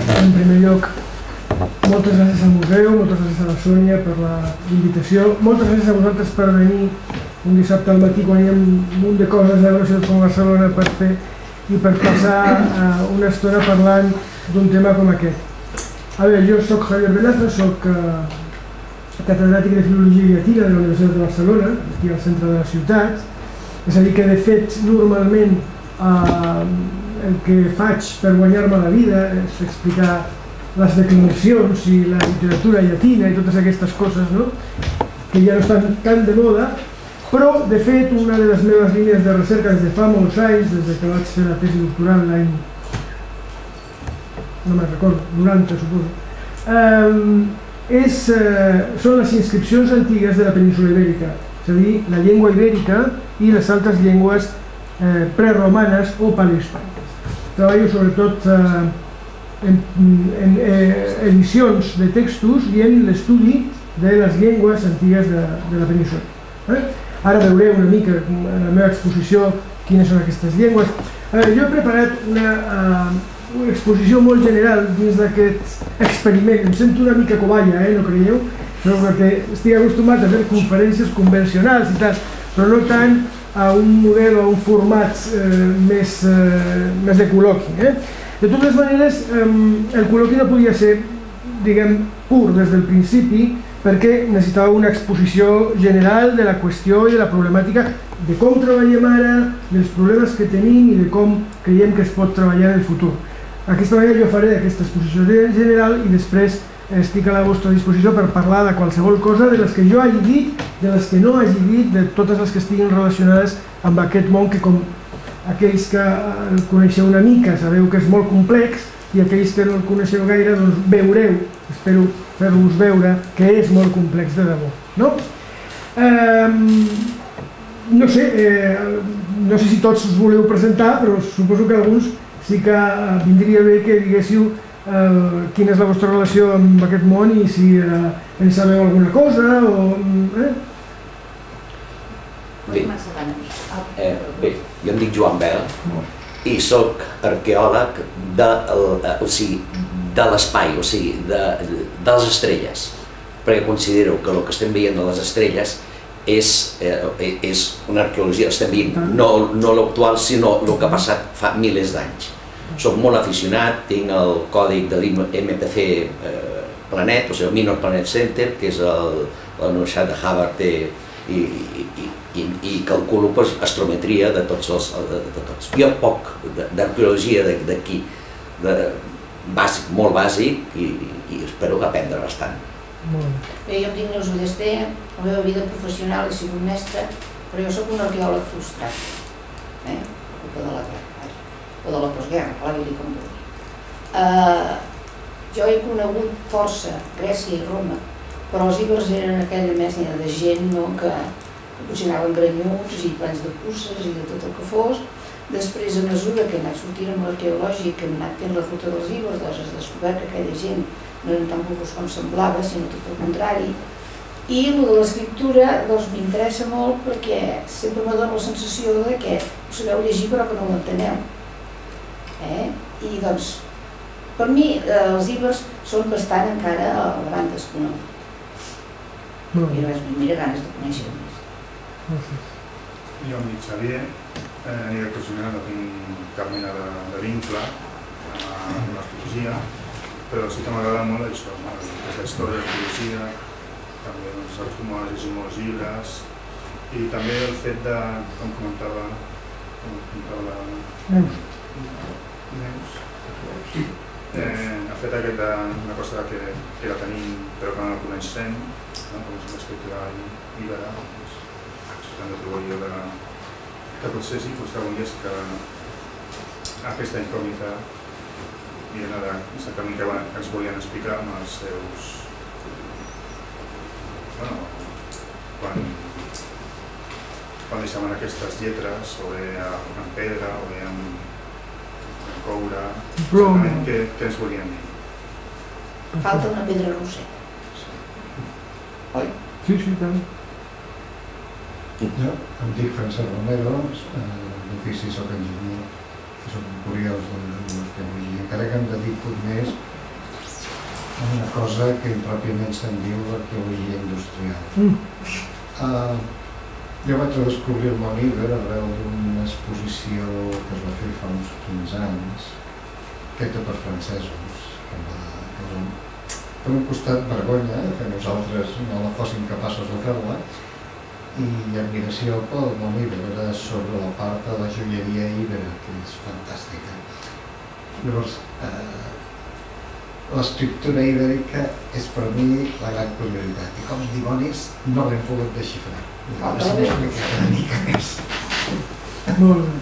En primer lloc, moltes gràcies al museu, moltes gràcies a la Sònia per la invitació, moltes gràcies a vosaltres per venir un dissabte al matí quan hi ha un munt de coses a la ciutat com Barcelona per fer i per passar una estona parlant d'un tema com aquest. A veure, jo soc Javier Venazo, soc catedràtic de Filologia Llatina de la Universitat de Barcelona, aquí al centre de la ciutat. És a dir, que de fet, normalment, el que faig per guanyar-me la vida és explicar les declinacions i la literatura llatina i totes aquestes coses, no? Que ja no estan tan de moda, però, de fet, una de les meves línies de recerca des de fa molts anys, des que vaig fer la tesi doctoral l'any, no me'n recordo, 90 suposo, són les inscripcions antigues de la península ibèrica, és a dir, la llengua ibèrica i les altres llengües preromanes o paleohispàniques. Treballo sobretot en edicions de textos i en l'estudi de les llengües antigues de la península. Ara veureu una mica en la meva exposició quines són aquestes llengües. Jo he preparat una exposició molt general dins d'aquest experiment. Em sento una mica coballa, no creieu? Però perquè estic acostumat a fer conferències convencionals i tal, però no tant a un model o a un format més de col·loqui. De totes maneres, el col·loqui no podia ser, diguem, pur des del principi, perquè necessitava una exposició general de la qüestió i de la problemàtica de com treballem ara, dels problemes que tenim i de com creiem que es pot treballar en el futur. D'aquesta manera jo faré aquesta exposició general i després estic a la vostra disposició per parlar de qualsevol cosa, de les que jo hagi dit, de les que no hagi dit, de totes les que estiguin relacionades amb aquest món que, com aquells que el coneixeu una mica, sabeu que és molt complex, i aquells que no el coneixeu gaire, doncs veureu, espero fer-vos veure, que és molt complex de debò. No sé si tots us voleu presentar, però suposo que alguns sí que vindria bé que diguéssiu quina és la vostra relació amb aquest món i si en sabeu alguna cosa o... Bé, jo em dic Joan Bel i soc arqueòleg de l'espai, o sigui, de les estrelles, perquè considero que el que estem veient de les estrelles és una arqueologia, estem veient no l'actual, sinó el que ha passat fa milers d'anys. Soc molt aficionat, tinc el còdic de l'MPC Planet, o sigui, el Minor Planet Center, que és la Universitat de Harvard i calculo astrometria de tots. Jo poc d'arqueologia d'aquí, molt bàsic, i espero aprendre bastant. Bé, jo em dic Neus Ballester, la meva vida professional he sigut mestra, però jo soc un arqueòleg frustrat, per culpa de la guerra, o de la postguerra, clavi-li com vulgui. Jo he conegut força Grècia i Roma, però els ibers eren aquella mesnia de gent que potser anaven granyuts i plens de puces i de tot el que fos. Després, a mesura que he anat sortint amb l'arqueològic, que hem anat fent la ruta dels ibers, doncs has descobert que aquella gent no eren tan burros com semblava, sinó tot el contrari. I el de l'escriptura m'interessa molt perquè sempre me dóna la sensació que ho sabeu llegir però que no ho enteneu. I doncs, per mi, els ibers són bastant encara a la banda desconegut. I res, mira ganes de conèixer més. Jo em dic Xavier, a nivell professional no tinc cap mena de vincle amb l'arqueologia, però sí que m'agrada molt això, la història de l'arqueologia, també els arqueòlegs llegir molts llibres, i també el fet de, com comentava la Neus, el fet aquest d'una cosa que la tenim però que no la coneixem, com és l'escriptura ibera, també trobo jo que potser sí, que algun dia és que aquesta incògnita era exactament que ens volien explicar amb els seus... quan deixaven aquestes lletres, o bé en pedra, o bé en coure, exactament què ens volien dir. Falta una pedra roseta. Oi? Sí, tant. Jo em dic Francesc Romero, d'ofici soc enginyer i soc curiós de l'arqueologia, encara que em dedico més una cosa que impròpiament se'n diu l'arqueologia industrial. Jo vaig descobrir el món Iber arrel d'una exposició que es va fer fa uns 15 anys, feta per francesos, que va causar, per un costat, vergonya que nosaltres no la fóssim capaços de fer-la, i admiració pel món Iber, era sobre la part de la joieria Ibera, que és fantàstica. Llavors, l'escriptura ibèrica és per mi la gran curiositat, i com dimonis no l'hem pogut desxifrar. A veure si m'expliquem una mica més. Molt bé.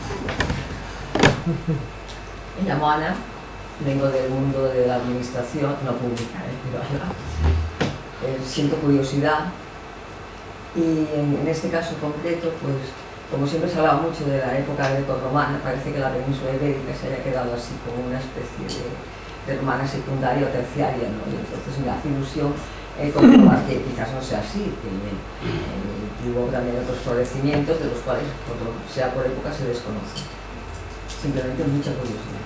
Me llamo Ana, vengo del mundo de la administración, no pública, privada. Siento curiosidad y en este caso concreto, pues como siempre se hablaba mucho de la época grecorromana, parece que la península ibérica se haya quedado así como una especie de romana secundaria o terciaria, ¿no? Y entonces me hace ilusión comprobar que quizás no sea así, que hubo también otros florecimientos de los cuales, sea por época, se desconoce. Simplemente mucha curiosidad.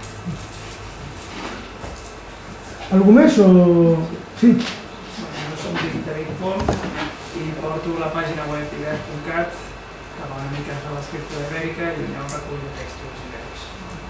Algú més o...? Sí. Jo soc David Font i porto la pàgina web ibers.cat, que va una mica de l'escriptura ibèrica i allà on recull de textos ibèrics.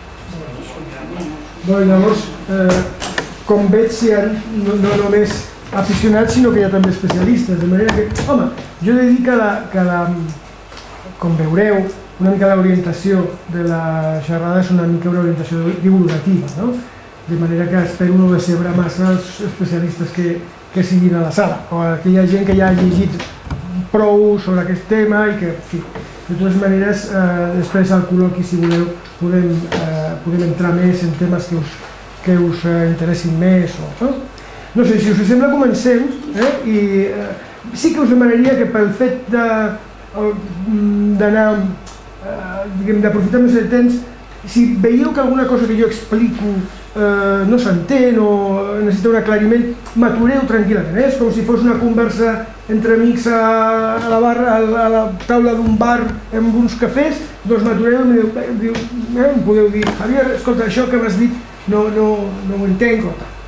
Bé, llavors, com veig, no només aficionats, sinó que hi ha també especialistes, de manera que, home, jo he de dir que com veureu, una mica l'orientació de la xerrada és una mica una orientació divulgativa, no? De manera que espero no decebre massa els especialistes que siguin a la sala, o aquella gent que ja ha llegit prou sobre aquest tema i que, en fi, de totes maneres, després al col·loqui, si voleu, podem entrar més en temes que us interessin més. No sé, si us sembla, comencem, i sí que us demanaria que pel fet d'anar, d'aprofitar més el temps, si veieu que alguna cosa que jo explico no s'entén o necessita un aclariment, m'atureu tranquil·lament, és com si fos una conversa entre amics a la taula d'un bar amb uns cafès, doncs m'atureu i em podeu dir, Javier, escolta, això que m'has dit no ho entenc o tal.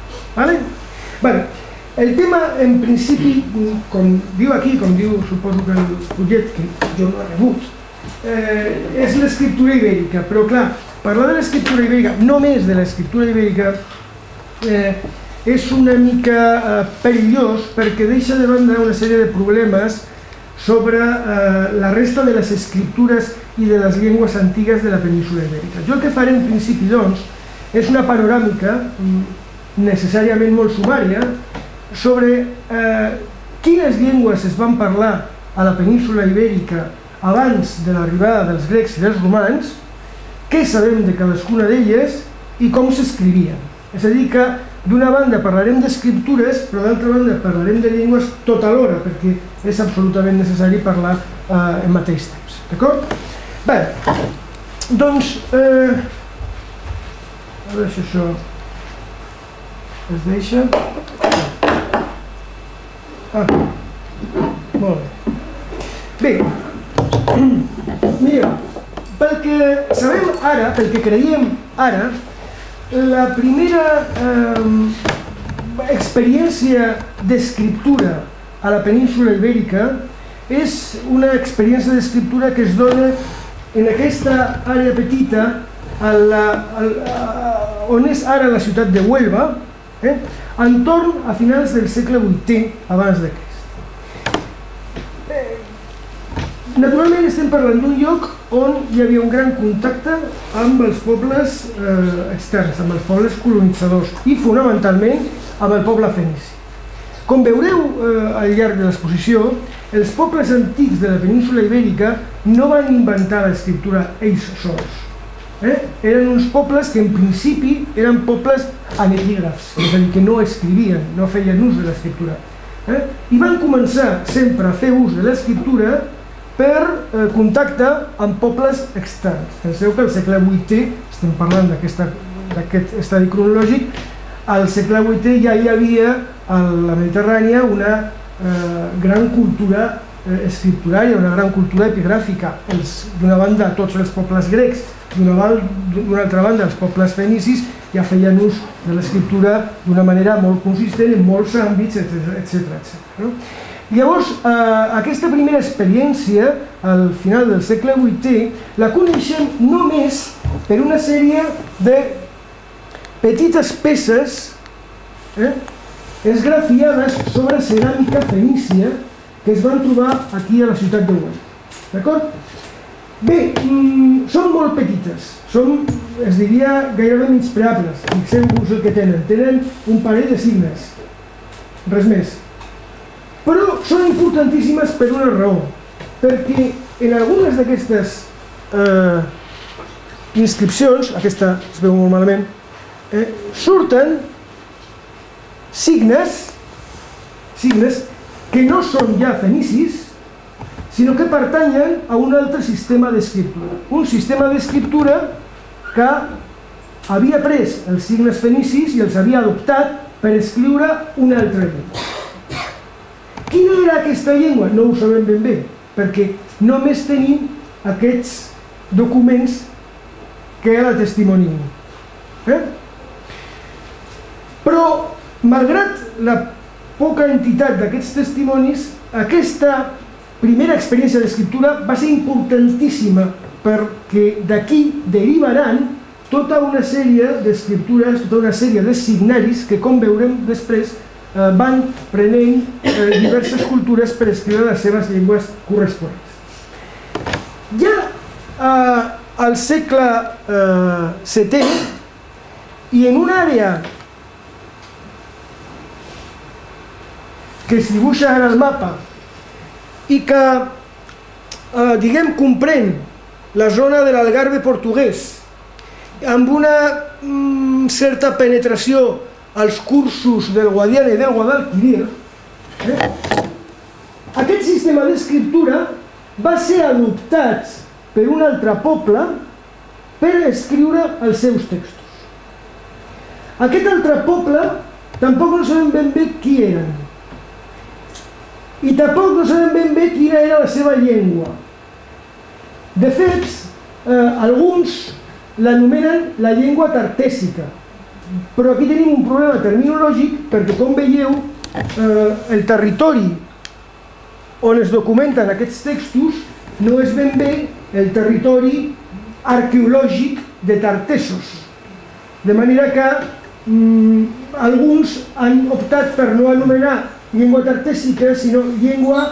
El tema, en principi, com diu aquí, com diu, suposo que el fullet, que jo no he rebut, és l'escriptura ibèrica, però clar, parlar de l'escriptura ibèrica, només de l'escriptura ibèrica, és una mica perillós perquè deixa de banda una sèrie de problemes sobre la resta de les escriptures i de les llengües antigues de la península ibèrica. Jo el que faré en principi, doncs, és una panoràmica necessàriament molt sumària sobre quines llengües es van parlar a la península ibèrica abans de l'arribada dels grecs i dels romans, què sabem de cadascuna d'elles i com s'escrivien. És a dir que d'una banda parlarem d'escriptures, però d'altra banda parlarem de llengües tot alhora, perquè és absolutament necessari parlar en mateix temps. D'acord? Bé, doncs, a veure si això es deixa. Molt bé. Bé, mira, pel que sabem ara, pel que creiem ara, la primera experiència d'escriptura a la península ibèrica és una experiència d'escriptura que es dona en aquesta àrea petita on és ara la ciutat de Huelva, entorn a finals del segle VIII abans de Crist. Naturalment estem parlant d'un lloc on hi havia un gran contacte amb els pobles externs, amb els pobles colonitzadors i fonamentalment amb el poble fenici. Com veureu al llarg de l'exposició, els pobles antics de la península ibèrica no van inventar l'escriptura ells sols. Eren uns pobles que en principi eren pobles anepígrafs, és a dir, que no escrivien, no feien ús de l'escriptura. I van començar sempre a fer ús de l'escriptura per contacte amb pobles externs. Penseu que al segle VIII, estem parlant d'aquest estadi cronològic, al segle VIII ja hi havia a la Mediterrània una gran cultura escripturària, una gran cultura epigràfica, d'una banda tots els pobles grecs, d'una altra banda els pobles fenicis ja feien ús de l'escriptura d'una manera molt consistent en molts àmbits, etc. Llavors, aquesta primera experiència, al final del segle VIII, la coneixem només per una sèrie de petites peces esgrafiades sobre ceràmica fenícia que es van trobar aquí a la ciutat de Huelva. D'acord? Bé, són molt petites, són, es diria, gairebé menyspreables. Fixem-vos el que tenen. Tenen un parell de signes, res més. Però són importantíssimes per una raó, perquè en algunes d'aquestes inscripcions, aquesta es veu molt malament, surten signes que no són ja fenicis, sinó que pertanyen a un altre sistema d'escriptura. Un sistema d'escriptura que havia pres els signes fenicis i els havia adoptat per escriure una altra llengua. Quina era aquesta llengua? No ho sabem ben bé, perquè només tenim aquests documents que la testimonien. Però, malgrat la poca entitat d'aquests testimonis, aquesta primera experiència d'escriptura va ser importantíssima perquè d'aquí derivaran tota una sèrie d'escriptures, tota una sèrie de signaris que, com veurem després, van prenent diverses cultures per escriure les seves llengües corresponents. Ja al segle VII, i en una àrea que es dibuixa ara al mapa i que, diguem, comprèn la zona de l'Algarve portuguès, amb una certa penetració als cursos del Guadiana i del Guadalquivir, aquest sistema d'escriptura va ser adoptat per un altre poble per escriure els seus textos. Aquest altre poble tampoc no sabem ben bé qui eren, i tampoc no sabem ben bé quina era la seva llengua. De fet, alguns l'anomenen la llengua tartèssica, però aquí tenim un problema terminològic perquè, com veieu, el territori on es documenten aquests textos no és ben bé el territori arqueològic de Tartessos, de manera que alguns han optat per no anomenar llengua tartèssica, sinó llengua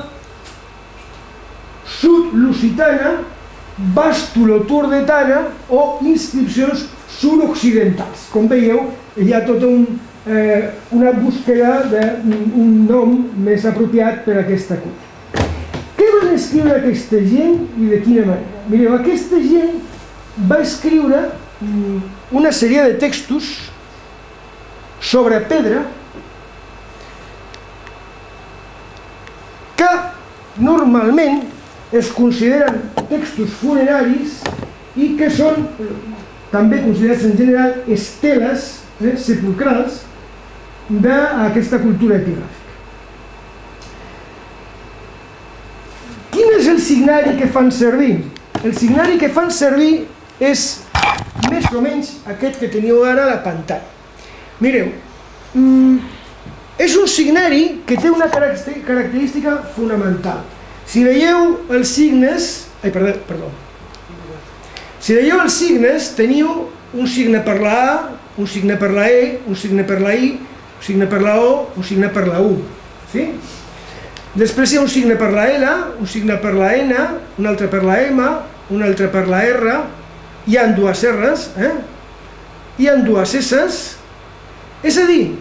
sud-lusitana, bastulo-turdetana o inscripcions sud-occidentals. Com veieu, hi ha tota una búsqueda d'un nom més apropiat per a aquesta cultura. Què van escriure aquesta gent i de quina manera? Mireu, aquesta gent va escriure una sèrie de textos sobre pedra que normalment es consideren textos funeraris i que són també considerats en general esteles sepulcrals d'aquesta cultura epigràfica. Quin és el signari que fan servir? El signari que fan servir és més o menys aquest que teniu ara a la pantalla. Mireu, és un signari que té una característica fonamental. Si veieu els signes... Si veieu els signes, teniu un signe per la A, un signe per la E, un signe per la I, un signe per la O, un signe per la U. Després hi ha un signe per la L, un signe per la N, un altre per la M, un altre per la R, hi ha dues R's, hi ha dues S's. És a dir,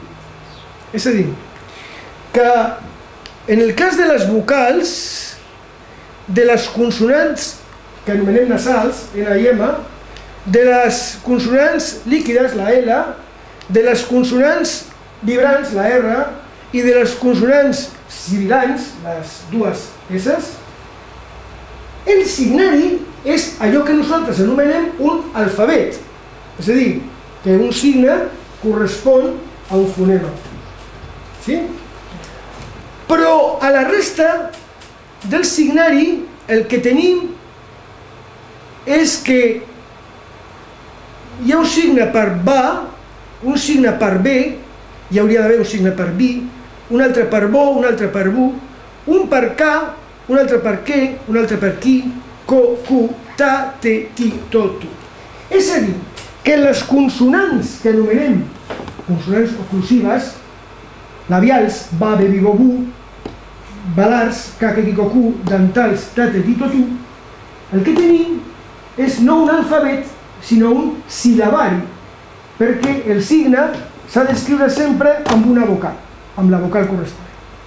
que en el cas de les vocals, de les consonants que anomenem nasals, N i M, de les consonants líquides, la L, de les consonants vibrants, la R, i de les consonants sibilants, les dues S's, el signari és allò que nosaltres anomenem un alfabet. És a dir, que un signe correspon a un fonema. Però a la resta del signari el que tenim és que hi ha un signe per va, un signe per bé, hi hauria d'haver un signe per vi, un altre per bo, un altre per bu, un per ca, un altre per què, un altre per qui, co, cu, ta, te, ti, to, tu. És a dir, que les consonants que anomenem consonants oclusives, labials, ba, be, bi, bo, bu, balars, ca, que, qui, co, cu, dentals, ta, te, ti, to, tu, el que tenim és no un alfabet, sinó un sil·labari, perquè el signe s'ha d'escriure sempre amb una vocal, amb la vocal corresponent.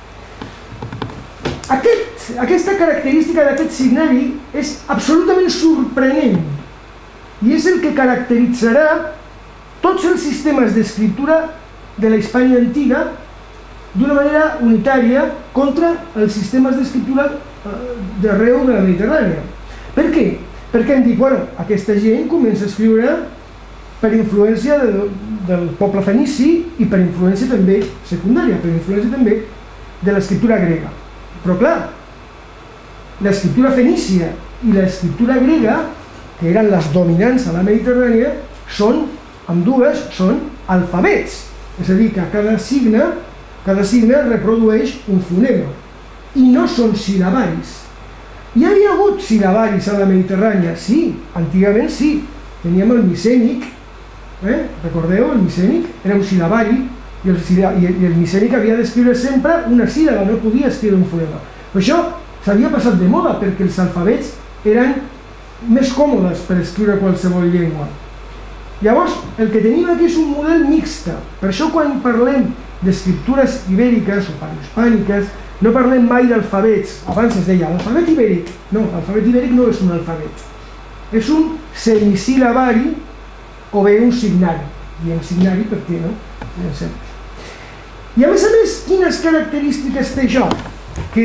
Aquesta característica d'aquest signari és absolutament sorprenent i és el que caracteritzarà tots els sistemes d'escriptura de la Hispània antiga d'una manera unitària contra els sistemes d'escriptura d'arreu de la Mediterrània. Per què? Perquè hem dit, bueno, aquesta gent comença a escriure per influència del poble fenici i per influència també secundària, per influència també de l'escriptura grega. Però clar, l'escriptura fenícia i l'escriptura grega, que eren les dominants a la Mediterrània, ambdues són alfabets. És a dir, que cada signe reprodueix un fonema i no són sil·labaris. Hi havia hagut sil·labaris a la Mediterrània? Sí, antigament sí. Teníem el micènic, recordeu? El micènic era un sil·labari i el micènic havia d'escriure sempre una síl·laba, no podia escriure un fonema. Però això s'havia passat de moda perquè els alfabets eren més còmodes per escriure qualsevol llengua. Llavors, el que tenim aquí és un model mixta. Per això quan parlem d'escriptures ibèriques o paleohispàniques no parlem mai d'alfabets. Abans es deia l'alfabet ibèric. No, l'alfabet ibèric no és un alfabet. És un semisil·labari o bé un signari. Diem signari perquè no? I a més, quines característiques té això? Que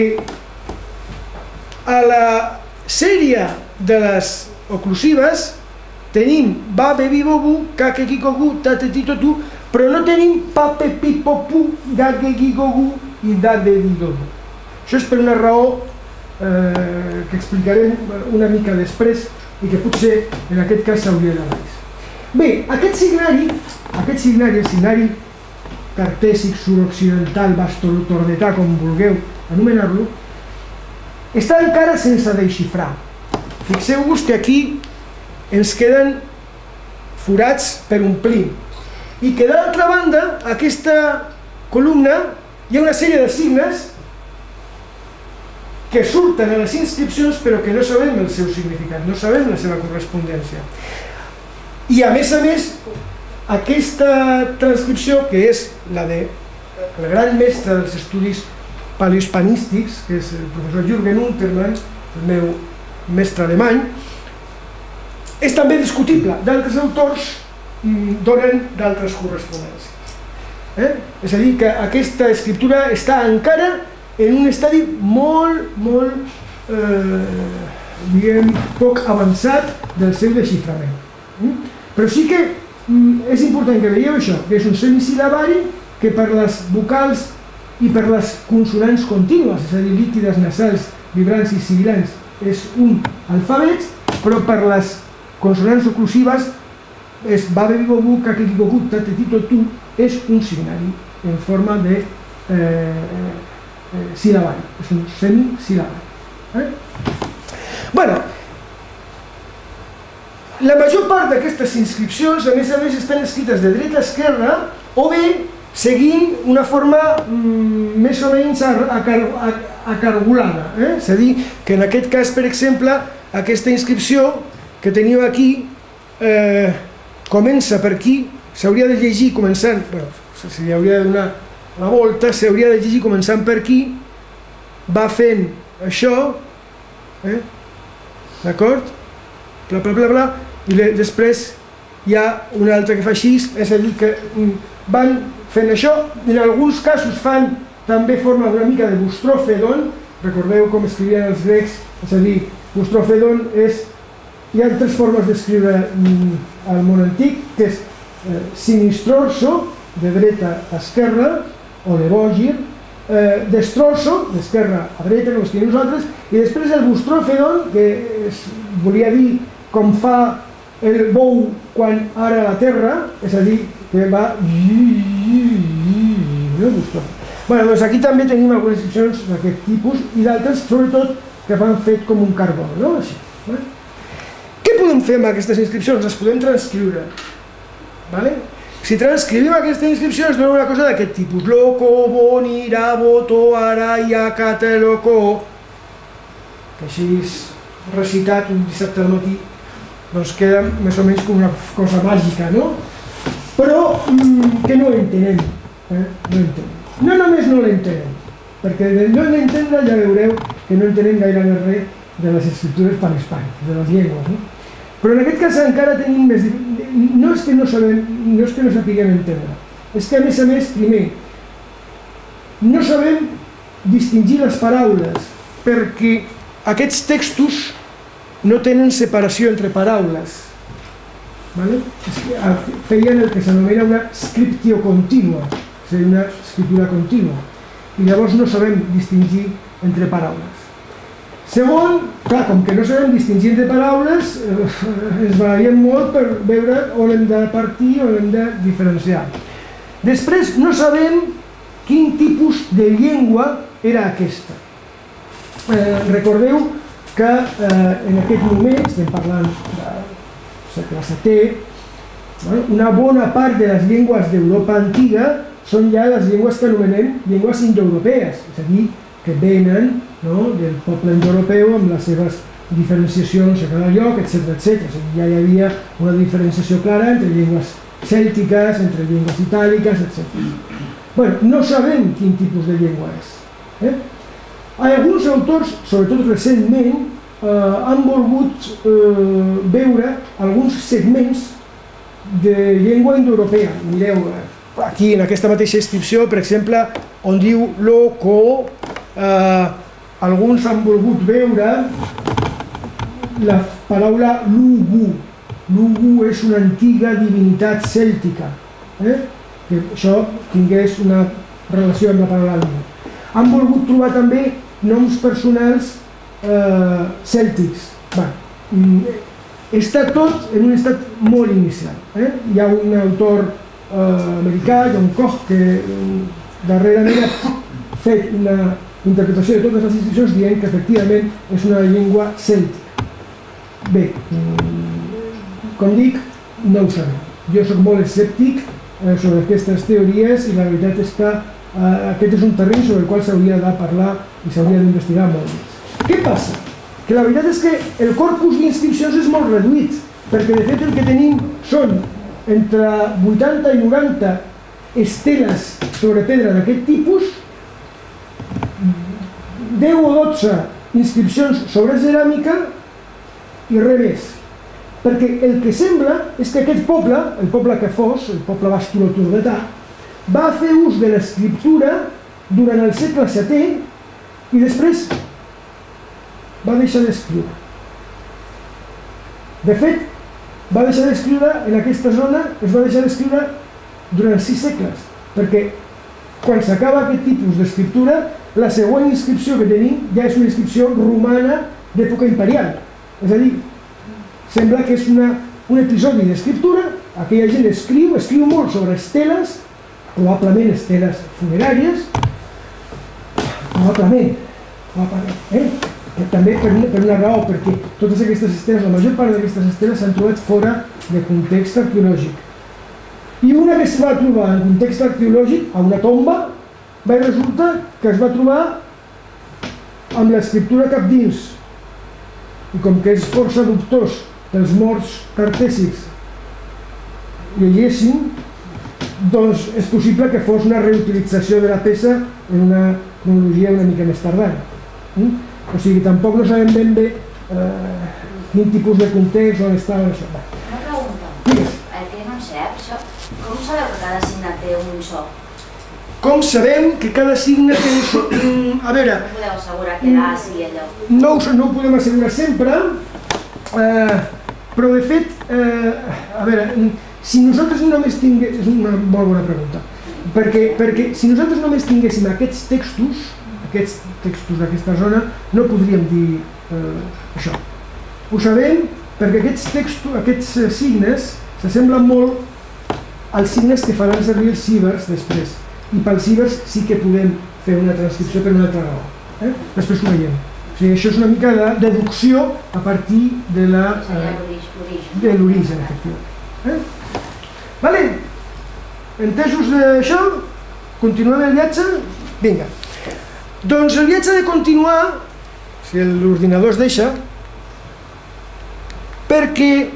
a la sèrie de les oclusives tenim ba, be, bi, bo, bu, ca, que, qui, co, gu, ta, te, ti, to, tu, però no tenim pa, pe, pi, po, pu, ga, que, qui, co, gu i da, de, di, do, du. Això és per una raó que explicarem una mica després i que potser en aquest cas s'hauria de dir. Bé, aquest signari, el signari cartèsic, suroccidental, bastolotordetà, com vulgueu anomenar-lo, està encara sense desxifrar. Fixeu-vos que aquí ens queden forats per omplir i que d'altra banda, aquesta columna, hi ha una sèrie de signes que surten a les inscripcions però que no sabem el seu significat, no sabem la seva correspondència. I a més, aquesta transcripció, que és la del gran mestre dels estudis paleohispanístics, que és el professor Jürgen Untermann, el meu mestre alemany, és també discutible. D'altres autors donen d'altres correspondències. És a dir, que aquesta escriptura està encara en un estadi molt, poc avançat del seu desxiframent. Però sí que és important que veieu això, que és un semisil·labari que per les vocals i per les consonants contínues, és a dir, líquides, nasals, vibrants i sibilants, és un alfabet, però per les consonants oclusives és ba, be, bi, bo, bu, ca, que, qui, co, cu, ta, te, ti, to, tu, és un signari en forma de sil·labari, és un semisil·labari. Bueno, la major part d'aquestes inscripcions, a més, estan escrites de dreta a esquerra o bé seguint una forma més o menys acargolada. És a dir, que en aquest cas, per exemple, aquesta inscripció que teniu aquí comença per aquí, s'hauria de llegir començant, se li hauria de donar la volta, s'hauria de llegir començant per aquí, va fent això, d'acord? Bla, bla, bla, bla, i després hi ha una altra que fa així, és a dir, que van fent això, en alguns casos fan també forma una mica de bustrofedon, recordeu com escrivien els grecs, és a dir, bustrofedon és, hi ha altres formes d'escriure al món antic, que és sinistrorso, de dreta a esquerra, o de bògir, destrosso, d'esquerra a dreta, com escrivim nosaltres, i després el bustròfedon, que volia dir com fa el bou quan ara la terra, és a dir, que va... Bé, doncs aquí també tenim algunes inscripcions d'aquest tipus i d'altres, sobretot, que van fet com un carbó, no? Així. Què podem fer amb aquestes inscripcions? Les podem transcriure. Si transcrivim aquestes inscripcions, es dona una cosa d'aquest tipus. Loco, boni, rabo, to, araia, cata, loco. Que així recitat un dissabte al matí doncs queda més o menys com una cosa màgica, no? Però que no entenem. No entenem. No només no l'entenem, perquè de no entendre ja veureu que no entenem gaire res de les escriptures panhispàniques, de les llengües, no? Però en aquest cas encara tenim més... No és que no sapiguem entendre, és que a més, primer, no sabem distingir les paraules, perquè aquests textos no tenen separació entre paraules. Feien el que s'anomena una scriptio continua, és a dir, una escriptura contínua, i llavors no sabem distingir entre paraules. Segon, clar, com que no sabem distingir entre paraules, ens barallem molt per veure on hem de partir o on hem de diferenciar. Després, no sabem quin tipus de llengua era aquesta. Recordeu que en aquest moment, estem parlant del segle VII, una bona part de les llengües d'Europa antiga són ja les llengües que anomenem llengües indoeuropees, és a dir, que venen del poble indoeuropeu amb les seves diferenciacions a cada lloc, etc. Ja hi havia una diferenciació clara entre llengües cèltiques, entre llengües itàliques, etc. No sabem quin tipus de llengua és. Alguns autors, sobretot recentment, han volgut veure alguns segments de llengua indoeuropea. Mireu, aquí en aquesta mateixa inscripció, per exemple, on diu loco, alguns han volgut veure la paraula lugu. Lugu és una antiga divinitat cèltica, que això tingués una relació amb la paraula lugu. Han volgut trobar també noms personals cèltics. Està tot en un estat molt inicial. Hi ha un autor americà, John Koch, que darrerament ha fet una interpretació de totes les inscripcions dient que efectivament és una llengua cèltica. Bé, com dic, no ho sabem. Jo soc molt escèptic sobre aquestes teories i la veritat és que aquest és un terreny sobre el qual s'hauria de parlar i s'hauria d'investigar molt més. Què passa? Que la veritat és que el corpus d'inscripcions és molt reduït, perquè de fet el que tenim són entre 80 i 90 esteles sobre pedra d'aquest tipus, 10 o 12 inscripcions sobre ceràmica i res més. Perquè el que sembla és que aquest poble, el poble que fos, el poble basturoturdetà, va fer ús de l'escriptura durant el segle VII i després va deixar d'escriure. De fet, va deixar d'escriure en aquesta zona, es va deixar d'escriure durant 6 segles, perquè quan s'acaba aquest tipus d'escriptura, la següent inscripció que tenim ja és una inscripció romana d'època imperial. És a dir, sembla que és un episodi d'escriptura, aquella gent escriu molt sobre esteles, probablement esteles funeràries, probablement, també per una raó, perquè totes aquestes esteles, la major part d'aquestes esteles s'han trobat fora de context arqueològic. I una que es va trobar en context arqueològic, a una tomba, va resultar que es va trobar amb l'escriptura cap dins. I com que és força dubtós que els morts cartèsics llegessin, doncs és possible que fos una reutilització de la peça en una cronologia una mica més tardana. O sigui, tampoc no sabem ben bé quin tipus de context, on estava això. Una pregunta, el que no sap, això, com sabeu que cada signe té un so? Com sabem que cada signe té un so? A veure... No podeu assegurar que era així allò? No ho podem assegurar sempre, però de fet, a veure, si nosaltres només tinguéssim... És una molt bona pregunta. perquè si nosaltres només tinguéssim aquests textos d'aquesta zona, no podríem dir això. Ho sabem perquè aquests signes s'assemblen molt als signes que faran servir els cibers després, i pels cibers sí que podem fer una transcripció per una altra raó. Després ho veiem. O sigui, això és una mica de deducció a partir de l'origen, efectivament. Vale? Entesos d'això? Continuem el viatge? Vinga. Doncs el viatge ha de continuar, si l'ordinador es deixa, perquè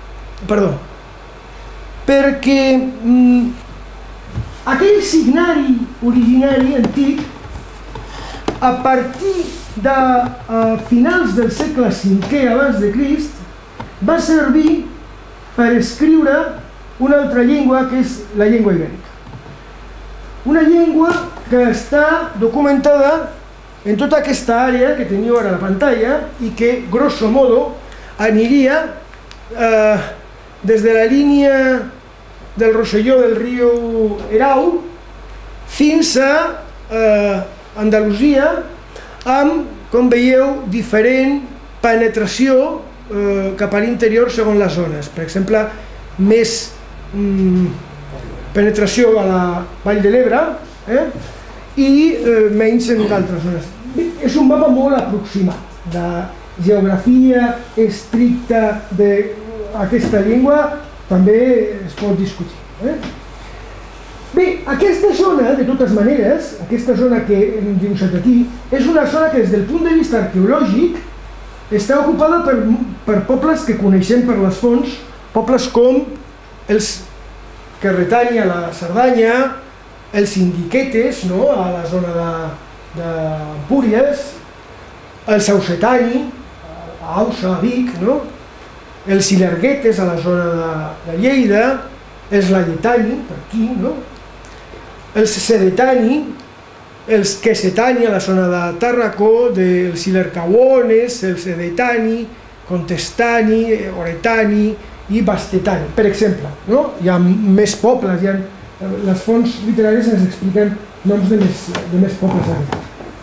aquell signari originari antic, a partir de finals del segle V abans de Crist, va servir per escriure una altra llengua que és la llengua ibèrica. Una llengua que està documentada en tota aquesta àrea que teniu ara a la pantalla i que, grosso modo, aniria des de la línia del Rosselló del riu Erau fins a Andalusia, amb, com veieu, diferent penetració cap a l'interior segons les zones. Per exemple, més penetració a la Vall de l'Ebre i menys en d'altres zones. És un mapa molt aproximat de geografia estricta d'aquesta llengua, també es pot discutir. Bé, aquesta zona, de totes maneres, aquesta zona que hem dibuixat aquí, és una zona que des del punt de vista arqueològic està ocupada per pobles que coneixem per les fonts, pobles com els Carretani a la Cerdanya, els Indiquetes a la zona d'Empúries, els Ausetani, a Ausa, a Vic, els Ilerguetes a la zona de Lleida, els Laietani, per aquí, els Sedetani, els Quesetani a la zona de Tàrraco, els Ilercahuones, els Sedetani, Contestani, Oretani i Bastetani, per exemple. Hi ha més pobles, les fonts literàries ens expliquen noms de més pobles.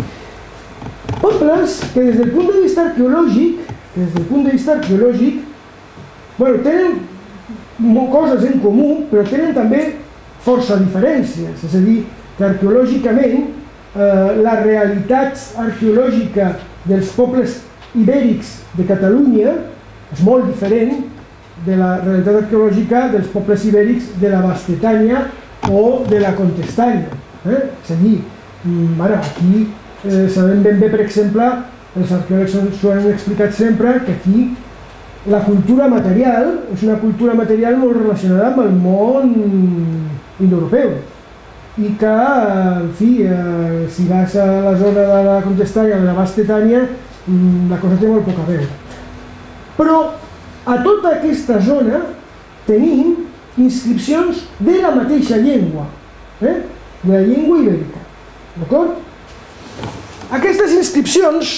Pobles que des del punt de vista arqueològic, tenen coses en comú, però tenen també força diferències. És a dir, que arqueològicament la realitat arqueològica dels pobles ibèrics de Catalunya és molt diferent de la realitat arqueològica dels pobles ibèrics de la Bastetània o de la Contestània. És a dir, aquí sabem ben bé, per exemple, els arqueòlegs s'ho han explicat sempre, que aquí la cultura material és una cultura material molt relacionada amb el món indoeuropeu i que, en fi, si vas a la zona de la Contestània o de la Bastetània, la cosa té molt poc a veure. Però a tota aquesta zona tenim inscripcions de la mateixa llengua, de la llengua ibèrica. D'acord? Aquestes inscripcions,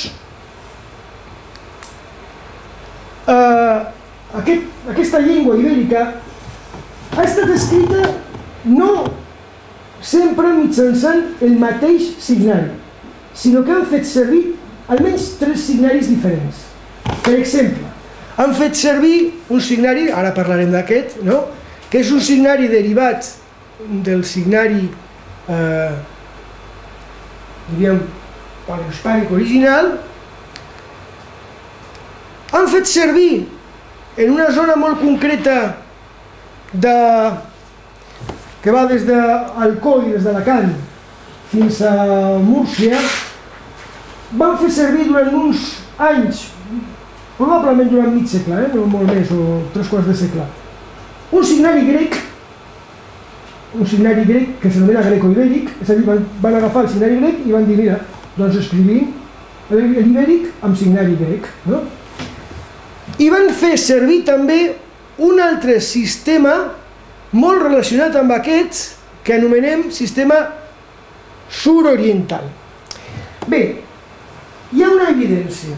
aquesta llengua ibèrica ha estat escrita no sempre mitjançant el mateix signari, sinó que han fet servir almenys 3 signaris diferents. Per exemple, han fet servir un signari, ara parlarem d'aquest, que és un signari derivat del signari diríem paleohispànic original. Han fet servir en una zona molt concreta que va des d'Alcoi, des d'Alacant, fins a Múrcia. Van fer servir durant uns anys, probablement durant mig segle, no molt més, o 3/4 de segle, un signari grec que s'anomena greco-ibèric, és a dir, van agafar el signari grec i van dir, mira, doncs escrivim l'ibèric amb signari grec. I van fer servir també un altre sistema molt relacionat amb aquests que anomenem sistema suroriental. Bé, hi ha una evidència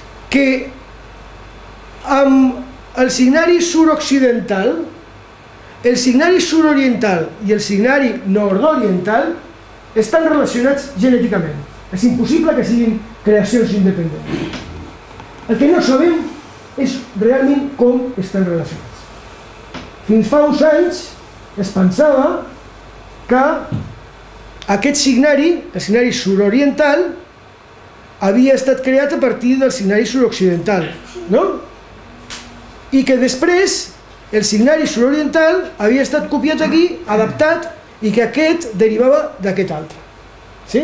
que amb el signari suroccidental el signari sud-oriental i el signari nord-oriental estan relacionats genèticament. És impossible que siguin creacions independents. El que no sabem és realment com estan relacionats. Fins fa uns anys es pensava que aquest signari, el signari sud-oriental, havia estat creat a partir del signari sud-occidental, no? I que després el signari sud-oriental havia estat copiat aquí, adaptat, i que aquest derivava d'aquest altre. Sí?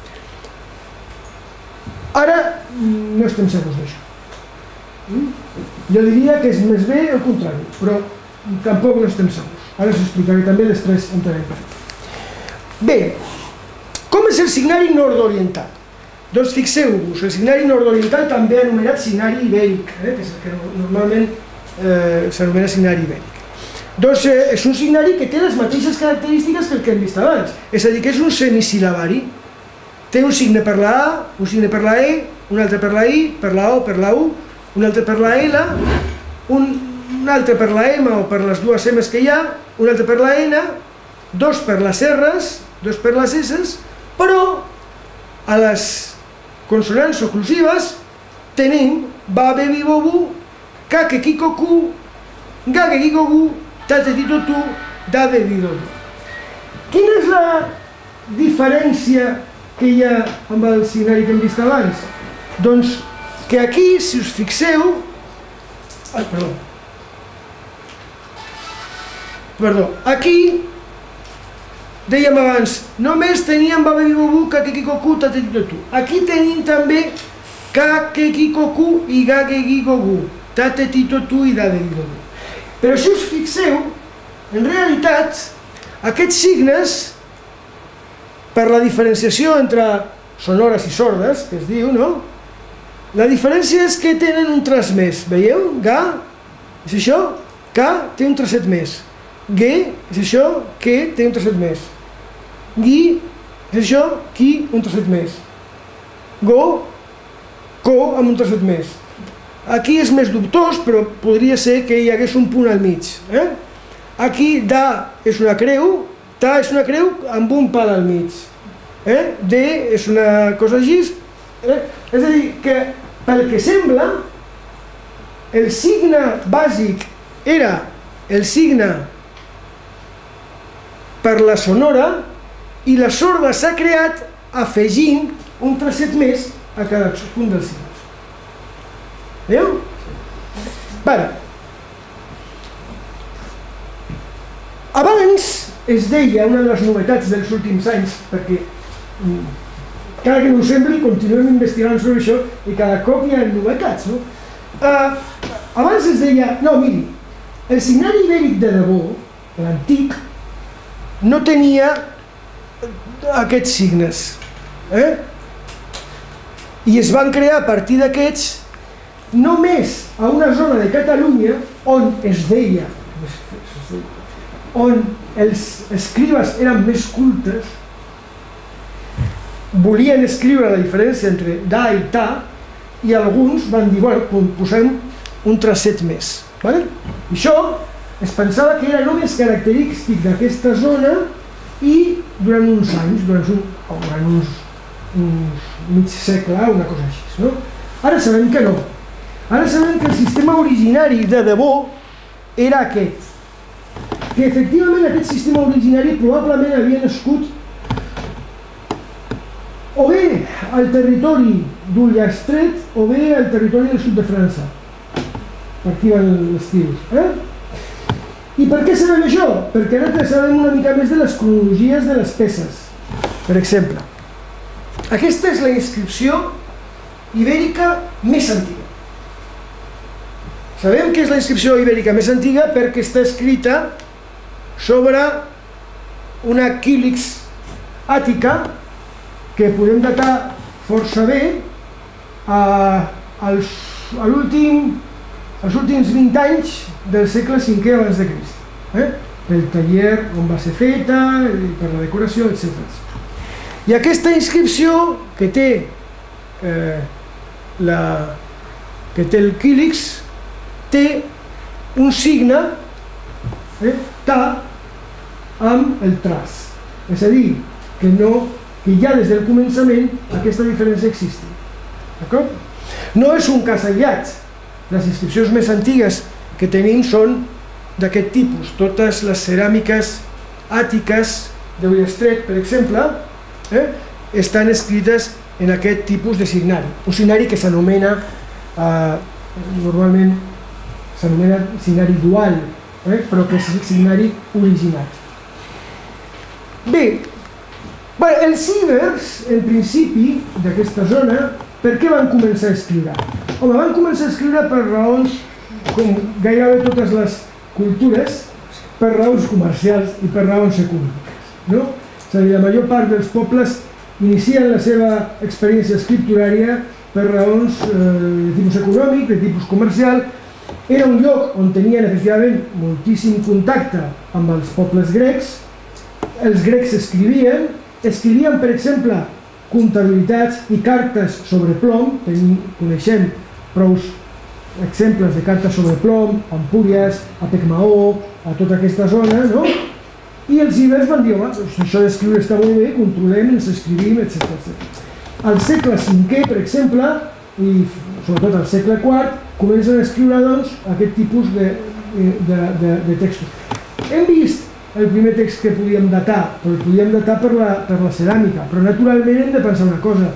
Ara no estem segurs d'això. Jo diria que és més bé el contrari, però tampoc no estem segurs. Ara us explicaré també, després entrarem per aquí. Bé, com és el signari nord-oriental? Doncs fixeu-vos, el signari nord-oriental també anomenat signari ibèric, que és el que normalment s'anomena signari ibèric. Doncs és un signari que té les mateixes característiques que el que hem vist abans, és a dir, que és un semisil·labari. Té un signe per la A, un signe per la E, un altre per la I, per la O, per la U, un altre per la L, un altre per la M o per les dues M's que hi ha, un altre per la N, dos per les R's, dos per les S's, però a les consonants oclusives tenim ba, be, bi, bo, bu, ka, ke, ki, ko, ku, ga, ke, ki, ko, ku, ta, te, ti, to, tu, da, de, di, do, do. Quina és la diferència que hi ha amb el signari que hem vist abans? Doncs que aquí, si us fixeu... Ai, perdó. Aquí, dèiem abans, només teníem ba, be, bi, bo, bu, ka, ke, ki, ko, ku, ta, te, ti, to, tu. Aquí tenim també ka, ke, ki, ko, ku i ga, ke, ki, ko, ku, ta, te, ti, to, tu i da, de, di, do, do. Però si us fixeu, en realitat, aquests signes, per la diferenciació entre sonores i sordes, que es diu, no? La diferència és que tenen un traç més, veieu? Ga, és això? Ka té un tracet més. Ge, és això? Que té un tracet més. Gui, és això? Qui, un tracet més. Go, co, amb un tracet més. Aquí és més dubtós, però podria ser que hi hagués un punt al mig. Aquí, da, és una creu, ta és una creu amb un pal al mig. De és una cosa així. És a dir, que pel que sembla, el signe bàsic era el signe per la sonora i la sorda s'ha creat afegint un tracet més a cadascun dels signes. Veieu? Ara, abans es deia, una de les novetats dels últims anys, perquè cada que no ho sembli, continuem investigant sobre això i cada cop hi ha novetats, no? Abans es deia, no, miri, el signari ibèric de debò, l'antic, no tenia aquests signes, i es van crear a partir d'aquests només a una zona de Catalunya on es deia, on els escribes eren més cultes, volien escriure la diferència entre da i ta, i alguns van dir, bueno, posem un tracet més. I això es pensava que era només característic d'aquesta zona i durant uns anys, durant uns mig segle, una cosa així. Ara sabem que no. Ara sabem que el sistema originari de debò era aquest. Que efectivament aquest sistema originari probablement havia nascut o bé al territori d'Ullastret o bé al territori del sud de França. Per aquí van els tios. I per què sabem això? Perquè ara sabem una mica més de les cronologies de les peces. Per exemple, aquesta és la inscripció ibèrica més antiga. Sabem que és la inscripció ibèrica més antiga perquè està escrita sobre una quílix àtica que podem datar força bé als últims 20 anys del segle V abans de Crist, pel taller on va ser feta, per la decoració, etc. I aquesta inscripció que té el quílix té un signe ta amb el tras. És a dir, que ja des del començament aquesta diferència existia. D'acord? No és un cas aïllat. Les inscripcions més antigues que tenim són d'aquest tipus. Totes les ceràmiques àtiques d'Ullastret, per exemple, estan escrites en aquest tipus de signari. Un signari que s'anomena, normalment s'anomena signari dual, però que és el signari original. Bé, els ibers, en principi, d'aquesta zona, per què van començar a escriure? Home, van començar a escriure per raons, com gairebé totes les cultures, per raons comercials i per raons econòmiques. És a dir, la major part dels pobles inicien la seva experiència escripturària per raons de tipus econòmic, de tipus comercial. Era un lloc on tenien, efectivament, moltíssim contacte amb els pobles grecs. Els grecs escrivien, per exemple, comptabilitats i cartes sobre plom. Coneixem prou exemples de cartes sobre plom, a Empúries, a Tecmaó, a tota aquesta zona, no? I els ibers van dir, home, això d'escriure està molt bé, controlem, ens escrivim, etc. Al segle V, per exemple, i sobretot al segle IV, comencen a escriure, doncs, aquest tipus de textos. Hem vist el primer text que podíem datar, però el podíem datar per la ceràmica, però naturalment hem de pensar una cosa,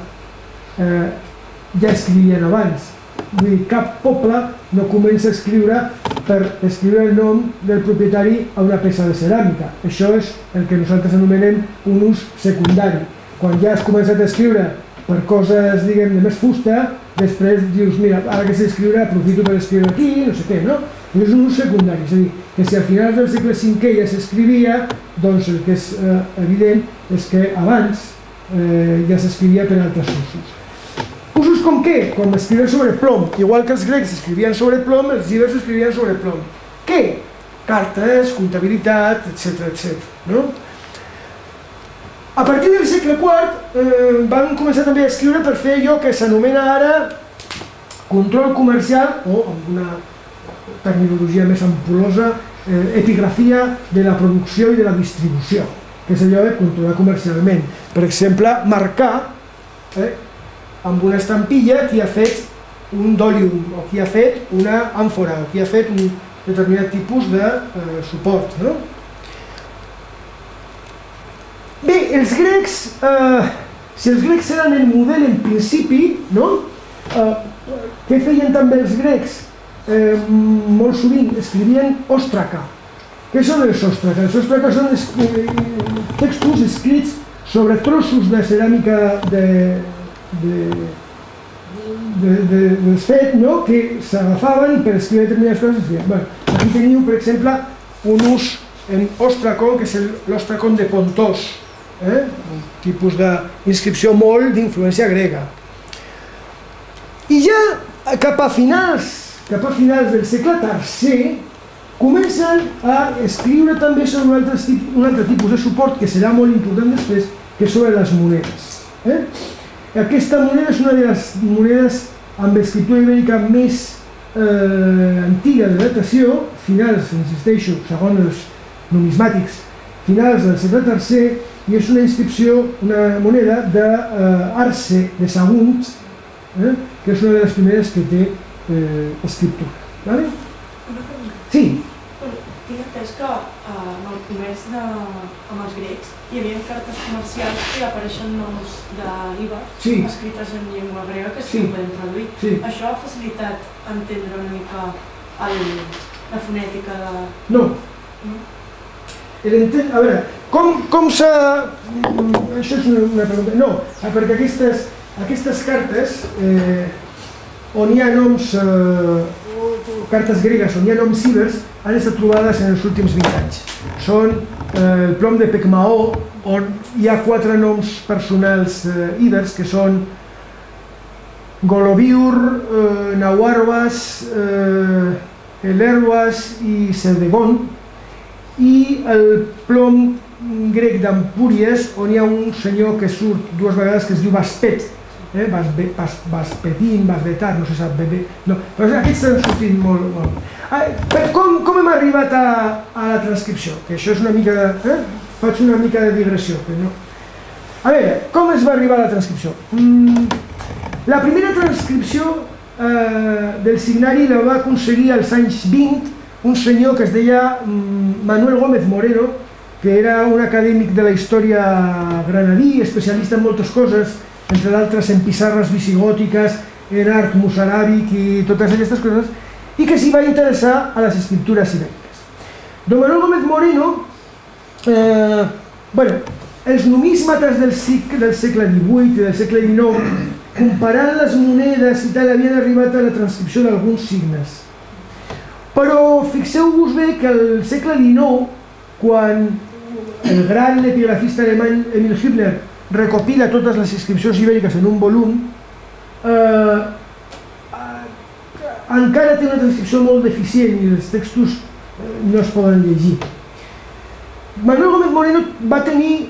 ja escrivien abans, vull dir, cap poble no comença a escriure per escriure el nom del propietari a una peça de ceràmica. Això és el que nosaltres anomenem un ús secundari. Quan ja has començat a escriure per coses, diguem, de més fusta, després dius, mira, ara que sé escriure, aprofito per escriure aquí, no sé què, no? És un ús secundari, és a dir, que si a finals del segle V ja s'escrivia, doncs el que és evident és que abans ja s'escrivia per altres usos. Usos com què? Com escriure sobre plom. Igual que els grecs escrivien sobre plom, els ibers escrivien sobre plom. Què? Cartes, comptabilitat, etc. A partir del segle IV van començar també a escriure per fer allò que s'anomena ara control comercial, o amb una terminologia més ampulosa, epigrafia de la producció i de la distribució, que és allò de controlar comercialment. Per exemple, marcar amb una estampilla qui ha fet un dolium, o qui ha fet una àmfora, o qui ha fet un determinat tipus de suport. Bé, els grecs, si els grecs eren el model en principi, què feien també els grecs? Molt sovint escrivien òstraca. Què són els òstraca? Els òstraca són textos escrits sobre trossos de ceràmica desfet, que s'agafaven per escriure determinades coses. Aquí teniu, per exemple, un ús en òstracon, que és l'òstracon de Pontos, un tipus d'inscripció molt d'influència grega. I ja cap a finals del segle III comencen a escriure també sobre un altre tipus de suport que serà molt important després, que és sobre les monedes. Aquesta moneda és una de les monedes amb escriptura ibèrica més antiga de datació, finals, insisteixo, segons els numismàtics, finals del segle III, i és una inscripció, una moneda d'Arce de Sagunt, que és una de les primeres que té escriptura. Sí. Tinc entès que en el comerç amb els grecs hi havia cartes comercials que apareixen noms d'ibers escrites en llengua grega que sí podem traduir. Això ha facilitat entendre una mica la fonètica de... No. A veure, com s'ha... Això és una pregunta. No, perquè aquestes cartes on hi ha noms, cartes gregues on hi ha noms ibers, han estat trobades en els últims 20 anys. Són el plom de Tecmaó, on hi ha 4 noms personals ibers, que són Golobiur, Nauarvas, Elervas i Cedegon, i el plom grec d'Empúries, on hi ha un senyor que surt 2 vegades que es diu Baspet, Vaspetin, Vasvetat, no se sap ben bé, però aquests han sortit molt. Com hem arribat a la transcripció? Que això és una mica, faig una mica de digressió. A veure, com es va arribar a la transcripció? La primera transcripció del signari la va aconseguir als anys 20 un senyor que es deia Manuel Gómez Moreno, que era un acadèmic de la història granadí, especialista en moltes coses, entre d'altres en pissarres visigòtiques, en art mossaràbic i totes aquestes coses, i que s'hi va interessar a les escriptures ibèriques. Don Manuel Gómez Moreno, els numísmates del segle XVIII i del segle XIX, comparant les monedes i tal, havien arribat a la transcripció d'alguns signes. Però fixeu-vos bé que al segle XIX, quan el gran epigrafista alemany Emil Hübner recopila totes les inscripcions ibèriques en un volum, encara té una transcripció molt deficient i els textos no es poden llegir. Manuel Gómez Moreno va tenir...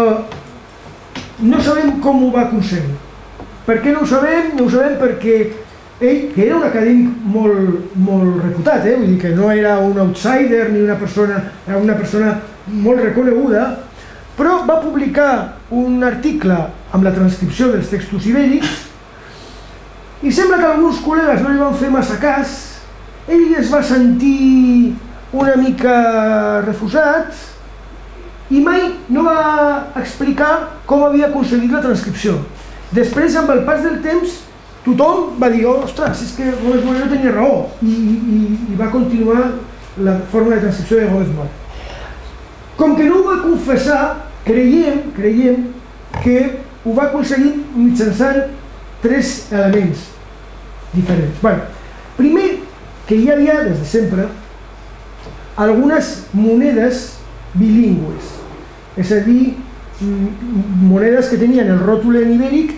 no sabem com ho va aconseguir. Per què no ho sabem? No ho sabem perquè ell, que era un acadèmic molt reputat, vull dir que no era un outsider ni una persona, era una persona molt reconeguda, però va publicar un article amb la transcripció dels textos ibèrics i sembla que alguns col·legues no li van fer massa cas, ell es va sentir una mica refusat i mai no va explicar com havia aconseguit la transcripció. Després, amb el pas del temps, tothom va dir, ostres, és que Gómez Moreno tenia raó, i va continuar la forma de transcripció de Gómez Moreno. Com que no ho va confessar, creiem que ho va aconseguir mitjançant 3 elements diferents. Primer, que hi havia, des de sempre, algunes monedes bilingües, és a dir, monedes que tenien el ròtol en ibèric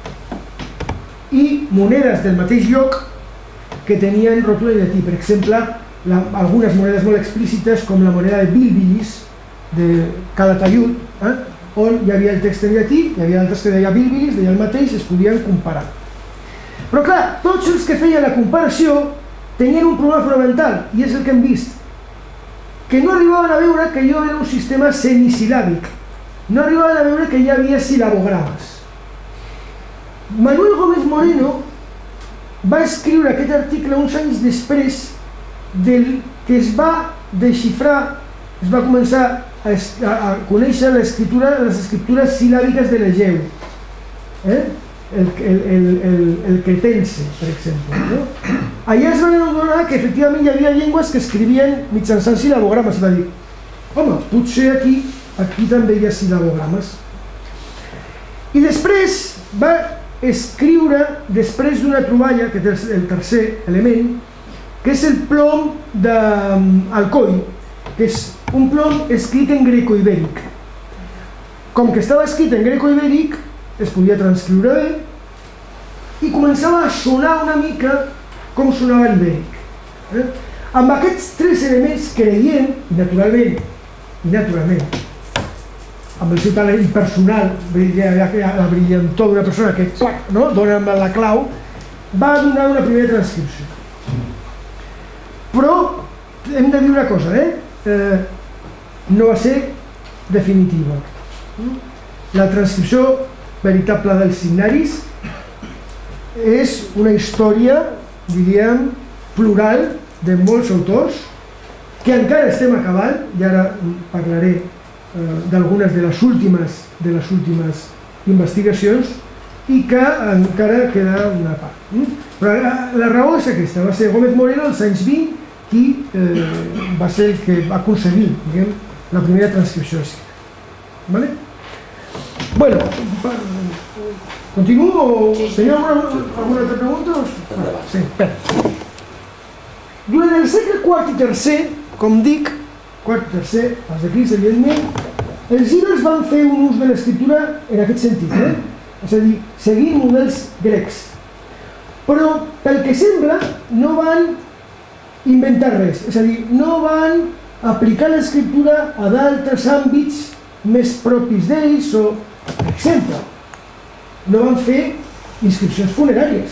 i monedes del mateix lloc que tenien ròtol en llatí. Per exemple, algunes monedes molt explícites, com la moneda de Bilbilis, de Calatayud, on hi havia el text en llatí, hi havia altres que deia Bilbilis, deia el mateix, es podien comparar. Però clar, tots els que feien la comparació tenien un problema fonamental, i és el que hem vist, que no arribaven a veure que allò era un sistema semisilàbic, no arribaven a veure que hi havia silabogrames. Manuel Gómez Moreno va escriure aquest article uns anys després del que es va desxifrar, es va començar a conèixer les escriptures silàbiques de l'Egeu, el cretense, per exemple. Allà es van adonar que efectivament hi havia llengües que escrivien mitjançant silabogrames i va dir, home, potser aquí també hi ha silabogrames. I després va escriure, després d'una troballa, que és el tercer element, que és el plom d'Alcoi, que és un plom escrit en greco-ibèric. Com que estava escrit en greco-ibèric, es podia transcriure bé i començava a sonar una mica com sonava l'ibèric. Amb aquests 3 elements creiem, i naturalment, amb el seu talent personal, la brillantor d'una persona que dona la clau, va donar una primera transcripció. Però hem de dir una cosa, no va ser definitiva. La transcripció veritable dels signaris és una història, diríem, plural de molts autors que encara estem acabant, i ara parlaré d'algunes de les últimes investigacions, i que encara queda una part. Però la raó és aquesta, va ser Gómez Moreno als anys 20 qui va ser el que va aconseguir la primera transcripció de signes. Bueno, continuo o teniu alguna altra pregunta? Sí, bé. Durant el segle IV i III, com dic, IV i III, els de Cris, evidentment, els ibers van fer un ús de l'escriptura en aquest sentit, és a dir, seguint models grecs. Però, pel que sembla, no van inventar res, és a dir, no van aplicar l'escriptura a d'altres àmbits més propis d'ells o, per exemple, no van fer inscripcions funeràries.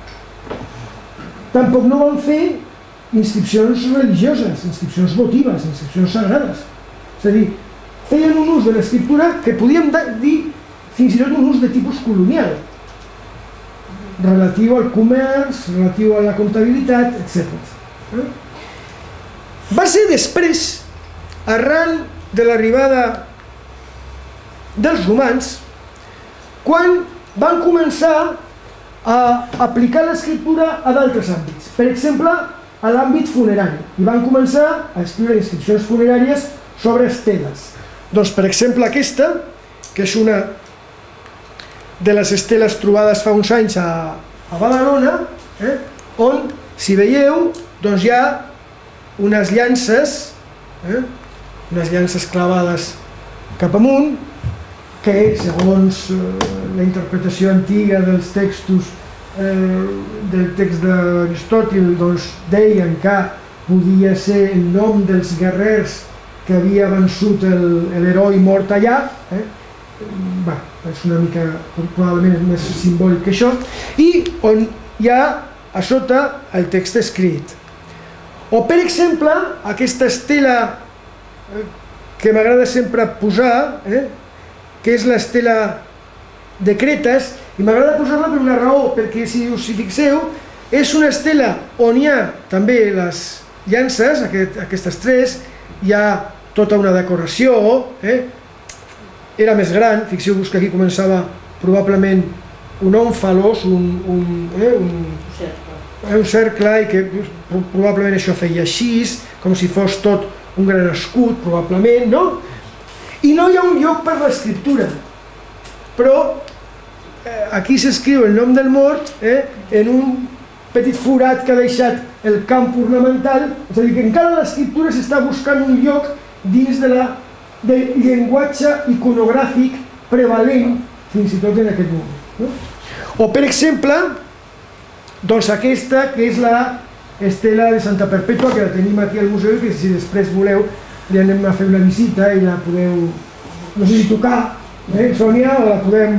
Tampoc no van fer inscripcions religioses, inscripcions votives, inscripcions sagrades. És a dir, feien un ús de l'escriptura que podíem dir fins i tot un ús de tipus colonial, relatiu al comerç, relatiu a la comptabilitat, etc. Va ser després, arran de l'arribada dels romans, quan van començar a aplicar l'escriptura a d'altres àmbits. Per exemple, a l'àmbit funerari. I van començar a escriure inscripcions funeràries sobre esteles. Doncs, per exemple, aquesta, que és una de les esteles trobades fa uns anys a Badalona, on, si veieu, doncs hi ha unes llances clavades cap amunt, que, segons la interpretació antiga dels textos, del text d'Aristòtil, doncs deien que podia ser el nom dels guerrers que havia vençut l'heroi mort allà. És una mica, probablement, més simbòlic que això, i on hi ha a sota el text escrit. O, per exemple, aquesta estela que m'agrada sempre posar, que és l'estela de Cretes, i m'agrada posar-la per una raó, perquè si us hi fixeu, és una estela on hi ha també les llances, aquestes tres, hi ha tota una decoració, era més gran, fixeu-vos que aquí començava probablement un ònfalos, un cercle, i que probablement això feia així, com si fos tot un gran escut, probablement, no? I no hi ha un lloc per l'escriptura, però aquí s'escriu el nom del mort en un petit forat que ha deixat el camp ornamental, és a dir, que encara l'escriptura s'està buscant un lloc dins del llenguatge iconogràfic prevalent fins i tot en aquest moment. O, per exemple, doncs aquesta, que és la estela de Santa Perpètua, que la tenim aquí al museu, que si després voleu li anem a fer una visita i la podeu, no sé si tocar, Sònia, o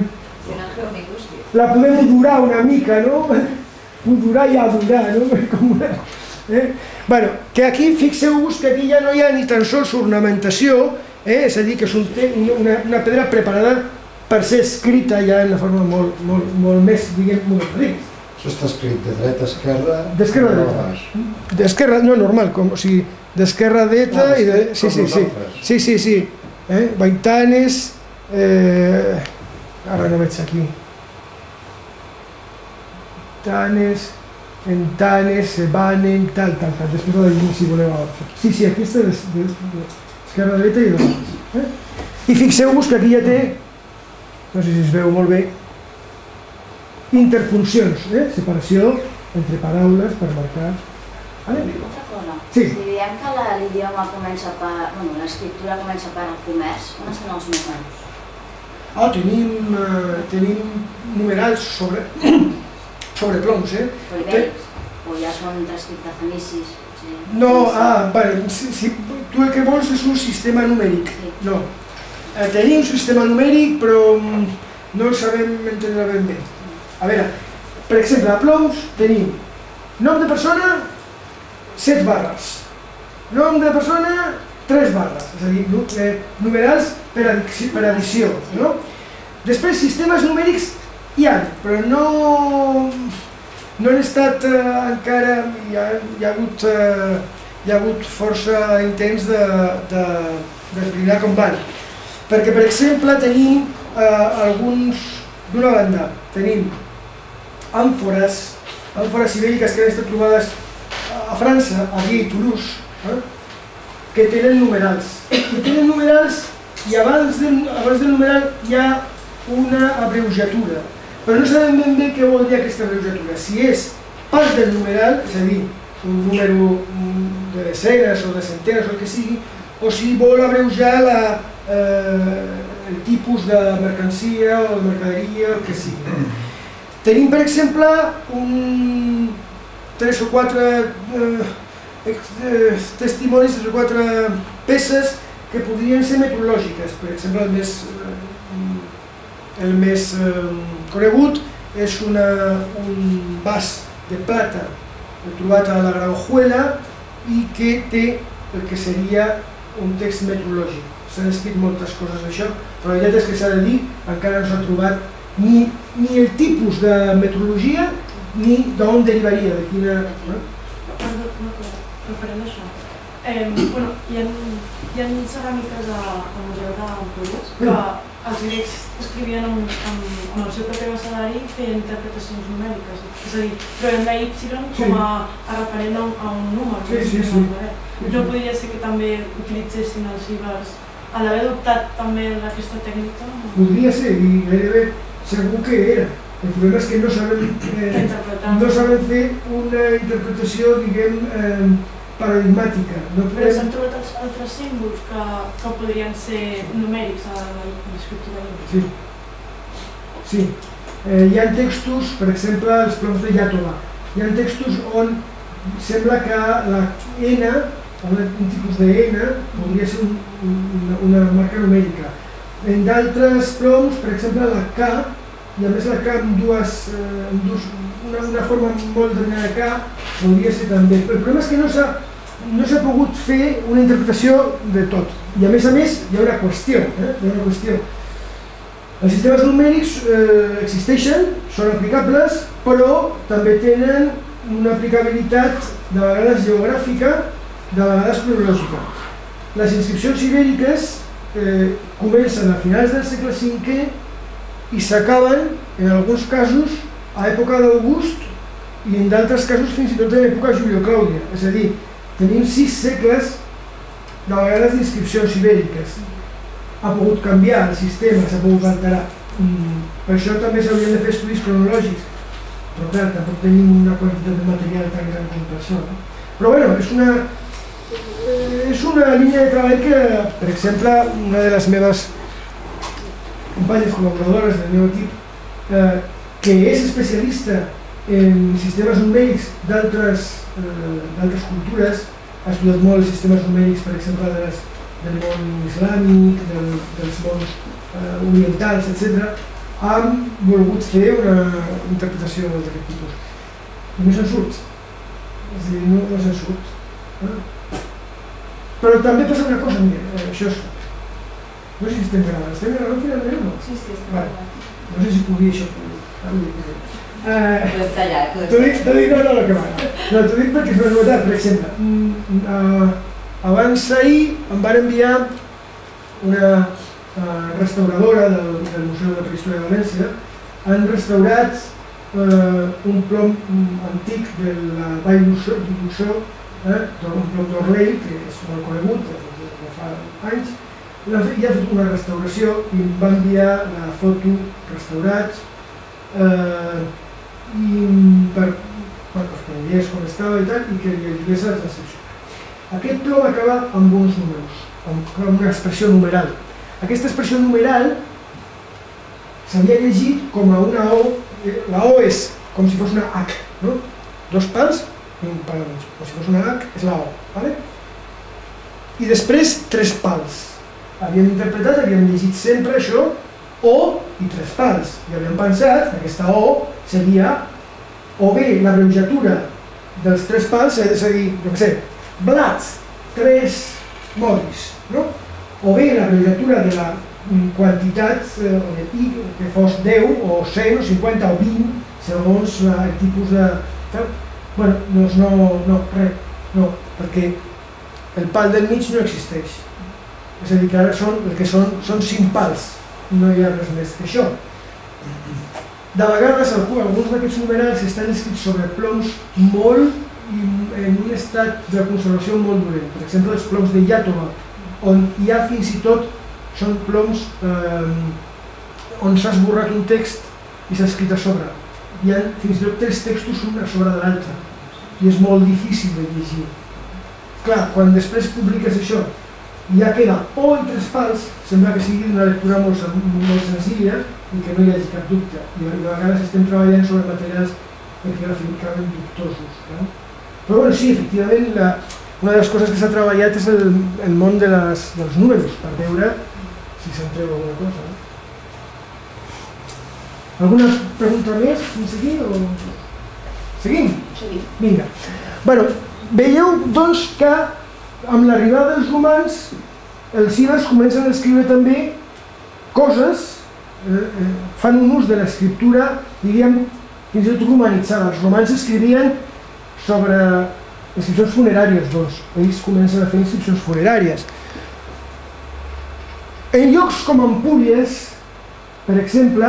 la podem odorar una mica, no? Odorar i adorar, no? Bueno, que aquí, fixeu-vos que aquí ja no hi ha ni tan sols ornamentació, és a dir, que és una pedra preparada per ser escrita ja en la forma molt més, diguem, molt rics. Això està escrit de dreta a esquerra? D'esquerra a dreta. D'esquerra, no, normal, o sigui, d'esquerra a dreta i de... Sí. Baitanes... Ara no veig aquí. Tanes, entanes, ebanen, tal. Després ho llegim si voleu. Sí, aquesta és d'esquerra a dreta i de dreta. I fixeu-vos que aquí ja té, no sé si es veu molt bé, interpuncions, separació entre paraules per marcar. Altra cosa, si diem que l'idioma comença per... l'escriptura comença per al comerç, on estan els números? Tenim numerals sobre ploms, Però ibèrics? O ja són transcriptes fenicis? No, tu el que vols és un sistema numèric. No, tenim un sistema numèric però no el sabem entendre ben bé. A veure, per exemple, a ploms tenim nom de persona, 7 barres. Nom de persona, 3 barres. És a dir, numerals per addició. Després, sistemes numèrics hi ha, però no han estat encara... Hi ha hagut força intents d'esbrinar com van. Perquè, per exemple, tenim alguns... D'una banda, tenim àmfores ibèriques que han estat trobades a França, aquí a Toulouse, que tenen numerals. I abans del numeral hi ha una abreviatura. Però no sabem ben bé què vol dir aquesta abreviatura. Si és part del numeral, és a dir, un número de desenes o de centenes o el que sigui, o si vol abreviar el tipus de mercancia o de mercaderia o el que sigui. Tenim, per exemple, 3 o 4 testimonis, 3 o 4 peces que podrien ser meteorològiques. Per exemple, el més conegut és un vas de plata trobat a la Granjuela i que té el que seria un text metrològic. S'han escrit moltes coses d'això, però la veritat és que s'ha de dir, encara no s'ha trobat ni el tipus de metrologia ni d'on derivaria, de quina... Referent a això, hi ha ceràmiques al Museu d'Empúries que els grecs escrivien amb el seu propi abecedari i feien interpretacions numèriques, és a dir, treuen la Y com a referent a un número. No podria ser que també utilitzessin els ibers a l'haver adoptat també aquesta tècnica? Podria ser, i gairebé segur que era. El problema és que no sabem fer una interpretació, diguem, paradigmàtica. Però s'han trobat els altres símbols que podrien ser numèrics a l'escriptura ibèrica? Sí. Hi ha textos, per exemple, els ploms de Iàtova. Hi ha textos on sembla que la N, un tipus de N, podria ser una marca numèrica. En d'altres ploms, per exemple, la K, i a més la K amb una forma molt determinada de K, podria ser també. El problema és que no s'ha pogut fer una interpretació de tot. I a més, hi ha una qüestió. Els sistemes numèrics existeixen, són aplicables, però també tenen una aplicabilitat de vegades geogràfica, de vegades cronològica. Les inscripcions ibèriques comencen a finals del segle V i s'acaben, en alguns casos, a època d'August i en d'altres casos fins i tot en època Julio-Clàudia. És a dir, tenim 6 segles de vegades d'inscripcions ibèriques. Ha pogut canviar el sistema, s'ha pogut alterar. Per això també s'haurien de fer estudis cronològics. Però clar, tampoc tenim una quantitat de material tan gran com per això. Però bueno, és una línia de treball que, per exemple, una de les meves companyes col·laboradores del meu equip, que és especialista en sistemes numèrics d'altres cultures, ha estudiat molt els sistemes numèrics, per exemple, del món islàmic, dels mons orientals, etc., han volgut fer una interpretació d'aquest tipus. I no se'n surt. És a dir, no se'n surt. Però també passa una cosa, mira, això és... No sé si estem gravant finalment o no? Sí, estem gravant. No sé si podria això. Podem tallar, T'ho dic, no, que va. No, t'ho dic perquè és una novetat, per exemple. Abans d'ahir em van enviar una restauradora del Museu de Prehistòria de València. Han restaurat un plom antic de la Vall d'Ussó, un plom d'Orlell, que és molt conegut, de fa anys. I ha fet una restauració i em va enviar la foto restaurat i que em digués com estava i tal, i que li ajudés a la transcripció. Aquest plom acaba amb uns números, amb una expressió numeral. Aquesta expressió numeral s'havia llegit com a una O, la O és com si fos una H, no? 2 pals i un pal mig, com si fos una H és la O, ¿vale? I després 3 pals. Havíem interpretat, havíem llegit sempre això, O i 3 pals, i havíem pensat que aquesta O seria o bé l'abreviatura dels 3 pals, és a dir, jo què sé, blat, 3 moris, no? O bé l'abreviatura de la quantitat de pi, que fos 10 o 100 o 50 o 20, segons el tipus de... Bueno, doncs no, res, no, perquè el pal del mig no existeix. És a dir, que ara el que són 5 pals, no hi ha res més que això. De vegades, alguns d'aquests numerals estan escrits sobre ploms en un estat de conservació molt dolent. Per exemple, els ploms de Iàtova, on hi ha fins i tot, són ploms on s'ha esborrat un text i s'ha escrit a sobre. Hi ha fins i tot 3 textos un a sobre de l'altre, i és molt difícil de llegir. Clar, quan després publiques això, ja queda O i 3 pals, sembla que sigui una lectura molt senzilla i que no hi hagi cap dubte. I a vegades estem treballant sobre materials gràficament dubtosos. Però sí, efectivament, una de les coses que s'ha treballat és el món dels números, per veure si se'n treu alguna cosa. Alguna pregunta més fins aquí? Seguim? Vinga. Bueno, veieu doncs que amb l'arribada dels romans els ibers comencen a escriure també coses, fan un ús de l'escriptura, diríem, fins i tot romanitzada. Els romans escrivien sobre inscripcions funeràries, doncs ells comencen a fer inscripcions funeràries. En llocs com Empúries, per exemple,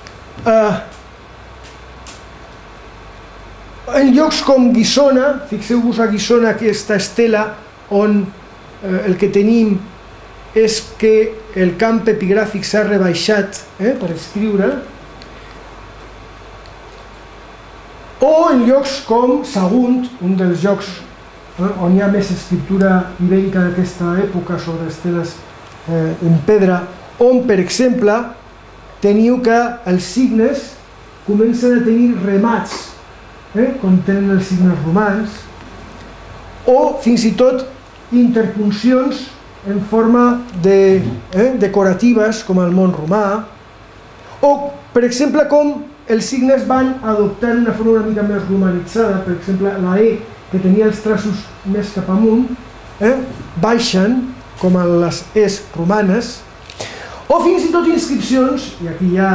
en llocs com Guissona, fixeu-vos a Guissona aquesta estela on el que tenim és que el camp epigràfic s'ha rebaixat per escriure, o en llocs com Sagunt, un dels llocs on hi ha més escriptura ibèrica d'aquesta època sobre esteles en pedra, on, per exemple, teniu que els signes comencen a tenir remats, com tenen els signes romans, o fins i tot interpuncions en forma decoratives, com el món romà, o, per exemple, com els signes van adoptar una forma una mica més romanitzada, per exemple, la E, que tenia els traços més cap amunt, baixen, com a les Es romanes, o fins i tot inscripcions, i aquí ja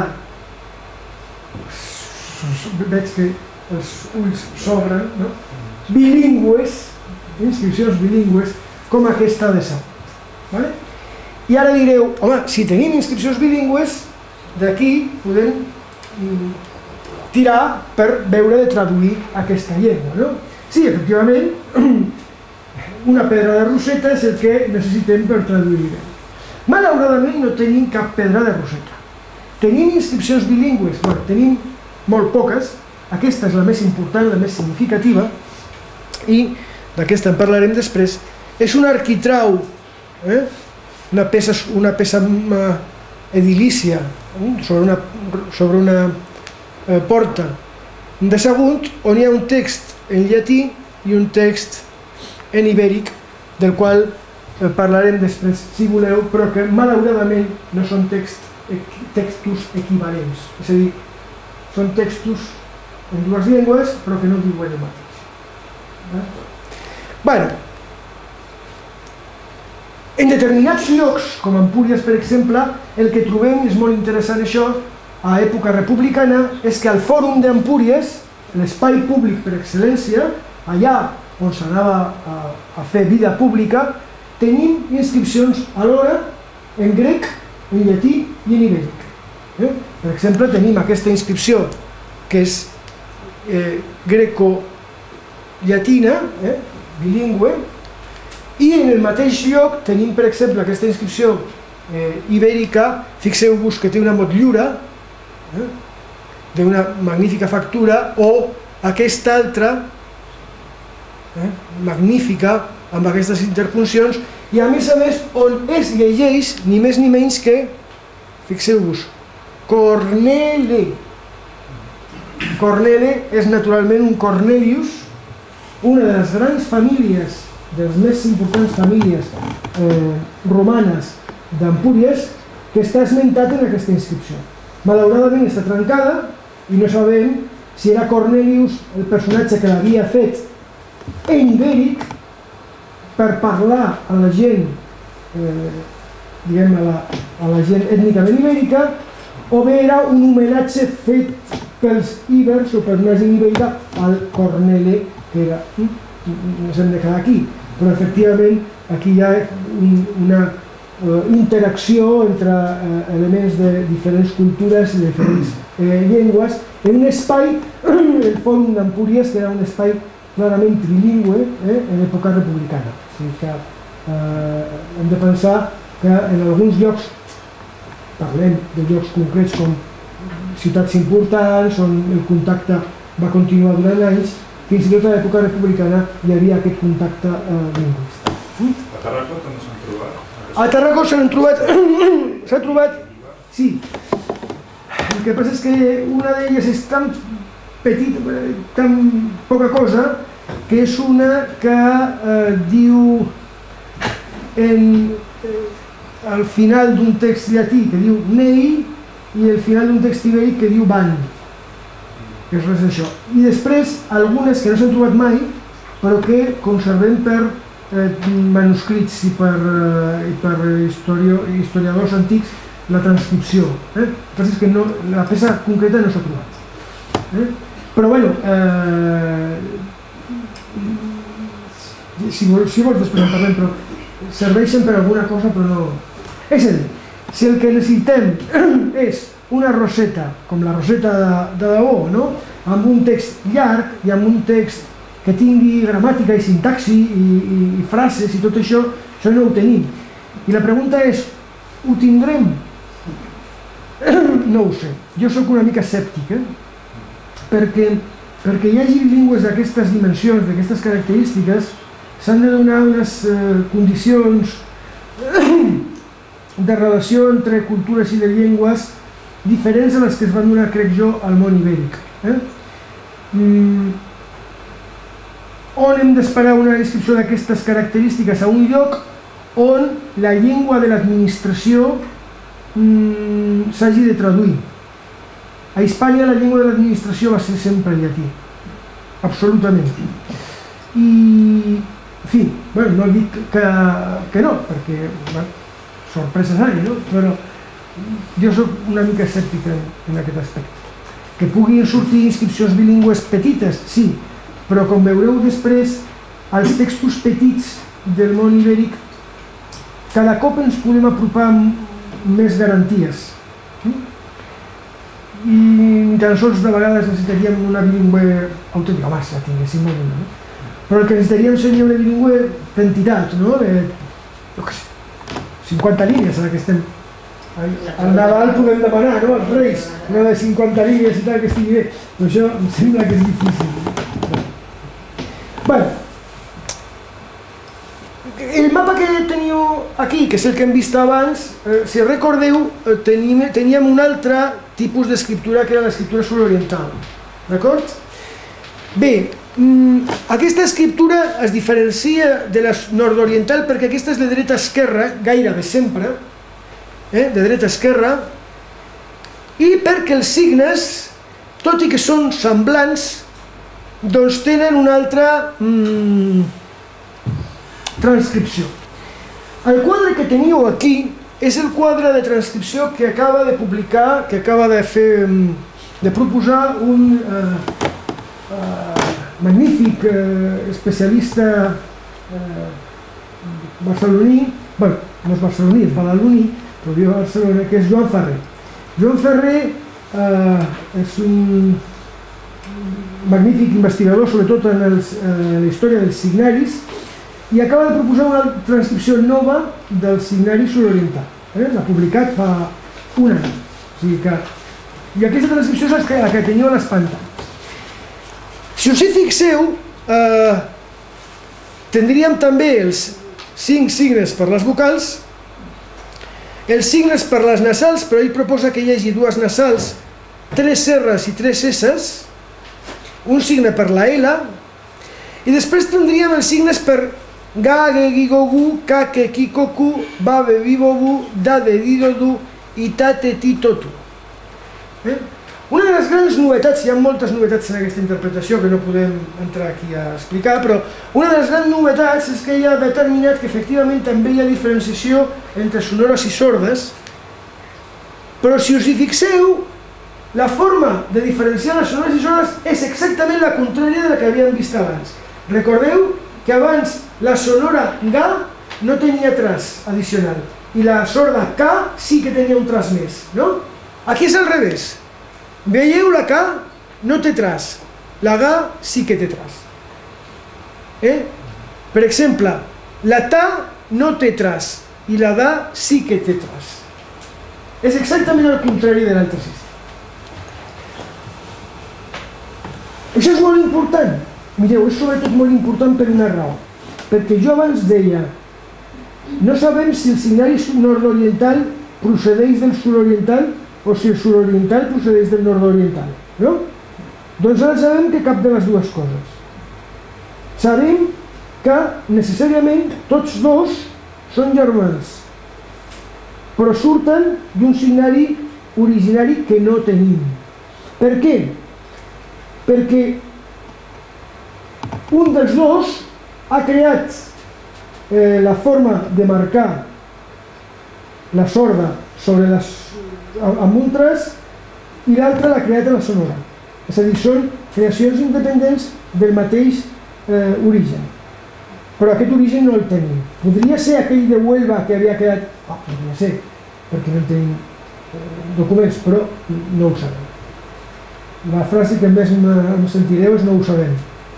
veig que els ulls s'obren, bilingües, inscripcions bilingües, com aquesta de Sagunt. I ara direu, home, si tenim inscripcions bilingües, d'aquí podem tirar per veure de traduir aquesta llengua. Sí, efectivament, una pedra de Rosetta és el que necessitem per traduir. Malauradament no tenim cap pedra de Rosetta. Tenim inscripcions bilingües, tenim molt poques, aquesta és la més important, la més significativa, i d'aquesta en parlarem després. És un arquitrau, una peça edilícia sobre una porta de Sagunt, on hi ha un text en llatí i un text en ibèric, del qual parlarem després, si voleu, però que malauradament no són textos equivalents. És a dir, són textos en dues llengües, però que no diuen el mateix. Bueno, en determinats llocs, com Empúries, per exemple, el que trobem, és molt interessant això, a època republicana, és que al Fòrum d'Empúries, l'espai públic per excel·lència, allà on s'anava a fer vida pública, tenim inscripcions alhora en grec, en llatí i en ibèric. Per exemple, tenim aquesta inscripció que és greco-llatina, bilingüe, i en el mateix lloc tenim, per exemple, aquesta inscripció ibèrica, fixeu-vos que té una motllura d'una magnífica factura, o aquesta altra magnífica, amb aquestes interpuncions, i a més on es llegeix ni més ni menys que, fixeu-vos, Cornele. Cornele és naturalment un Cornelius, una de les grans famílies, de les més importants famílies romanes d'Empúries, que està esmentat en aquesta inscripció. Malauradament està trencada i no sabem si era Cornelius el personatge que l'havia fet en ibèric per parlar a la gent, diguem, a la gent ètnicament ibèrica, o bé era un homenatge fet pels ibers o per una gent ibèrica al Cornele, que era, no s'hem de quedar aquí, però efectivament aquí hi ha una interacció entre elements de diferents cultures i de diferents llengües en un espai, el Fòrum d'Empúries, que era un espai clarament trilingüe en època republicana. O sigui que hem de pensar que en alguns llocs, parlem de llocs concrets com ciutats importants, on el contacte va continuar durant anys, fins i tot a l'època republicana hi havia aquest contacte lingüístic. A Tarragona també s'han trobat? A Tarragona s'ha trobat, sí. El que passa és que una d'elles és tan petita, tan poca cosa, que és una que diu al final d'un text llatí, que diu nei, i el final d'un text ibèric que diu van, que és res d'això. I després algunes que no s'han trobat mai, però que conservem per manuscrits i per historiadors antics la transcripció. El que passa és que la peça concreta no s'ha trobat. Però bueno, si vols després en parlem, però serveixen per alguna cosa, però no... És a dir, si el que necessitem és una roseta, com la roseta de debò, no? Amb un text llarg i amb un text que tingui gramàtica i sintaxi i frases i tot això, això no ho tenim. I la pregunta és, ho tindrem? No ho sé. Jo sóc una mica escèptic, perquè hi hagi bilingües d'aquestes dimensions, d'aquestes característiques, s'han de donar unes condicions de relació entre cultures i de llengües diferents a les que es van donar, crec jo, al món ibèric. On hem d'esperar una descripció d'aquestes característiques? A un lloc on la llengua de l'administració s'hagi de traduir. A Hispània la llengua de l'administració va ser sempre llatí, absolutament. I, en fi, no dic que no, perquè sorpreses hi, no? Però jo soc una mica escèptic en aquest aspecte. Que puguin sortir inscripcions bilingües petites, sí, però com veureu després, als textos petits del món ibèric cada cop ens podem apropar amb més garanties. I ni tan sols de vegades necessitaríem una bilingüe autèntica, home, si la tinguéssim molt bé, no? Però el que necessitaríem seria una bilingüe d'entitat, no? De 50 línies, ara que estem al Nadal podem demanar, no? Els Reis, una de 50 línies i tal, que estigui bé, però això em sembla que és difícil. Bueno, el mapa que teniu aquí, que és el que hem vist abans, si recordeu, teníem un altre tipus d'escriptura que era l'escriptura suroriental, d'acord? Bé, aquesta escriptura es diferencia de la nord-oriental perquè aquesta és de dreta a esquerra, gairebé sempre, de dreta a esquerra, i perquè els signes, tot i que són semblants, doncs tenen una altra transcripció. El quadre que teniu aquí és el quadre de transcripció que acaba de publicar, que acaba de proposar un magnífic especialista barceloní, bueno, no és barceloní, és badaloní, però viu a Barcelona, que és Joan Ferrer. Joan Ferrer és un magnífic investigador, sobretot en la història dels signaris, i acaba de proposar una transcripció nova del signari suroriental. L'ha publicat fa un any. I aquesta transcripció és la que teniu a les pantalles. Si us hi fixeu, tindríem també els 5 signes per les vocals, els signes per les nasals, però ell proposa que hi hagi 2 nasals, 3 R's i 3 S's, un signe per la L, i després tindríem els signes per ga, ge, gi, go, gu, ka, ke, ki, ko, ku, ba, be, bi, bo, bu, da, de, di, do, du, i ta, te, ti, to, tu. Una de les grans novetats, hi ha moltes novetats en aquesta interpretació que no podem entrar aquí a explicar, però una de les grans novetats és que ell ha determinat que efectivament també hi ha diferenciació entre sonores i sordes, però si us hi fixeu, la forma de diferenciar les sonores i sordes és exactament la contrària de la que havíem vist abans. Recordeu que abans la sonora ga no tenia tras addicional i la sorda ka sí que tenia un tras més, no? Aquí és al revés. Veieu, la ka no té tras, la ga sí que té tras. Per exemple, la ta no té tras i la da sí que té tras. És exactament el contrari de l'altre sistema. Això és molt important. Mireu, és sobretot molt important per una raó. Perquè jo abans deia, no sabem si el signari nord-oriental procedeix del sud-oriental o si el sud-oriental procedeix del nord-oriental, no? Doncs ara sabem que cap de les dues coses. Sabem que necessàriament tots dos són germans, però surten d'un signari originari que no tenim. Per què? Perquè un dels dos ha creat la forma de marcar la sorda amb un traç i l'altre l'ha creat a la sonora. És a dir, són creacions independents del mateix origen. Però aquest origen no el tenim. Podria ser aquell de Huelva que havia quedat... podria ser, perquè no tenim documents, però no ho sabem. La frase que més em sentireu és no ho sabem.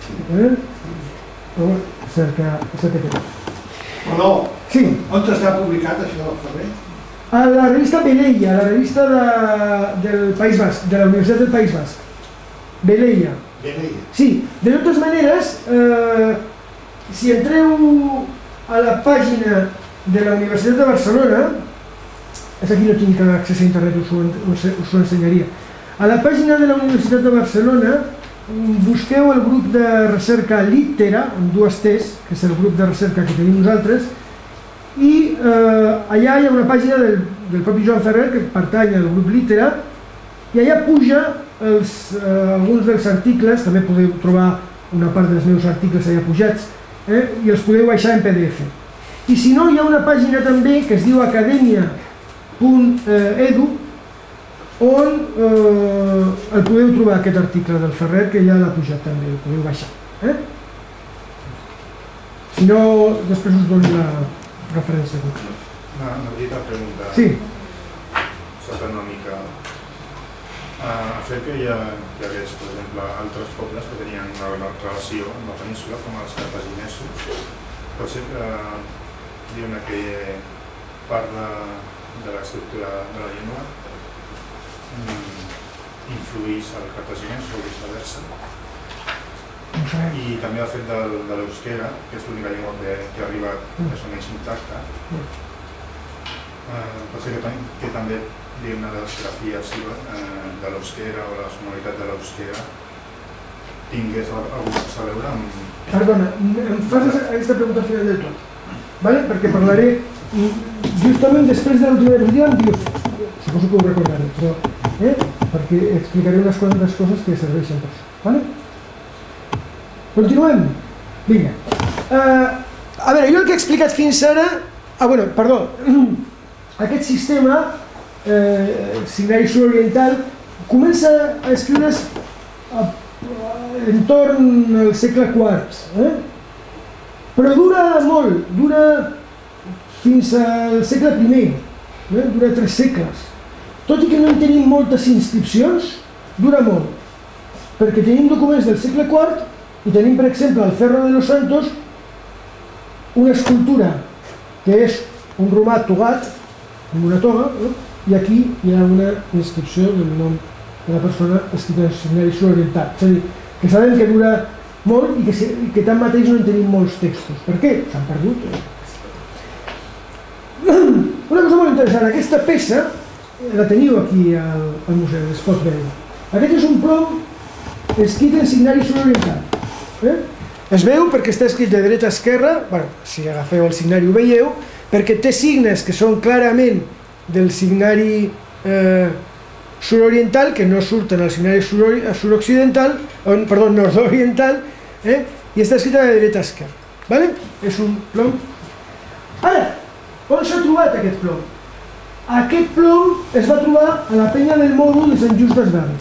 Però és el que tenim. Perdó, sí. On està publicat això del Ferrer? A la revista Beleia, la revista del País Basc, de la Universitat del País Basc. Beleia. Beleia. Sí, de totes maneres, si entreu a la pàgina de la Universitat de Barcelona, és aquí no tinc accés a internet, us ho ensenyaria. A la pàgina de la Universitat de Barcelona busqueu el grup de recerca Littera, amb dues T's, que és el grup de recerca que tenim nosaltres, i allà hi ha una pàgina del propi Joan Ferrer que pertany al grup Littera, i allà puja alguns dels articles, també podeu trobar una part dels meus articles allà pujats, i els podeu baixar en PDF. I si no, hi ha una pàgina també que es diu academia.edu, on el podeu trobar aquest article del Ferrer, que ja l'ha pujat també, el podeu baixar. Si no, després us dono la referència. Una petita pregunta. Sí. Saltant una mica. El fet que hi hagués, per exemple, altres pobles que tenien una relació amb la península, com els cartaginesos, pot ser que diuen que part de l'estructura de la llengua influís al cartaginès o viceversa. I també el fet de l'euskera, que és l'única llengua que ha arribat més o menys intacta, pot ser que també una de les grafies de l'euskera o la sonoritat de l'euskera tingués alguna cosa a veure amb... Perdona, em fas aquesta pregunta al final del tot, perquè parlaré justament després de l'última diapositiva, suposo que ho recordaré, però perquè explicaré unes quantes coses que serveixen per això. Continuem? Vinga. A veure, jo el que he explicat fins ara... perdó, aquest sistema signari sud-oriental comença a escriure's entorn al segle IV, però dura molt, dura fins al segle I, dura 3 segles. Tot i que no en tenim moltes inscripcions, dura molt, perquè tenim documents del segle IV i tenim, per exemple, al Cerro de los Santos una escultura que és un romà togat, amb una toga, i aquí hi ha una inscripció del nom de la persona escrita en signari sud-oriental. És a dir, que sabem que dura molt i que tanmateix no en tenim molts textos. Per què? S'han perdut. Una cosa molt interessant, aquesta peça la teniu aquí al museu, es pot veure. Aquest és un plom escrit en signari sud-oriental. Es veu perquè està escrit de dreta a esquerra, si agafeu el signari ho veieu, perquè té signes que són clarament del signari sud-oriental, que no surten al signari sud-occidental, perdó, nord-oriental, i està escrita de dreta a esquerra. És un plom. Ara, on s'ha trobat aquest plom? Aquest plom es va trobar a la penya del Mòdul de Sant Just Desvern.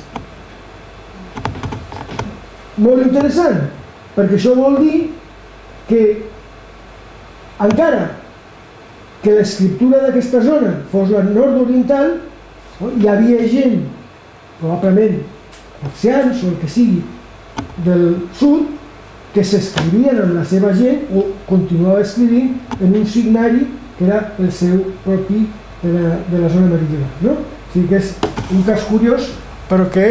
Molt interessant, perquè això vol dir que encara que l'escriptura d'aquesta zona fos la nord-oriental, hi havia gent, probablement persians o el que sigui, del sud, que s'escrivien amb la seva gent o continuava escrivint en un signari que era el seu propi de la zona meridional. O sigui que és un cas curiós, però que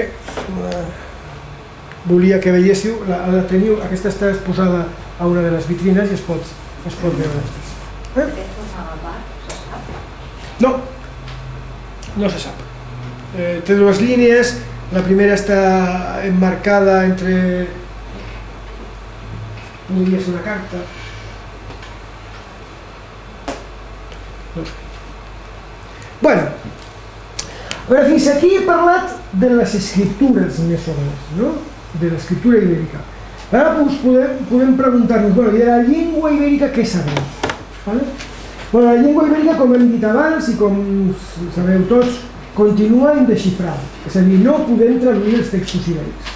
volia que veiéssiu. La teniu, aquesta està exposada a una de les vitrines i es pot veure després. No, no se sap. Té dues línies, la primera està emmarcada entre... podria ser una carta. No ho sé. Bueno, Però fins aquí he parlat de les escriptures més o menys, no? De l'escriptura ibèrica. Ara podem preguntar-nos, bueno, i de la llengua ibèrica què sabem? Bueno, la llengua ibèrica, com hem dit abans i com sabeu tots, continua indexifrada, és a dir, no podem traduir els textos ibèrics.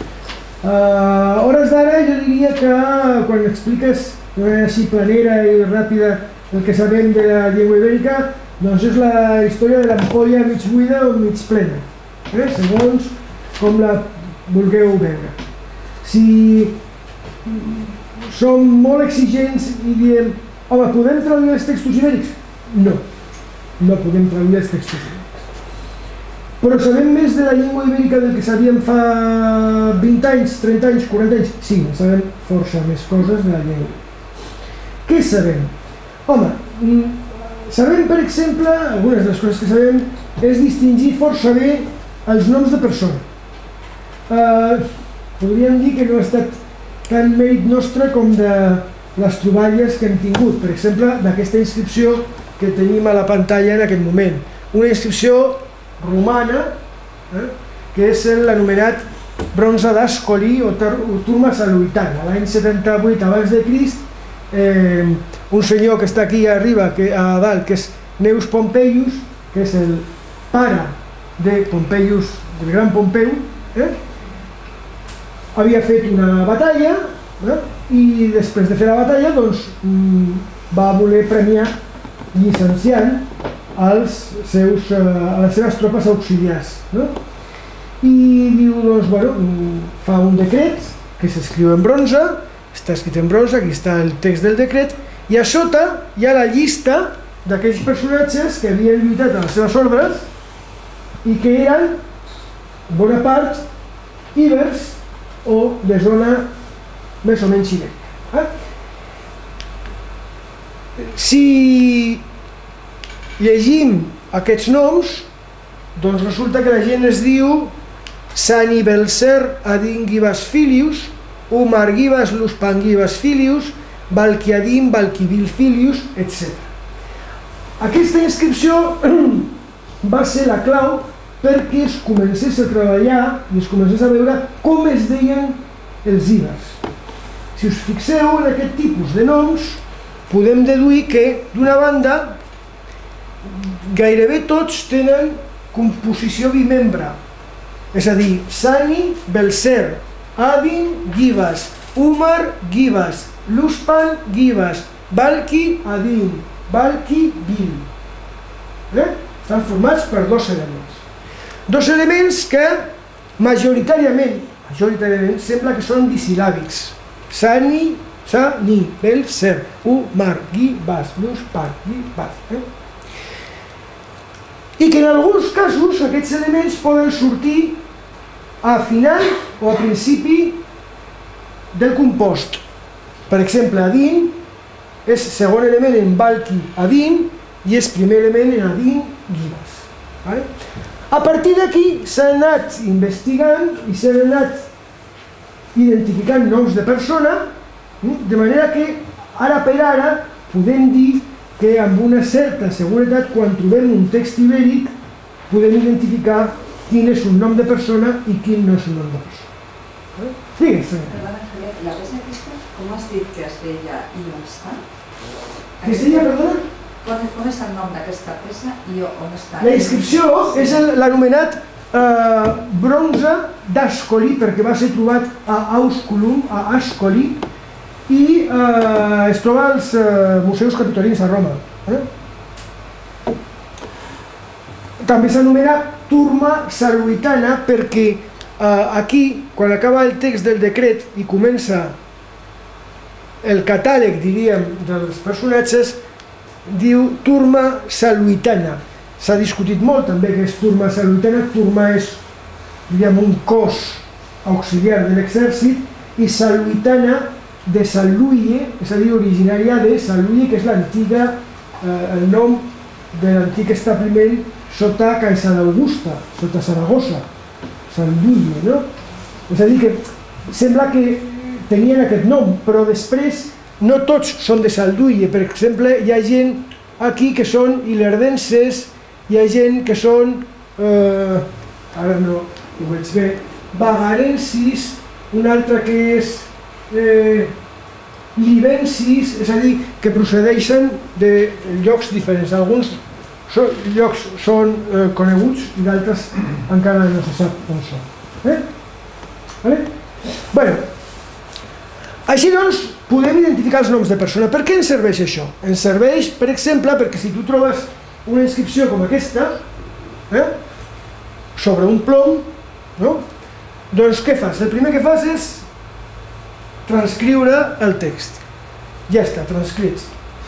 A hores d'ara jo diria que quan expliques de manera així planera i ràpida el que sabem de la llengua ibèrica, doncs és la història de l'ampolla mig buida o mig plena, segons com la vulgueu veure. Si som molt exigents i diem home, podem traduir els textos ibèrics? No, no podem traduir els textos ibèrics. Però sabem més de la llengua ibèrica del que sabíem fa 20 anys, 30 anys, 40 anys? Sí, sabem força més coses de la llengua. Què sabem? Home, sabem, per exemple, algunes de les coses que sabem és distingir força bé els noms de persona. Podríem dir que no ha estat tant mèrit nostre com de les troballes que hem tingut. Per exemple, d'aquesta inscripció que tenim a la pantalla en aquest moment. Una inscripció romana, que és l'anomenat bronze d'Ascoli o turma saluitana. L'any 78 abans de Crist, un senyor que està aquí arriba, a dalt, que és Gnaeus Pompeius, que és el pare de Pompeius, del gran Pompeu, havia fet una batalla i després de fer la batalla va voler premiar llicenciant a les seves tropes auxiliars. I diu, doncs, bueno, fa un decret que s'escriu en bronze, està escrit en bronze, aquí està el text del decret, i a sota hi ha la llista d'aquells personatges que havien lluitat a les seves ordres i que eren, bona part, ibers o de zona més o menys ibèrica. Si llegim aquests noms, doncs resulta que la gent es diu Sani Belser Adingibas Filius, Umar Gibas Luspangibas Filius, Balquiadim Balquibil Filius, etc. Aquesta inscripció va ser la clau perquè es comencés a treballar i es comencés a veure com es deien els ibers. Si us fixeu en aquest tipus de noms, podem deduir que, d'una banda, gairebé tots tenen composició bimembre, és a dir, Sani, Belser, Adin, Gibas, Umar, Gibas, Luspan, Gibas, Balqui, Adin, Balqui, Bil. Estan formats per dos elements. Dos elements que majoritàriament sembla que són disil·làbics. Sani, Sani, Belser, Umar, Gibas, Luspan, Gibas. I que en alguns casos aquests elements poden sortir a final o a principi del compost. Per exemple, Adin és segon element en Balqui Adin i és primer element en Adin Gibas. A partir d'aquí s'ha anat investigant i s'han anat identificant noms de persona, de manera que ara per ara podem dir que amb una certa seguretat, quan trobem un text ibèric, podem identificar quin és un nom de persona i quin no és un nom de persona. Digues. Perdona, Javier, la peça aquesta, com has dit que es deia i on està? Que es deia, perdona? Com és el nom d'aquesta peça i on està? La inscripció és l'anomenat bronze d'Ascoli, perquè va ser trobat a Ausculum, a Ascoli, i es troba als museus capitolins a Roma. També s'anomena turma saluitana perquè aquí, quan acaba el text del decret i comença el catàleg, diríem, dels personatges, diu turma saluitana. S'ha discutit molt també que és turma saluitana. Turma és, diríem, un cos auxiliar de l'exèrcit i saluitana de Saluye, és a dir, originària de Saluye, que és l'antiga, el nom de l'antic establiment sota Caesar Augusta, sota Saragossa, Saluye, no? És a dir, que sembla que tenien aquest nom, però després no tots són de Saluye. Per exemple, hi ha gent aquí que són ilerdenses, hi ha gent que són ara no ho veig bé, vagarensis, un altre que és libensis, és a dir, que procedeixen de llocs diferents. Alguns llocs són coneguts i d'altres encara no se sap on són. Bé, així doncs podem identificar els noms de persona. Per què ens serveix això? Ens serveix, per exemple, perquè si tu trobes una inscripció com aquesta sobre un plom, doncs què fas? El primer que fas és transcriure el text. Ja està, transcrits.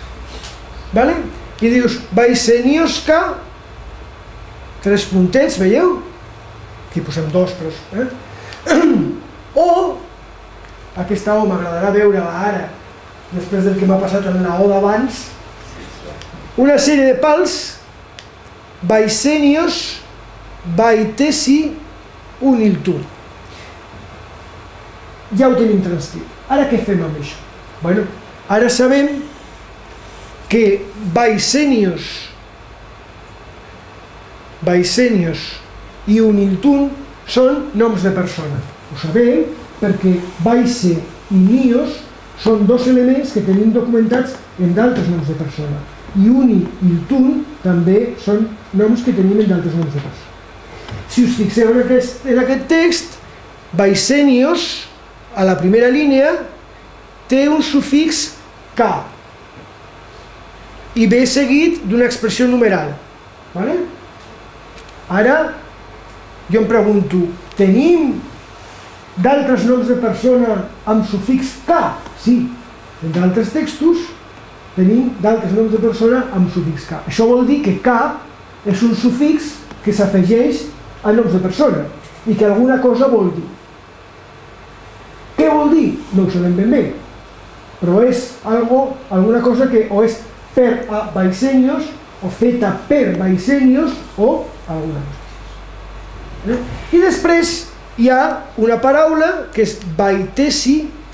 I dius Vaisenioska, 3 puntets, veieu? Aquí posem 2, però... O, aquesta O m'agradarà veure-la ara, després del que m'ha passat en la O d'abans, una sèrie de pals, Vaisenios, Vaitesi, Uniltu. Ja ho tenim transcrit. Ara què fem amb això? Bueno, ara sabem que Vaisenios i Uniltun són noms de persona. Ho sabem perquè Vaise i Nios són 2 elements que tenim documentats en d'altres noms de persona. I Uni i Iltun també són noms que tenim en d'altres noms de persona. Si us fixeu en aquest text, Vaisenios, a la primera línia, té un sufix K i ve seguit d'una expressió numeral. Ara, jo em pregunto, tenim d'altres noms de persona amb sufix K? Sí, en d'altres textos tenim d'altres noms de persona amb sufix K. Això vol dir que K és un sufix que s'afegeix a noms de persona i que alguna cosa vol dir. Què vol dir? No ho sabem ben bé, però és alguna cosa que o és per a Vaisenios o feta per Vaisenios o alguna cosa. I després hi ha una paraula que és Vaitesi,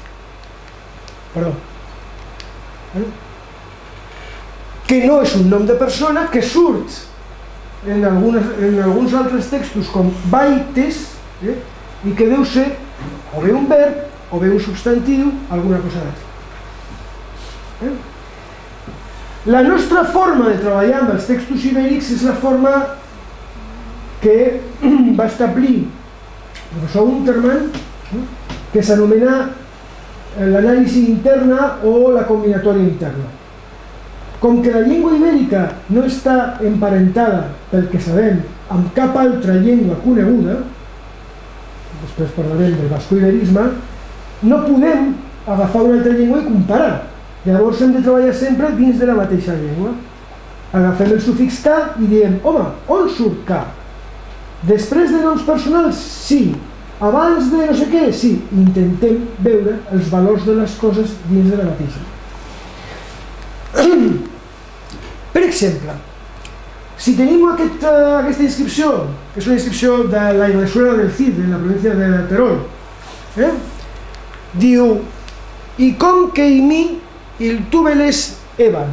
que no és un nom de persona, que surt en alguns altres textos com Vaites i que deu ser o bé un verb o bé un substantiu, alguna cosa d'altra. La nostra forma de treballar amb els textos ibèrics és la forma que va establir el professor Untermann, que s'anomena l'anàlisi interna o la combinatòria interna. Com que la llengua ibèrica no està emparentada, pel que sabem, amb cap altra llengua coneguda, després parlarem del vasco-iberisme, no podem agafar una altra llengua i comparar. Llavors hem de treballar sempre dins de la mateixa llengua. Agafem el sufix K i diem, home, on surt K? Després de noms personals? Sí. Abans de no sé què? Sí. Intentem veure els valors de les coses dins de la mateixa. Per exemple, si tenim aquesta inscripció, que és una inscripció de la Iglesia del Cid, en la província de Terol, diu, i com que i mi il túbeles evan.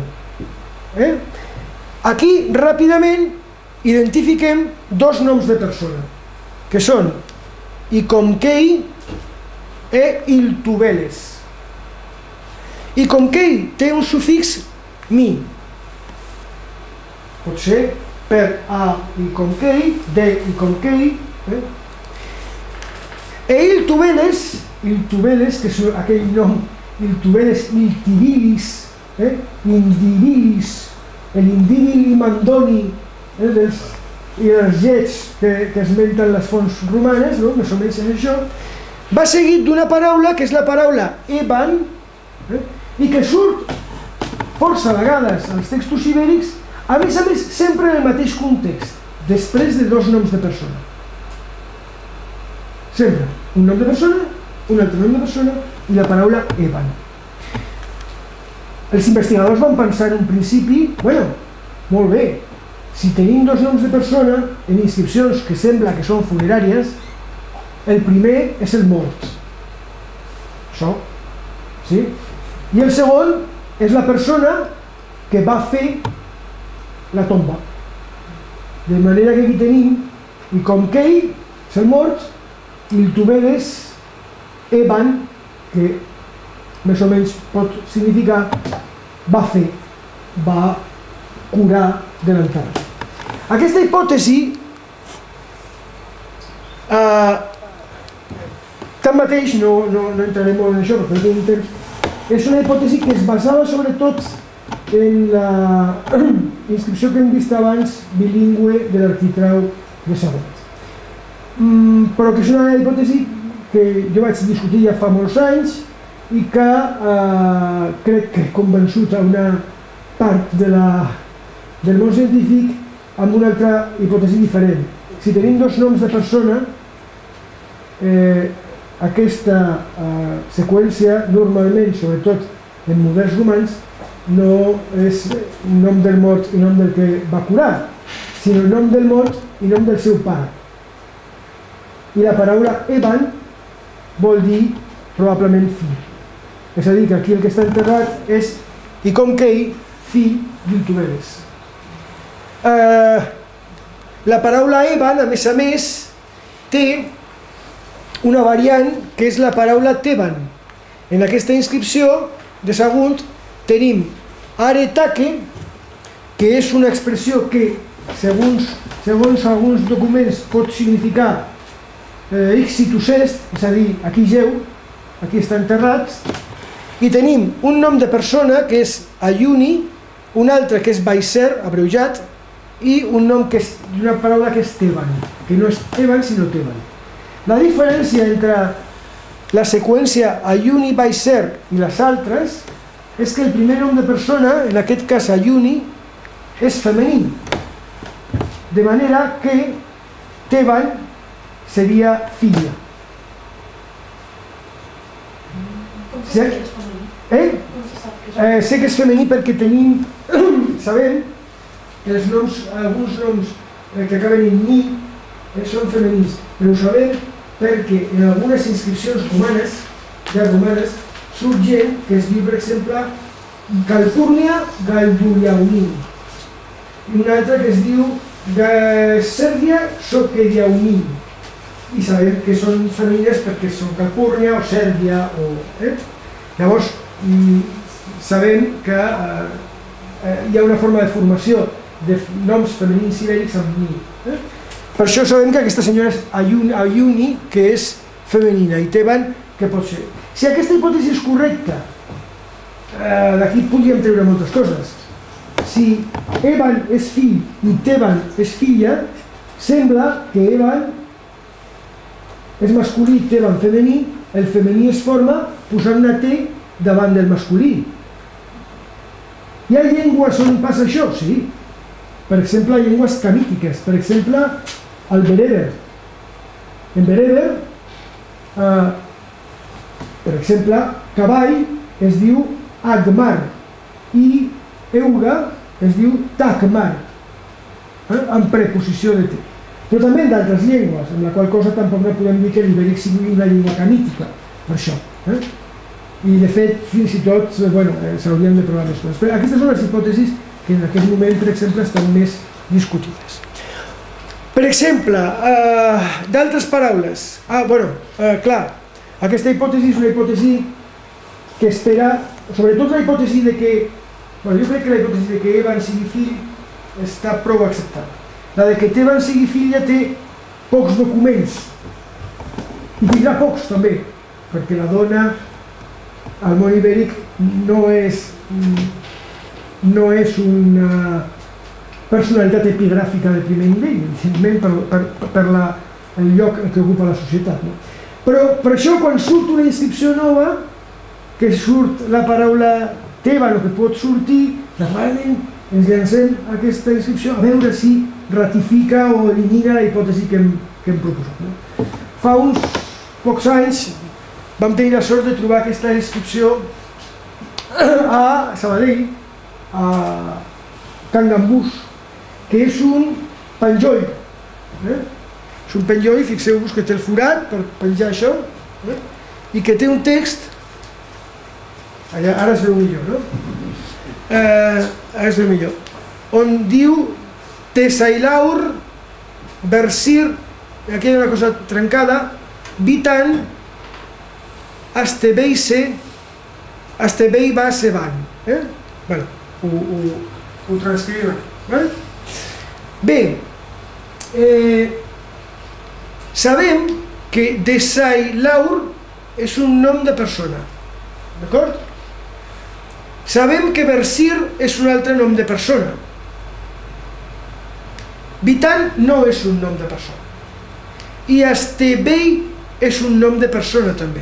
Aquí, ràpidament, identifiquem 2 noms de persona, que són Icomquei e il tubeles. Icomquei té un sufix mi. Pot ser per a Icomquei, de Icomquei, e il tubeles, que és aquell nom, il tubeles iltibilis, indibilis, l'indibili mandoni, i els llets que esmenten les fonts romanes, més o menys és això, va seguit d'una paraula que és la paraula evan, i que surt força vegades als textos ibèrics, a més sempre en el mateix context, després de 2 noms de persona. Sempre un nom de persona, un altre nom de persona i la paraula evan. Els investigadors van pensar en un principi, bueno, molt bé, si tenim 2 noms de persona en inscripcions que sembla que són funeràries, el primer és el mort. Això, sí? I el segon és la persona que va fer la tomba. De manera que aquí tenim I com Kei és el mort, i el tu vedes Evan, que més o menys pot significar va fer, va curar de l'enterrat. Aquesta hipòtesi tanmateix, no entraré molt en això perquè no tenim temps, és una hipòtesi que es basava sobretot en la inscripció que hem vist abans bilingüe de l'arquitrau de Sagunt. Però que és una hipòtesi que jo vaig discutir ja fa molts anys i que crec que he convençut a una part del món científic amb una altra hipòtesi diferent. Si tenim dos noms de persona, aquesta seqüència normalment, sobretot en models romans, no és nom del mort i nom del que va curar, sinó nom del mort i nom del seu pare. I la paraula Evan vol dir probablement fill. És a dir, que aquí el que està enterrat és Icomkei, fill d'Iltumedes. La paraula Evan, a més, té una variant que és la paraula Teban. En aquesta inscripció de Sagunt tenim Aretake, que és una expressió que, segons alguns documents, pot significar Ixitus est, és a dir, aquí geu, aquí està enterrat, i tenim un nom de persona que és Ayuni, un altre que és Baiser, abreujat, i un nom que és una paraula que és Teban, que no és Evan sinó Teban. La diferència entre la seqüència Ayuni, Baiser i les altres és que el primer nom de persona, en aquest cas Ayuni, és femení, de manera que Teban seria filla. Sé que és femení perquè tenim, sabem que alguns noms que acaben en ni són femenins, però ho sabem perquè en algunes inscripcions romanes, ja romanes, surt gent que es diu, per exemple, Calpurnia Galduliauni, i una altra que es diu Serdia Sokediauni, i sabem que són femenines perquè són Calpurnia o Serdia llavors sabem que hi ha una forma de formació de noms femenins ibèrics amb ni. Per això sabem que aquesta senyora és Ayuni, que és femenina, i Teban, que pot ser. Si aquesta hipòtesi és correcta, d'aquí podríem treure moltes coses. Si Evan és fill i Teban és filla, sembla que Evan és masculí i Teban femení, el femení es forma posant una T davant del masculí. Hi ha llengües on passa això? Sí. Per exemple, llengües camítiques. Per exemple, el bereber. En bereber, per exemple, cavall es diu Agmar i euga es diu Takmar, amb preposició de T. Però també en d'altres llengües, amb la qual cosa tampoc no podem dir que l'ibèric sigui una llengua camítica, per això. I de fet, fins i tot, s'haurien de provar més coses. Però aquestes són les hipòtesis que en aquest moment, per exemple, estan més discutides. Per exemple, d'altres paraules. Clar, aquesta hipòtesi és una hipòtesi que espera, sobretot la hipòtesi de que, jo crec que la hipòtesi de que Evan sigui fill està prou acceptada. La de que Teban sigui fill ja té pocs documents, i tindrà pocs també, perquè la dona al món ibèric no és una personalitat epigràfica de primer nivell, evidentment per el lloc que ocupa la societat. Però per això quan surt una inscripció nova, que surt la paraula Teban o que pot sortir, normalment ens llancem aquesta inscripció a veure si ratifica o elimina la hipòtesi que hem proposat. Fa uns pocs anys vam tenir la sort de trobar aquesta inscripció a Sabadell, a Can Gambús, que és un penjoll. És un penjoll, fixeu-vos que té el forat per penjar això, i que té un text, ara es veu millor, no? Ara es veu millor, on diu Tesailaur Versir aquí hi ha una cosa trencada, bitan, astebeise, astebeiba seban. Bueno, ho transcrivim aquí. Bé, sabem que Desailaur és un nom de persona, d'acord? Sabem que Bersir és un altre nom de persona. Bitan no és un nom de persona. I Astebei és un nom de persona també.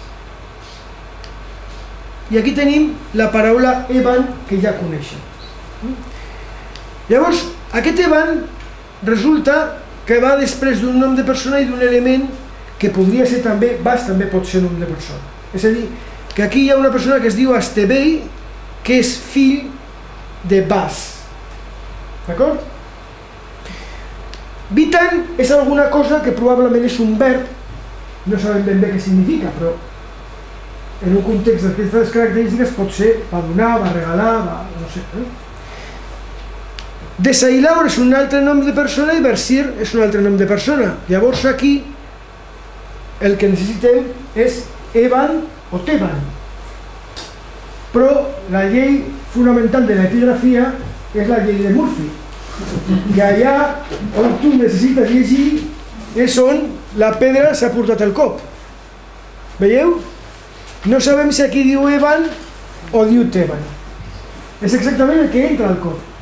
I aquí tenim la paraula Eban, que ja coneixem. Llavors, aquest Eban resulta que va després d'un nom de persona i d'un element que podria ser també, Bas també pot ser nom de persona. És a dir, que aquí hi ha una persona que es diu Astebei, que és fill de Bas. D'acord? Bitan és alguna cosa que probablement és un verb, no sabem ben bé què significa, però en un context d'aquestes característiques pot ser va donar, va regalar, no sé. Desailaur és un altre nom de persona i Bersir és un altre nom de persona. Llavors aquí el que necessitem és Eban o Teban. Però la llei fonamental de l'epigrafia és la llei de Murphy. I allà on tu necessites llegir és on la pedra s'ha portat el cop. Veieu? No sabem si aquí diu Eban o diu Teban. És exactament el que entra al cop.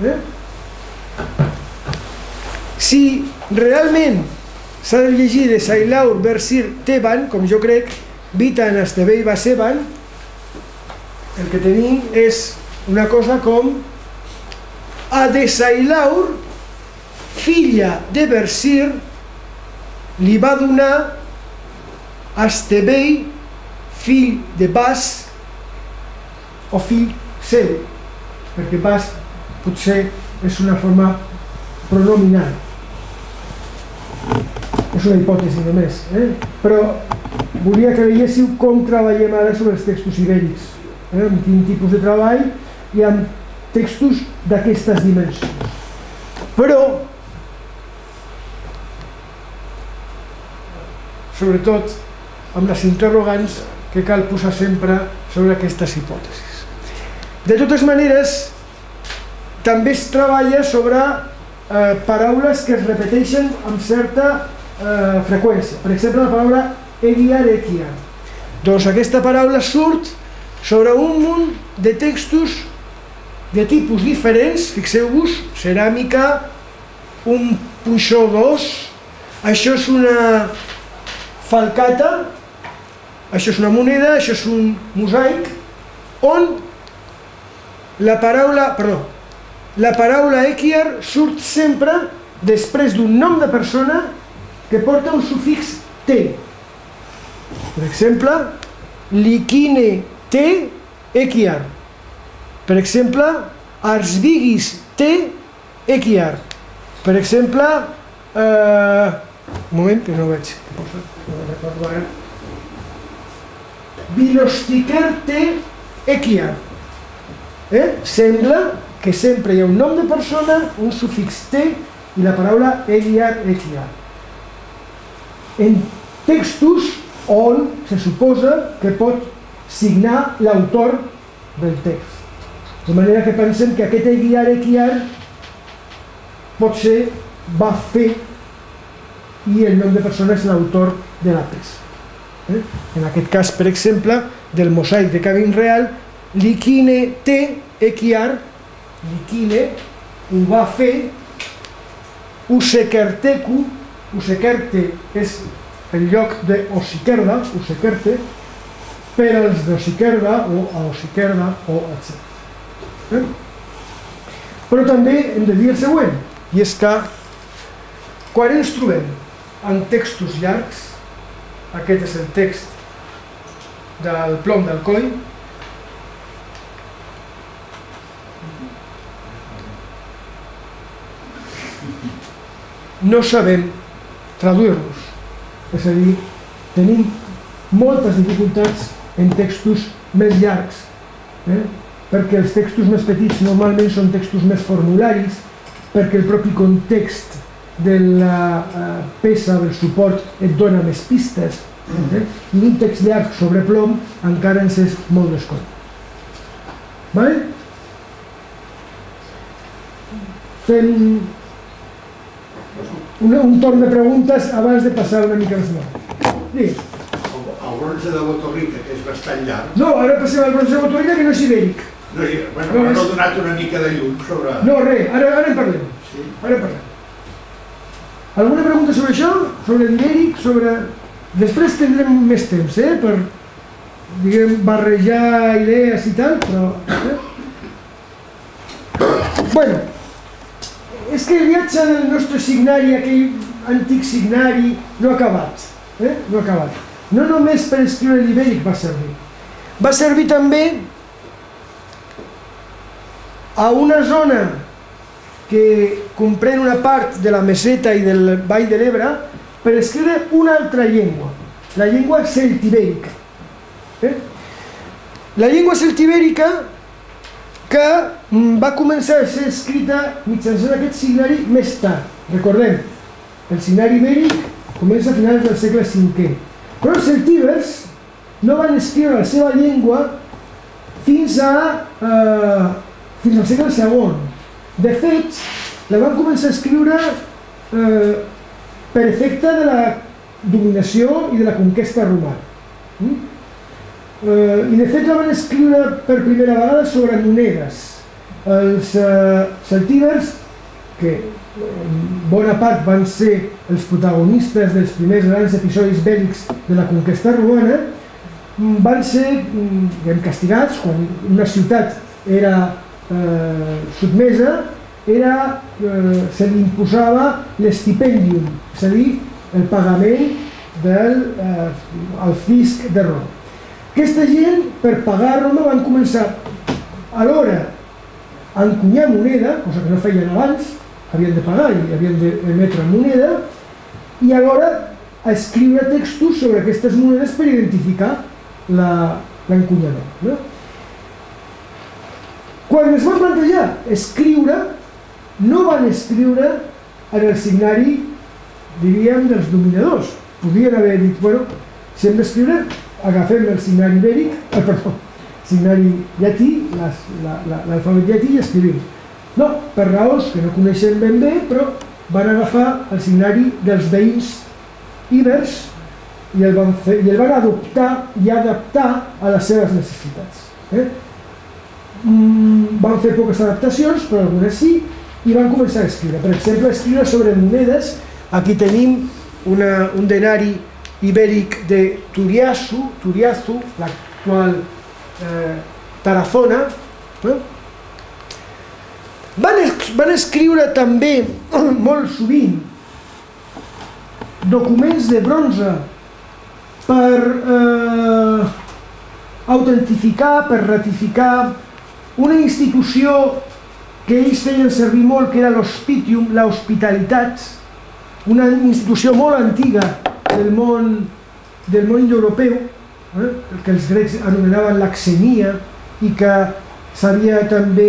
Si realment s'ha de llegir de Sailaur, Bersir, Teban, com jo crec, Bitan, Astebei, Baseban, el que tenim és una cosa com a Desailaur, filla de Bersir, li va donar Astebei, fill de Bas, o fill seu, perquè Bas potser és una forma pronominal. És una hipòtesi només, però volia que veiéssiu com treballem ara sobre els textos ibèrics, amb quin tipus de treball i amb textos d'aquestes dimensions. Però, sobretot, amb les interrogants que cal posar sempre sobre aquestes hipòtesis. De totes maneres, també es treballa sobre paraules que es repeteixen amb certa freqüència. Per exemple, la paraula egiar, ekiar. Doncs aquesta paraula surt sobre un munt de textos de tipus diferents, fixeu-vos, ceràmica, un punxó d'os, això és una falcata, això és una moneda, això és un mosaic, on la paraula ekiar surt sempre després d'un nom de persona que porta un sufix te. Per exemple, likine te ekiar. Per exemple, arsbigis te ekiar. Per exemple, un moment que no veig, no recordo ara. Bilostiker te ekiar. Sembla que sempre hi ha un nom de persona, un sufix te i la paraula egiar, ekiar. En textos on se suposa que pot signar l'autor del text. De manera que pensem que aquest egiar, ekiar pot ser va fer i el nom de persona és l'autor de la peça. En aquest cas, per exemple, del mosaic de Cabin Real, likine te ekiar, likine ho va fer, usekerteku, usekerte és el lloc d'Osikerda, usekerte, per als d'Osikerda o a Osikerda o etc. Però també hem de dir el següent, i és que quan ens trobem en textos llargs, aquest és el text del Plom d'Alcoi, no sabem traduir-los, és a dir, tenim moltes dificultats en textos més llargs, perquè els textos més petits normalment són textos més formularis, perquè el propi context de la peça del suport et dona més pistes, i un text llarg sobre plom encara ens és molt desconegut. Fem un torn de preguntes abans de passar una mica més nou. Digues. El bronze de Botorrica, que és bastant llarg. No, ara passem al bronze de Botorrica, que no és ibèric. Bueno, no ha donat una mica de llum sobre... No, res, ara en parlem. Ara en parlem. Alguna pregunta sobre això? Sobre l'ibèric? Després tindrem més temps, per, diguem, barrejar idees i tal, però... Bueno, és que el viatge del nostre signari, aquell antic signari, no ha acabat. No ha acabat. No només per escriure l'ibèric va servir. Va servir també a una zona que comprèn una part de la meseta i del Vall de l'Ebre per escriure una altra llengua, la llengua celtibèrica. La llengua celtibèrica que va començar a ser escrita mitjançant aquest signari més tard. Recordem, el signari ibèric comença a finals del segle V, però els celtibers no van escriure la seva llengua fins al segle II. De fet, la van començar a escriure per efecte de la dominació i de la conquesta romana. I de fet la van escriure per primera vegada sobre monedes. Els celtibers, que bona part van ser els protagonistes dels primers grans episodis bèl·lics de la conquesta romana, van ser castigats quan una ciutat era sotmesa, se li imposava l'estipendium, és a dir, el pagament del fisc de Roma. Aquesta gent, per pagar Roma, van començar alhora a encunyar moneda, cosa que no feien abans, havien de pagar i havien d'emetre moneda, i alhora a escriure textos sobre aquestes monedes per identificar l'encunyador. Quan es van plantejar escriure, no van escriure en el signari, diríem, dels dominadors. Podien haver dit, bueno, si hem d'escriure, agafem el signari ibèric, signari llatí, l'alfabet llatí i escrivim. No, per raons que no coneixem ben bé, però van agafar el signari dels veïns ibers i el van adoptar i adaptar a les seves necessitats. Van fer poques adaptacions, però algunes sí, i van començar a escriure. Per exemple, escriure sobre monedes. Aquí tenim un denari ibèric de Turiazu, l'actual Tarazona. Van escriure també, molt sovint, documents de bronze per autentificar, per ratificar una institució que ells feien servir molt, que era l'hospitium, l'hospitalitat, una institució molt antiga del món europeu, que els grecs anomenaven l'axenia i que s'havia també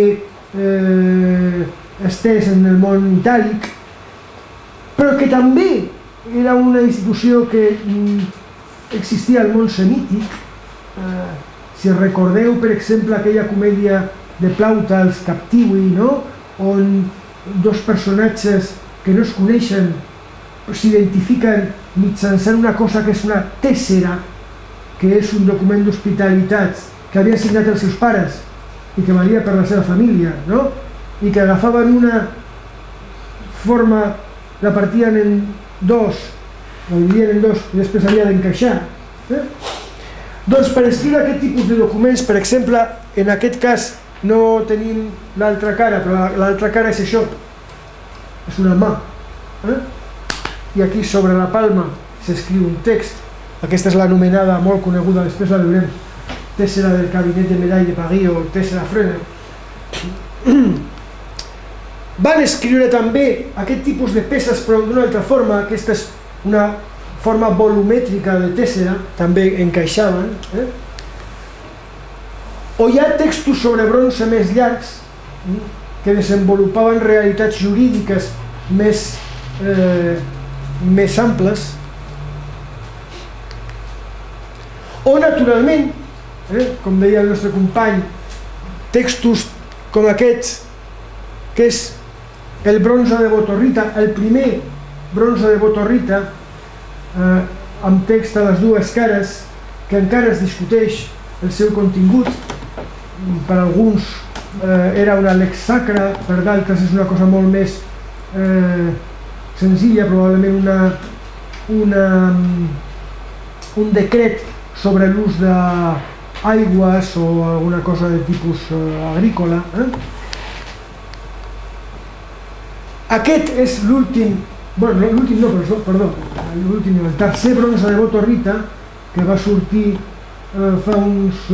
estès en el món itàlic, però que també era una institució que existia al món semític. Si recordeu, per exemple, aquella comèdia de Plauta, Els Captivi, on dos personatges que no es coneixen s'identifiquen mitjançant una cosa que és una tèssera, que és un document d'hospitalitat que havien signat els seus pares i que valia per la seva família, i que agafaven una forma, la partien en dos, la dividien en dos i després havia d'encaixar. Doncs per escriure aquest tipus de documents, per exemple, en aquest cas no tenim l'altra cara, però l'altra cara és això, és una mà, i aquí sobre la palma s'escriu un text. Aquesta és l'anomenada, molt coneguda, després la veurem, tèssera del Cabinet de Médaille de Paris o tèssera Frener. Van escriure també aquest tipus de peces, però d'una altra forma. Aquesta és una forma volumètrica de tèssera, també encaixaven. O hi ha textos sobre bronze més llargs que desenvolupaven realitats jurídiques més més amples, o naturalment, com deia el nostre company, textos com aquests, que és el bronze de Botorrita, el primer bronze de Botorrita, amb text a les dues cares, que encara es discuteix el seu contingut. Per alguns era una lex sacra, per d'altres és una cosa molt més senzilla, probablement un decret sobre l'ús d'aigües o alguna cosa de tipus agrícola. Aquest és l'últim, el tercer bronze de Botorrita, que va sortir fa uns...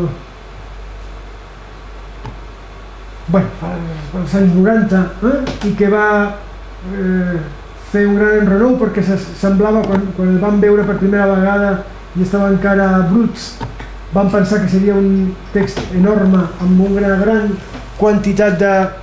als anys 90, i que va fer un gran enrenou perquè semblava, quan el van veure per primera vegada i estava encara bruts, van pensar que seria un text enorme amb una gran quantitat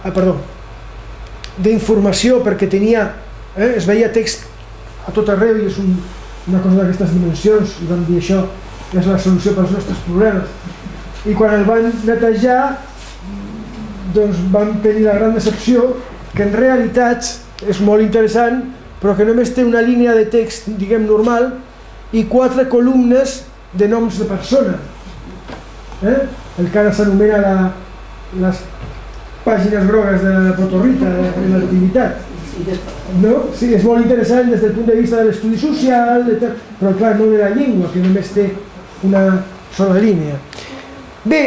d'informació, perquè tenia, es veia text a tot arreu i és una cosa d'aquestes dimensions, i vam dir això és la solució pels nostres problemes. I quan el van netejar, doncs van tenir la gran decepció que en realitat és molt interessant, però que només té una línia de text, diguem, normal, i 4 columnes de noms de persona. El que ara s'anomena les pàgines grogues de Botorrita, de l'activitat. Sí, és molt interessant des del punt de vista de l'estudi social, però clar, no de la llengua, que només té una sola línia. Bé,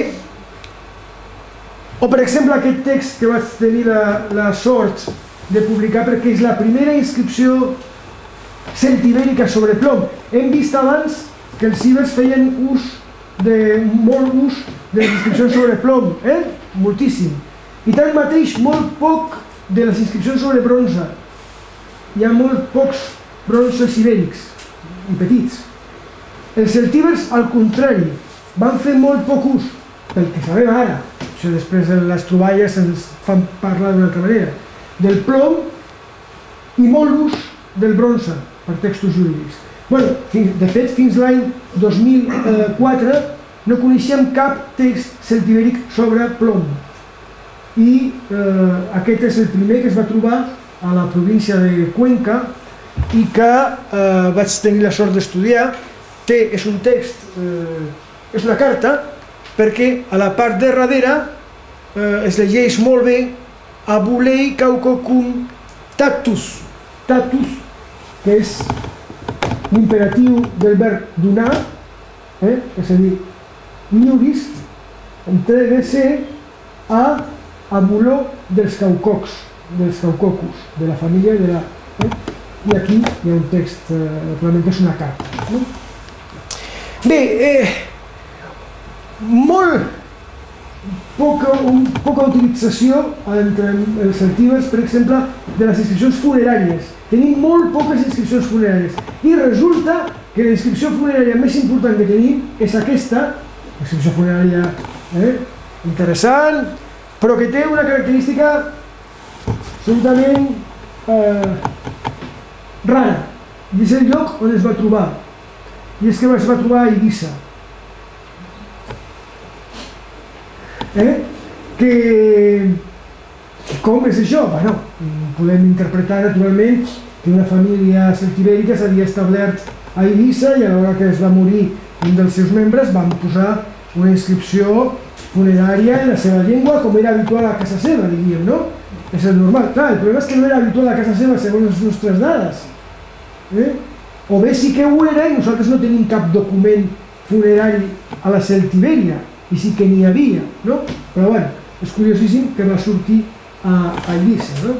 o per exemple aquest text que vaig tenir la sort de publicar perquè és la primera inscripció celtibèrica sobre plom. Hem vist abans que els cibers feien molt ús de les inscripcions sobre plom, moltíssim. I tanmateix molt poc de les inscripcions sobre bronze. Hi ha molt pocs bronzes ibèrics i petits. Els celtibers, al contrari, van fer molt poc ús, pel que sabem ara, això després les troballes ens fan parlar d'una altra manera, del plom i molt ús del bronze per textos jurídics. De fet, fins l'any 2004 no coneixíem cap text celtibèric sobre plom. I aquest és el primer que es va trobar a la província de Cuenca i que vaig tenir la sort d'estudiar. És un text, és una carta, perquè a la part de darrere es llegeix molt bé Abulei Caucocum Tactus. Tactus, que és l'imperatiu del verb donar, és a dir, Niuris, entregue-se a Abuló dels Caucocs, de la família de la... I aquí hi ha un text, naturalment és una carta. Bé, molt poca utilització entre els celtibers, per exemple, de les inscripcions funeràries. Tenim molt poques inscripcions funeràries i resulta que la inscripció funerària més important que tenim és aquesta, la inscripció funerària interessant, però que té una característica absolutament rara, i és el lloc on es va trobar, i és que es va trobar a Eivissa. Com és això? Bueno, podem interpretar naturalment que una família celtibèrica s'havia establert a Eivissa i a l'hora que es va morir un dels seus membres van posar una inscripció funerària en la seva llengua, com era habitual a casa seva, diríem, no? És el normal. Clar, el problema és que no era habitual a casa seva segons les nostres dades. O bé sí que ho era i nosaltres no tenim cap document funerari a la Celtibèria, i sí que n'hi havia, no? Però bueno, és curiosíssim que va sortir a Eivissa, no?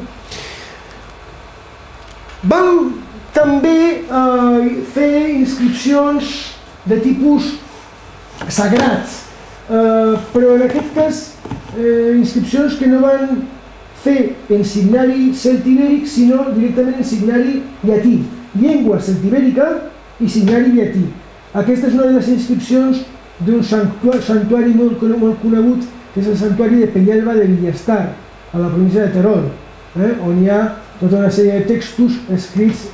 Vam també fer inscripcions de tipus sagrats, però en aquest cas inscripcions que no van fer en signari celtibèric, sinó directament en signari llatí, llengua celtibèrica i signari llatí. Aquesta és una de les inscripcions d'un santuari molt conegut, que és el santuari de Penyalba de Villestar, a la província de Terol, on hi ha tota una sèrie de textos escrits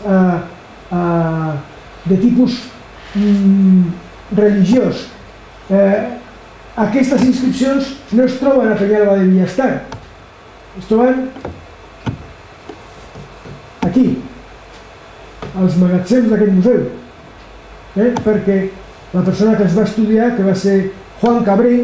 de tipus religiós. Aquestes inscripcions no es troben a Penyalba de Bellestar, es troben aquí, als magatzems d'aquest museu, perquè la persona que els va estudiar, que va ser Juan Cabré,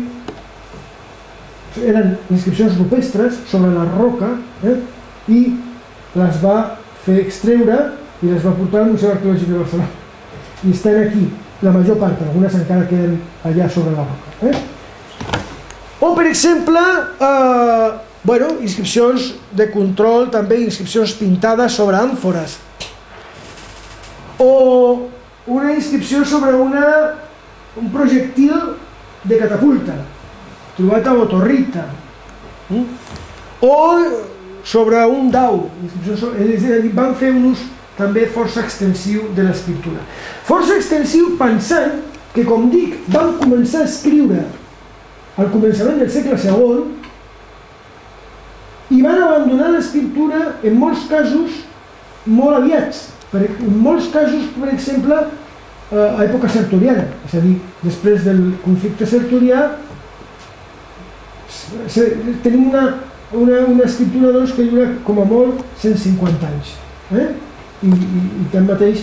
eren inscripcions rupestres sobre la roca i les va fer extreure i les va portar al Museu Arqueològic de Barcelona. I estan aquí, la major part, algunes encara queden allà sobre la roca. O, per exemple, inscripcions de control, també inscripcions pintades sobre àmfores. O una inscripció sobre un projectil de catapulta, trobat a Botorrita. O sobre un dau. Van fer un ús també força extensiu de l'escriptura. Força extensiu pensant que, com dic, van començar a escriure al començament del segle II i van abandonar l'escriptura en molts casos molt aviats. En molts casos, per exemple, a època sertoriana, és a dir, després del conflicte sertorià, tenim una escriptura que dura com a molt 150 anys. I tanmateix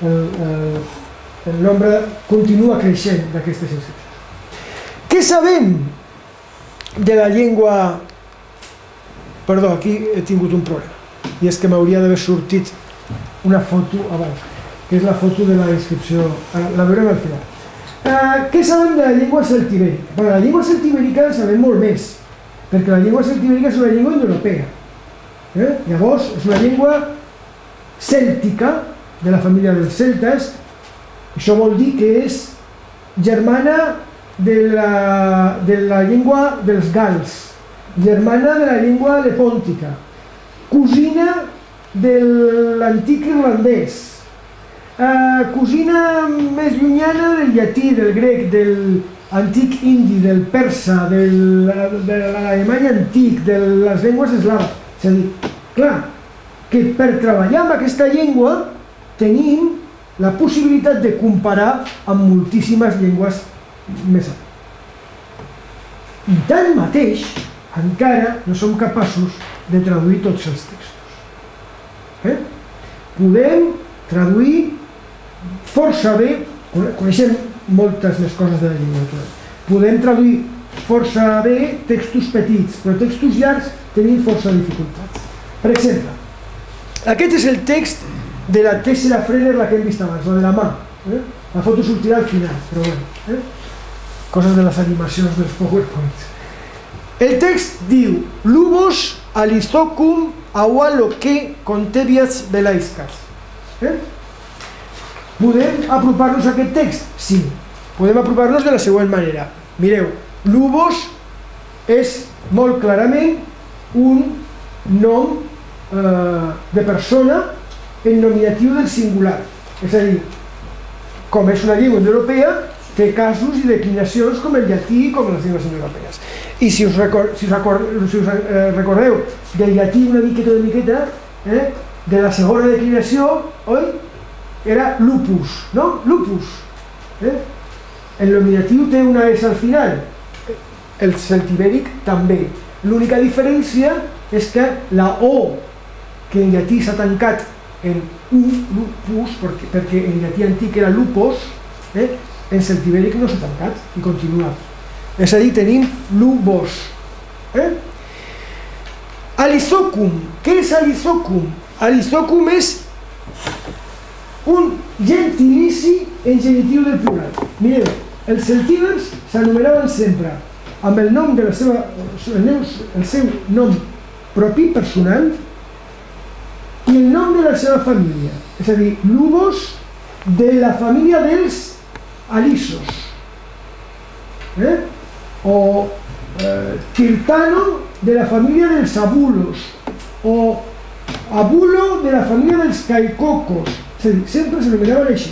el nombre continua creixent d'aquestes inscripcions. Què sabem de la llengua... Perdó, aquí he tingut un problema, i és que m'hauria d'haver sortit una foto abans, que és la foto de la inscripció, la veurem al final. Què sabem de la llengua celtibèrica? La llengua celtibèrica en sabem molt més, perquè la llengua celtibèrica és una llengua indoeuropea. Llavors, és una llengua cèltica, de la família dels celtes. Això vol dir que és germana de la llengua dels gals, germana de la llengua lepòntica, cosina de l'antic irlandès, cosina més llunyana del llatí, del grec, de l'antic indi, del persa, de l'alemany antic, de les llengües eslaves. És a dir, clar, que per treballar amb aquesta llengua tenim la possibilitat de comparar amb moltíssimes llengües més altres. I tanmateix, encara no som capaços de traduir tots els textos. Podem traduir força bé, coneixem moltes més coses de la llengua natural, podem traduir força bé textos petits, però textos llargs tenim força dificultats. Per exemple, aquest és el text de la Tessera Frener, la que hem vist abans, la de la mà. La foto sortirà al final, però bueno, coses de les animacions dels PowerPoints. El text diu: Lubos alizocum aualoque contebiats belaiscas. Podem apropar-nos a aquest text? Sí, podem apropar-nos de la següent manera. Mireu, Lubos és molt clarament un nom de persona en nominatiu del singular. És a dir, com és una llengua indoeuropea, té casos i declinacions com el llatí i com les llengües indoeuropees. I si us recordeu del llatí una miqueta, de la segona declinació, oi? Era lupus, no? Lupus. El nominatiu té una S al final, el celtibèric també. L'única diferència és que la O, que en llatí s'ha tancat en U, lupus, perquè en llatí antic era lupos, en celtibèric no s'ha tancat i continua. És a dir, tenim lubos. Alizocum. Què és alizocum? Alizocum és un gentilici en genitiu del plural. Mireu, els celtibers s'anomenaven sempre amb el nom de la seva, el seu nom propi, personal, i el nom de la seva família. És a dir, lubos de la família dels alisos. O tirtano de la família dels abulos. O abulo de la família dels caicocos. És a dir, sempre s'anomenaven així.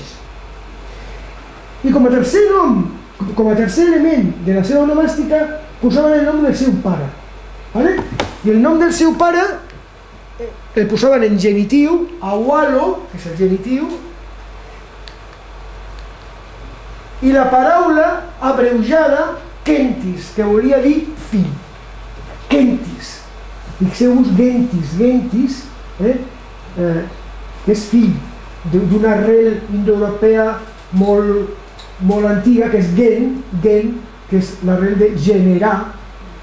I com a tercer nom, com a tercer element de la seva onomàstica, posaven el nom del seu pare. I el nom del seu pare el posaven en genitiu, awalo, que és el genitiu, i la paraula abreujada kentis, que volia dir fill. Kentis. Fixeu-vos, gentis, que és fill d'una arrel indoeuropea molt antiga, que és gen, que és l'arrel de generar,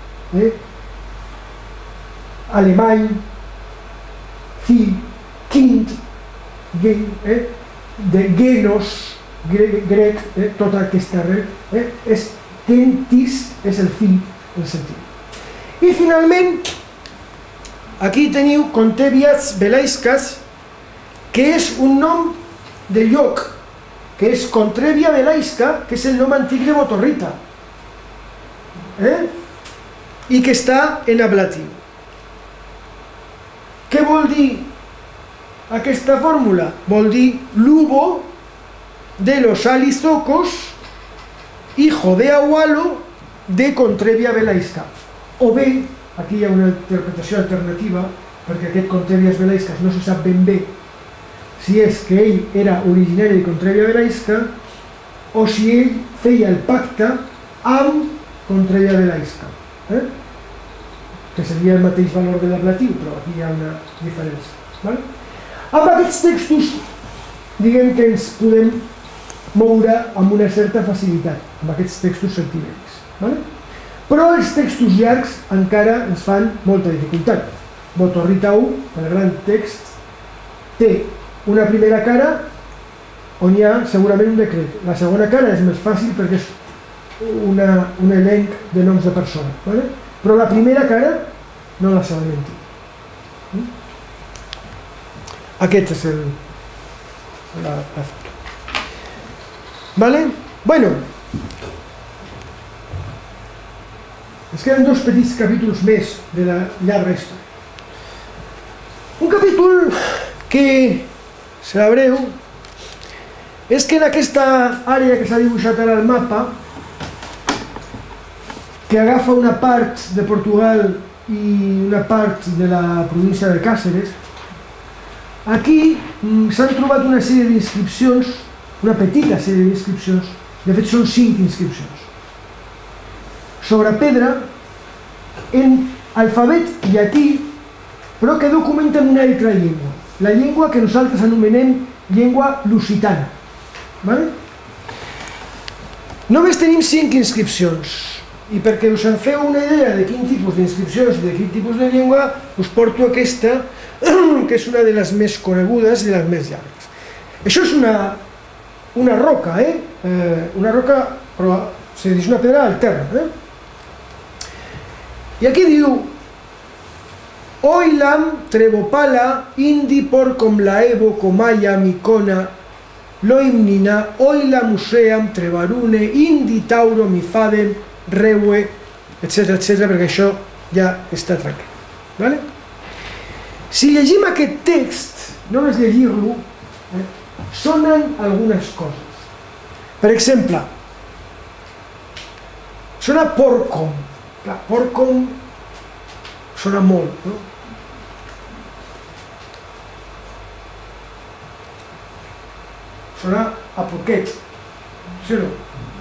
alemany, fill, kind, de genos, grec, tota aquesta arrel, kentis és el fill, el sentit. I finalment, aquí teniu Contevias Velaiscas, que és un nom de lloc, que és Contrevia Velaisca, que és el nom antic de Botorrita, i que està en ablatiu. Què vol dir aquesta fórmula? Vol dir Lubo de los Alizocos, hijo de Awalo de Contrevia Velaisca. O bé, aquí hi ha una interpretació alternativa, perquè aquest Contevias Velaiscas no se sap ben bé si és que ell era originari de Contrevia Velaisca o si ell feia el pacte amb Contrevia Velaisca, que seria el mateix valor de l'ablatiu, però aquí hi ha una diferència. Amb aquests textos, diguem que ens podem moure amb una certa facilitat, amb aquests textos celtibèrics. Però els textos llargs encara ens fan molta dificultat. Botorrita 1, el gran text, té una primera cara on hi ha segurament un decret. La segona cara és més fàcil perquè és un elenc de noms de persones. Però la primera cara no la sabem mentir. Aquest és la foto. Bueno, ens queden dos petits capítols més de la llarga història. Un capítol que serà breu és que en aquesta àrea que s'ha dibuixat ara al mapa, que agafa una part de Portugal i una part de la província de Càceres, aquí s'han trobat una sèrie d'inscripcions, una petita sèrie d'inscripcions, de fet són 5 inscripcions, sobre pedra, en alfabet llatí, però que documenten una altra llengua, la llengua que nosaltres anomenem llengua lusitana. Només tenim 5 inscripcions, i perquè us en feu una idea de quin tipus d'inscripcions i de quin tipus de llengua, us porto aquesta, que és una de les més conegudes i de les més llargues. Això és una roca, una roca, però és una pedra alterna. I aquí diu: Oilam trebopala indi por com laevo comaya micona loimnina oila museam trebarune indi tauro mifadem reue, etc, perquè això ja està tranquil. Si llegim aquest text, només llegir-lo, sonen algunes coses. Per exemple, sona porcom. Clar, porcom sona molt, no? Sona a porquet, sí o no?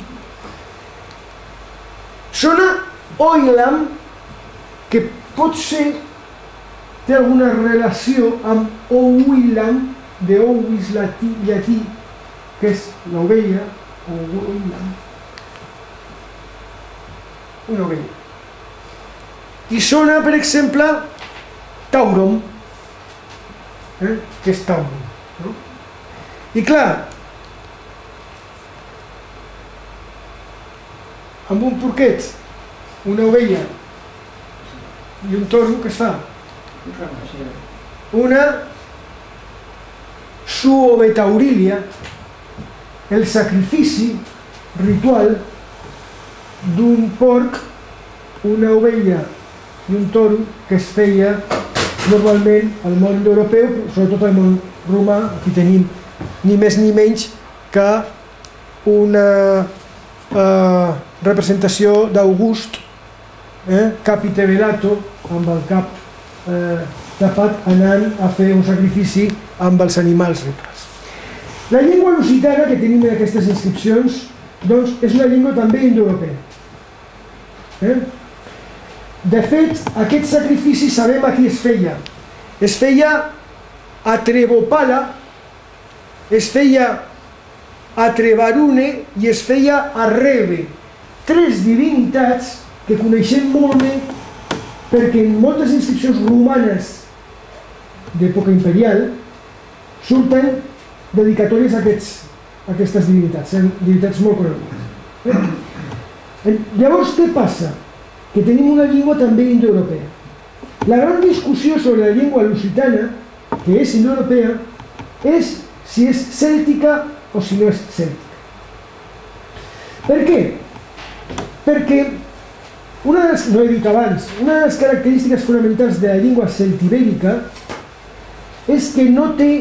Sona oilam, que potser té alguna relació amb ouilam, de ouis llatí, que és l'ovella, ouilam, una ovella. I sona, per exemple, taurom, que és taurom. I clar, amb un porquet, una ovella i un toro, què es fa? Una suovetaurilia, el sacrifici ritual d'un porc, una ovella i un toro que es feia normalment al món europeu, sobretot al món romà. Aquí tenim ni més ni menys que una representació d'August, capite velato, amb el cap tapat anant a fer un sacrifici amb els animals rituals. La llengua lusitana que tenim en aquestes inscripcions doncs, és una llengua també indoeuropea. De fet, aquest sacrifici sabem a qui es feia. Es feia a Trebopala, es feia a Trebarune i es feia a Rebe. Tres divinitats que coneixem molt bé perquè en moltes inscripcions romanes d'època imperial surten dedicatòries a aquestes divinitats, divinitats molt conegudes. Llavors, què passa? Que tenim una llengua també indoeuropea. La gran discussió sobre la llengua lusitana, que és indoeuropea, és si és cèltica o si no és cèltica. Per què? Perquè, no he dit abans, una de les característiques fonamentals de la llengua celtibèrica és que no té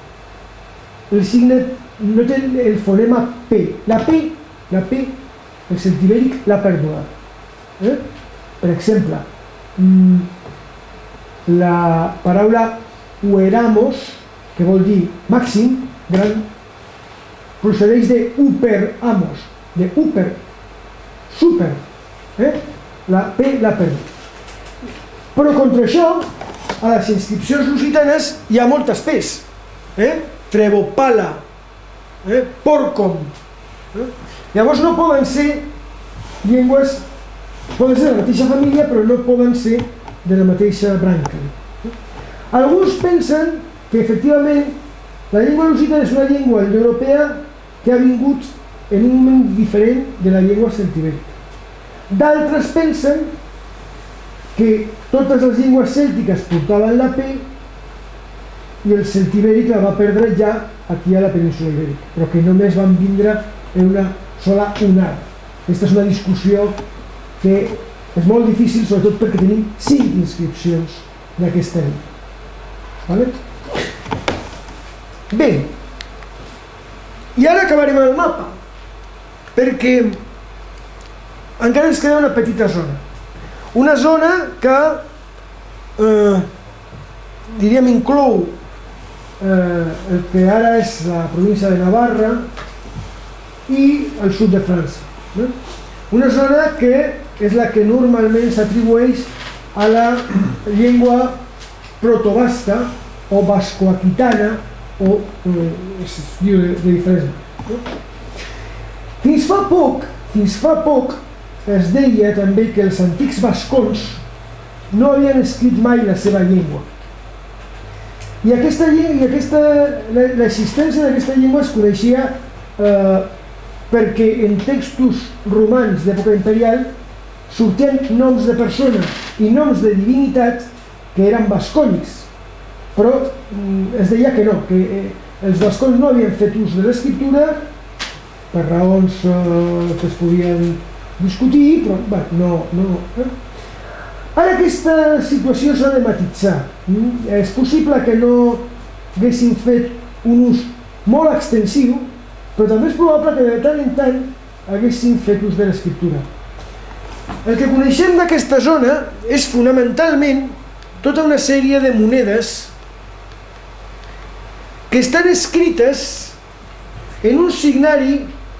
el fonema P. La P, el celtibèric l'ha perdurat. Per exemple, la paraula ueramos, que vol dir màxim, gran, procedeix de uperamos, de uper, super. La P l'ha perdut. Però contra això, a les inscripcions lusitanes hi ha moltes P's. Trebopala, porcom. Llavors no poden ser llengües, poden ser de la mateixa família, però no poden ser de la mateixa branca. Alguns pensen que efectivament la llengua lusitana és una llengua indoeuropea que ha vingut en un moment diferent de la llengua celtibèrica. D'altres pensen que totes les llengües cèltiques portaven la P i el celtibèric la va perdre ja aquí a la península ibèrica, però que només van vindre en una sola onada. Aquesta és una discussió que és molt difícil, sobretot perquè tenim 5 inscripcions d'aquesta llengua. Bé, i ara acabarem el mapa, perquè encara ens queda una petita zona. Una zona que, diríem, inclou el que ara és la província de Navarra i el sud de França. Una zona que és la que normalment s'atribueix a la llengua protobasca o bascoaquitana o es diu de diferents. Fins fa poc es deia també que els antics bascons no havien escrit mai la seva llengua. I l'existència d'aquesta llengua es coneixia perquè en textos romans d'època imperial sortien noms de persones i noms de divinitat que eren basconis, però es deia que no, que els bascons no havien fet ús de l'escriptura per raons que es podien discutir, però no. Ara aquesta situació s'ha de matitzar. És possible que no haguessin fet un ús molt extensiu, però també és probable que de tant en tant haguessin fet ús de l'escriptura. El que coneixem d'aquesta zona és fonamentalment tota una sèrie de monedes que estan escrites en un signari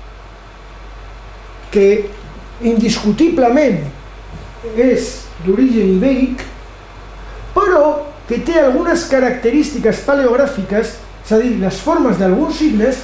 que indiscutiblement és d'origen ibèric, però que té algunes característiques paleogràfiques, és a dir, les formes d'alguns signes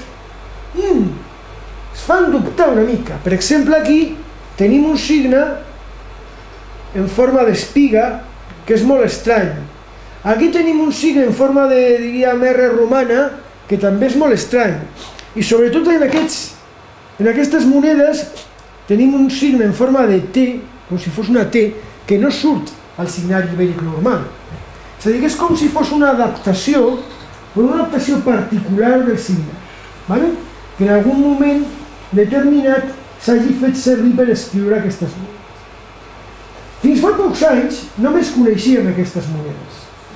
es fan dubtar una mica. Per exemple, aquí tenim un signe en forma d'espiga que és molt estrany. Aquí tenim un signe en forma de, diríem, R romana, que també és molt estrany. I sobretot en aquestes monedes tenim un signe en forma de T, com si fos una T, que no surt al signari ibèric normal. És a dir, que és com si fos una adaptació, però una adaptació particular del signe, que en algun moment determinat s'hagi fet servir per escriure aquestes monedes. Fins fa pocs anys només coneixíem aquestes monedes.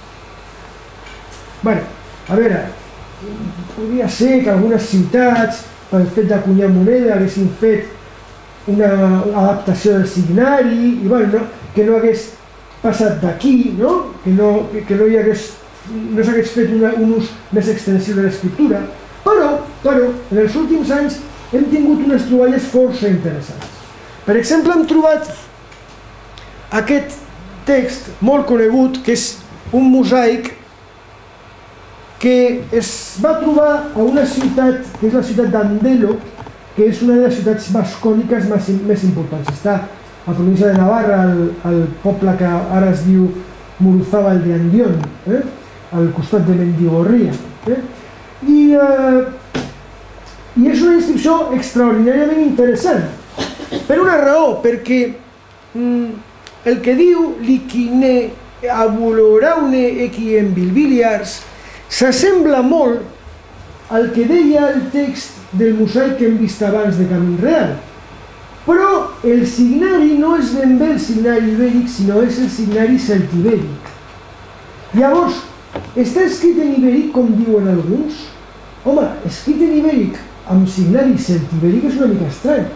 A veure, podria ser que algunes ciutats, pel fet d'acunyar moneda, haguessin fet una adaptació del signari i que no hagués passat d'aquí, que no s'hagués fet un ús més extensiu de l'escriptura, però en els últims anys hem tingut unes troballes força interessants. Per exemple, hem trobat aquest text molt conegut, que és un mosaic que es va trobar a una ciutat, que és la ciutat d'Andelo, que és una de les ciutats bascòniques més importants. Està a la província de Navarra, al poble que ara es diu Muruzábal de Andión, al costat de Mendigorría. I és una inscripció extraordinàriament interessant, per una raó, perquè el que diu Liquine Abuloraune Equiem Bilbiliars s'assembla molt al que deia el text del mosaic que hem vist abans de Camí Real, però el signari no és ben bé el signari ibèric, sinó és el signari celtibèric. Llavors, està escrit en ibèric com diuen alguns? Home, escrit en ibèric amb signari celtibèric és una mica estrany.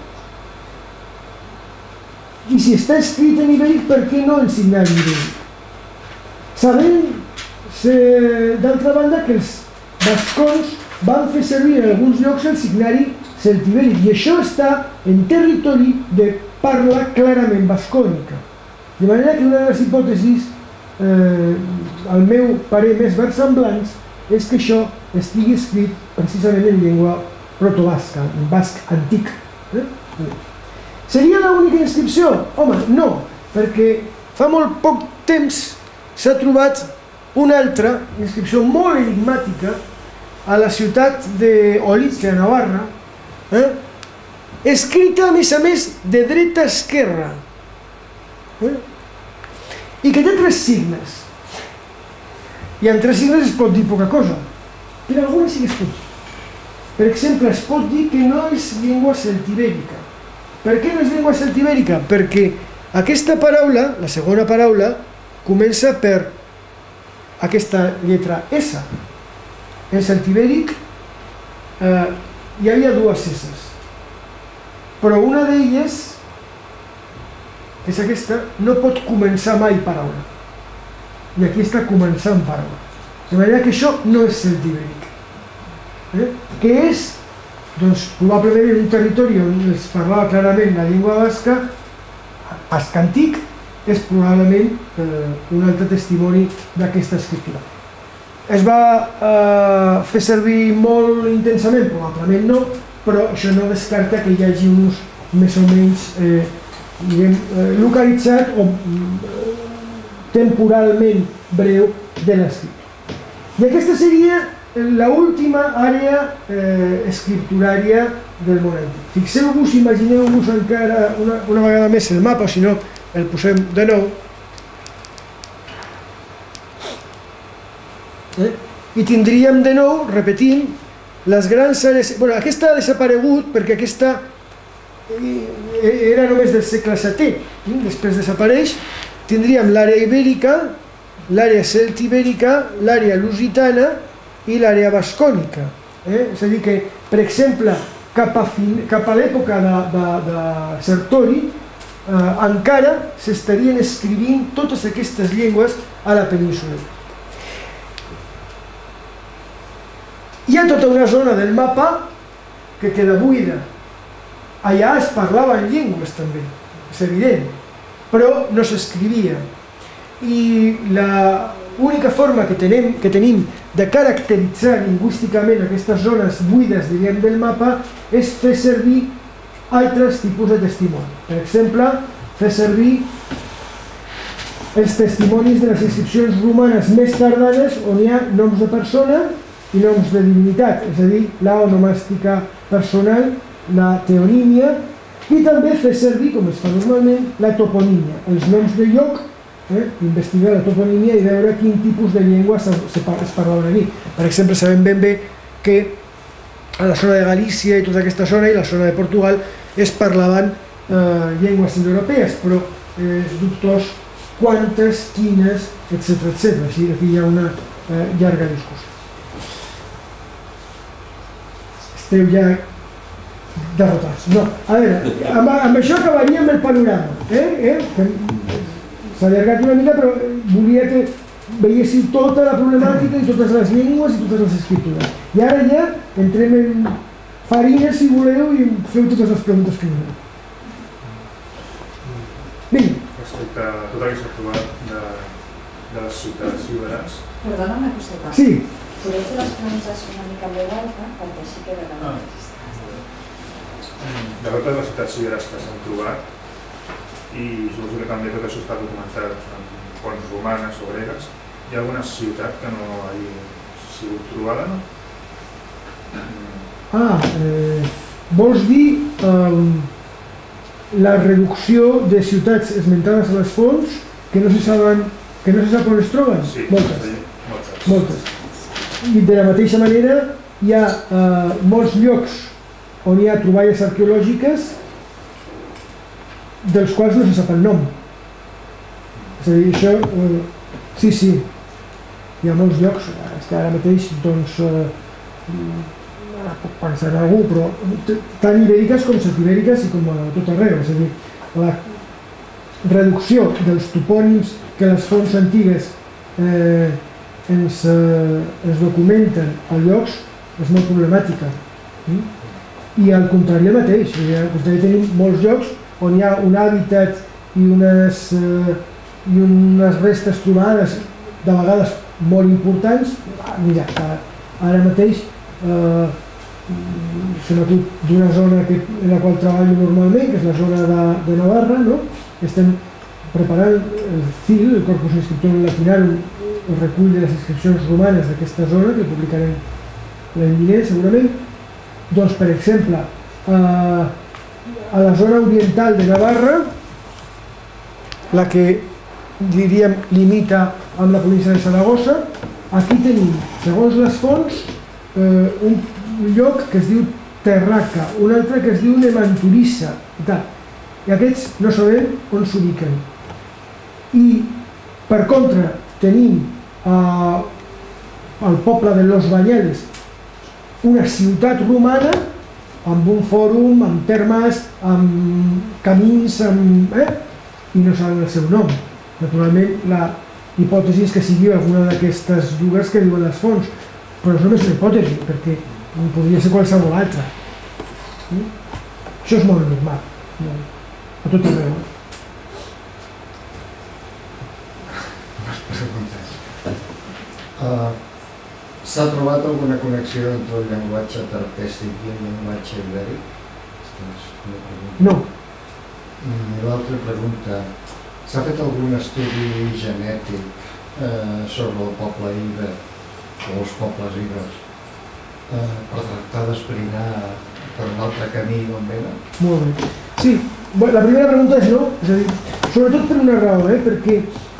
I si està escrit en ibèric, per què no en signari ibèric? Sabem, d'altra banda, que els bascons van fer servir en alguns llocs el signari celtibèric, i això està en territori de parla clarament bascònica. De manera que una de les hipòtesis, al meu parer més versemblants, és que això estigui escrit precisament en llengua protobasca, en basc antic. Seria l'única inscripció? Home, no, perquè fa molt poc temps s'ha trobat una altra inscripció molt enigmàtica a la ciutat d'Olite, a Navarra, escrita a més de dreta a esquerra, i que té 3 signes. I en 3 signes es pot dir poca cosa, però algunes sí que es pot dir. Per exemple, es pot dir que no és llengua celtibèrica. Per què no és llengua celtibèrica? Perquè aquesta paraula, la segona paraula, comença per aquesta lletra S. En celtibèric hi havia 2 S's, però una d'elles, que és aquesta, no pot començar mai paraula. I aquí està començant paraula. De manera que això no és celtibèric. Què és? Doncs probablement en un territori on es parlava clarament la llengua basca, basc antic, és probablement un altre testimoni d'aquesta escriptura. Es va fer servir molt intensament? Probablement no, però això no descarta que hi hagi un ús més o menys localitzat o temporalment breu de l'escrit. I aquesta seria l'última àrea escripturària del món antic. Fixeu-vos, imagineu-vos encara una vegada més el mapa, o si no el posem de nou. I tindríem de nou, repetint, les grans àrees... Bueno, aquesta ha desaparegut perquè aquesta era només del segle VII. Després desapareix. Tindríem l'àrea ibèrica, l'àrea celtibèrica, l'àrea lusitana i l'àrea bascònica. És a dir que, per exemple, cap a l'època de Sertori, encara s'estarien escrivint totes aquestes llengües a la península. Hi ha tota una zona del mapa que queda buida. Allà es parlaven llengües també, és evident, però no s'escrivia. I l'única forma que tenim de caracteritzar lingüísticament aquestes zones buides, diríem, del mapa és fer servir altres tipus de testimoni. Per exemple, fer servir els testimonis de les inscripcions romanes més tardanes on hi ha noms de persona i noms de divinitat, és a dir, la onomàstica personal, la teonímia, i també fer servir, com es fa normalment, la toponímia, els noms de lloc, investigar la toponímia i veure quin tipus de llengua es parlaven aquí. Per exemple, sabem ben bé que a la zona de Galícia i tota aquesta zona i la zona de Portugal es parlaven llengües indoeuropees, però és dubtós quantes, quines, etc. Així aquí hi ha una llarga discussió. Esteu ja derrotats. No, a veure, amb això acabaríem el panorama. s'ha allargat una mica, però volia que veiéssiu tota la problemàtica i totes les llengües i totes les escriptures. I ara ja entrem en farina, si voleu, i feu totes les preguntes que voleu. Vinga. Respecte a tot el que s'ha trobat de les ciutats lliberals. Perdona una coseta. Sí. Podeu fer les preguntes una mica en veu alta, perquè així queda la De totes les ciutats lliberals que s'han trobat, i suposo que també tot això està documentat en fonts romanes o gregues, hi ha alguna ciutat que no hagi sigut trobada, no? Vols dir la reducció de ciutats esmentades a les fonts que no se sap on es troben? Sí, moltes. I de la mateixa manera hi ha molts llocs on hi ha troballes arqueològiques dels quals no se sap el nom. És a dir, això... Sí, hi ha molts llocs, ara mateix, doncs, puc pensar en algú, però tant ibèriques com celtibèriques i com a tot arreu. És a dir, la reducció dels topònims que les fonts antigues ens documenten a llocs és molt problemàtica. I al contrari el mateix, al contrari tenim molts llocs on hi ha un hàbitat i unes restes trobades de vegades molt importants. Mira, ara mateix se m'acut d'una zona en la qual treballo normalment, que és la zona de Navarra, no? Estem preparant el CIL, el Corpus Inscriptorum Latinarum, el recull de les inscripcions romanes d'aquesta zona, que publicarem l'any vinent segurament. Doncs, per exemple, a la zona oriental de Navarra, la que diríem limita amb la província de Saragossa, aquí tenim, segons les fonts, un lloc que es diu Terraca, un altre que es diu Nemanturissa, i aquests no sabem on s'ubiquen. I, per contra, tenim al poble de Los Bañales una ciutat romana amb un fòrum, amb termes, amb camins, i no saben el seu nom. Naturalment, la hipòtesi és que sigui alguna d'aquestes dues que diuen les fonts, però és només una hipòtesi, perquè podria ser qualsevol altra. Això és molt normal, a tot arreu. S'ha trobat alguna connexió entre el llenguatge tartèssic i el llenguatge ibèric? No. I l'altra pregunta, s'ha fet algun estudi genètic sobre el poble iber o els pobles ibers per tractar d'esbrinar per un altre camí d'on venen? Molt bé. Sí, la primera pregunta és no, és a dir, sobretot per una raó, perquè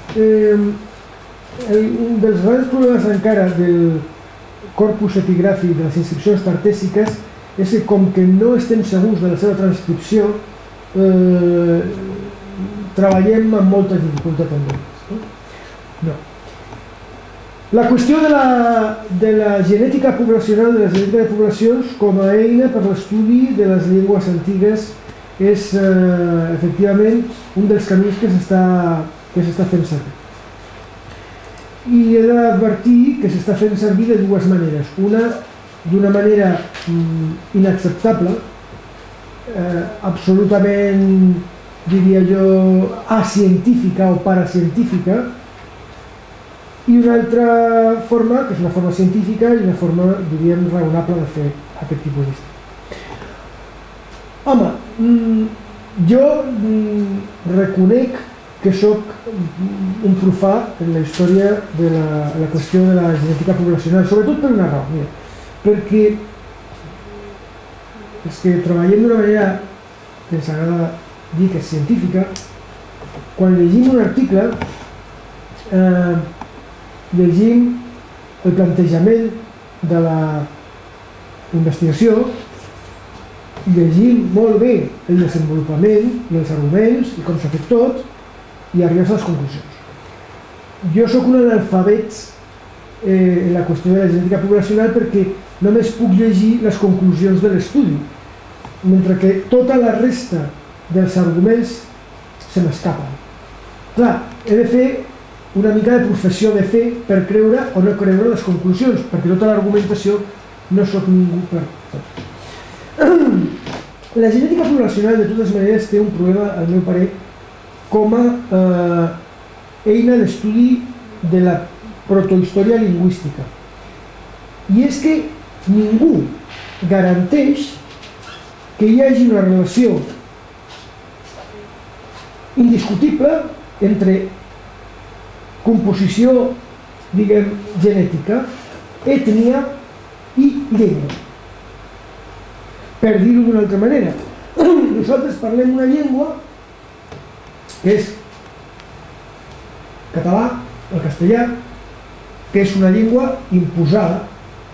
un dels grans problemes encara del corpus epigràfic de les inscripcions tartèssiques és que com que no estem segurs de la seva transcripció, treballem amb molta dificultat amb ells. No. La qüestió de la genètica poblacional, de la genètica de poblacions com a eina per l'estudi de les llengües antigues és efectivament un dels camins que s'està fent servir. I he d'advertir que s'està fent servir de dues maneres. Una, d'una manera inacceptable, absolutament, diria jo, acientífica o paracientífica, i una altra forma, que és una forma científica i una forma, diríem, raonable de fer aquest tipus d'estudi. Home, jo reconec que sóc un profà en la història de la qüestió de la genètica poblacional, sobretot per una raó, mira, perquè és que treballem d'una manera que ens agrada dir que és científica. Quan llegim un article, llegim el plantejament de la investigació, llegim molt bé el desenvolupament i els arguments i com s'ha fet tot, i arribes a les conclusions. Jo sóc un analfabet en la qüestió de la genètica poblacional perquè només puc llegir les conclusions de l'estudi, mentre que tota la resta dels arguments se m'escapen. Clar, he de fer una mica de professió de fe per creure o no creure les conclusions, perquè tota l'argumentació no sóc ningú per tot. La genètica poblacional, de totes maneres, té un problema, al meu parer, com a eina d'estudi de la protohistòria lingüística. I és que ningú garanteix que hi hagi una relació indiscutible entre composició, diguem, genètica, ètnia i llengua. Per dir-ho d'una altra manera, nosaltres parlem una llengua que és català, el castellà, que és una llengua imposada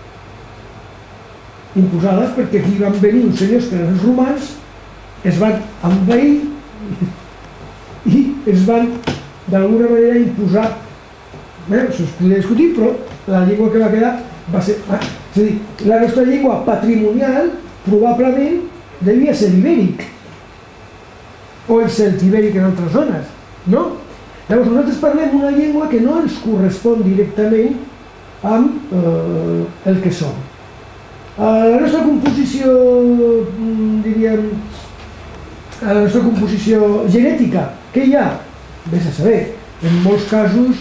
perquè aquí van venir uns senyors que eren els romans, es van envair i es van d'alguna manera imposar. Això es podria discutir, però la llengua que va quedar va ser... És a dir, la nostra llengua patrimonial probablement devia ser l'ibèric o el celtibèric en altres zones, no? Llavors nosaltres parlem una llengua que no ens correspon directament amb el que som. La nostra composició, diríem, la nostra composició genètica, què hi ha? Vés a saber, en molts casos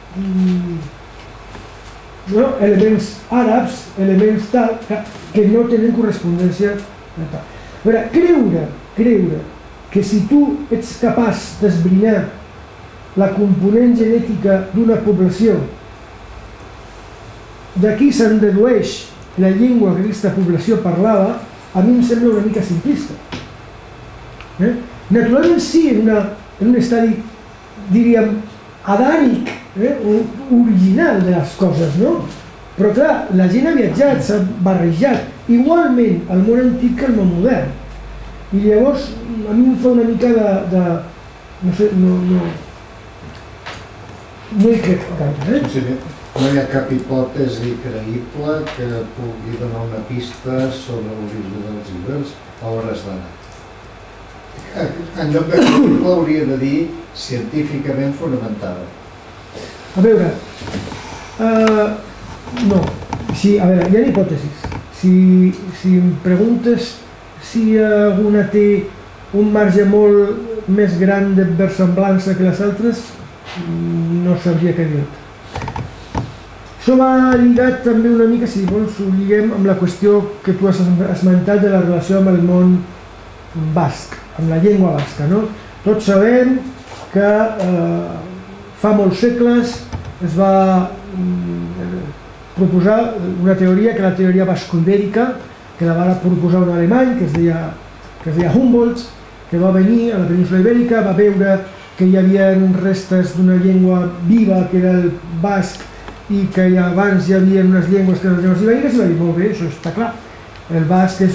elements àrabs, elements tal, que no tenen correspondència. A veure, creure que si tu ets capaç d'esbrinar la component genètica d'una població, d'aquí se'n dedueix la llengua que aquesta població parlava, a mi em sembla una mica simplista. Naturalment sí, en un estadi, diríem, adànic, original de les coses, no? Però clar, la gent ha viatjat, s'ha barrejat igualment al món antic que al món modern. I llavors a mi em fa una mica de... no sé, no hi crec gaire, No hi ha cap hipòtesi creïble que pugui donar una pista sobre l'origen dels ibers a hores d'ara. En lloc de creïble hauria de dir científicament fonamentada. A veure, no, sí, a veure, hi ha hipòtesis. Si em preguntes si alguna té un marge molt més gran de versemblança que les altres, no sabria què dir-te. Això va lligat també una mica, si vols, ho lliguem amb la qüestió que tu has esmentat de la relació amb el món basc, amb la llengua basca, no? Tots sabem que fa molts segles es va proposar una teoria, que la teoria basco-ibèrica, que la va proposar un alemany que es deia Humboldt, que va venir a la península ibèrica, va veure que hi havia restes d'una llengua viva, que era el basc, i que abans hi havia unes llengües que eren les llengües ibèriques, i va dir, molt bé, això està clar. El basc és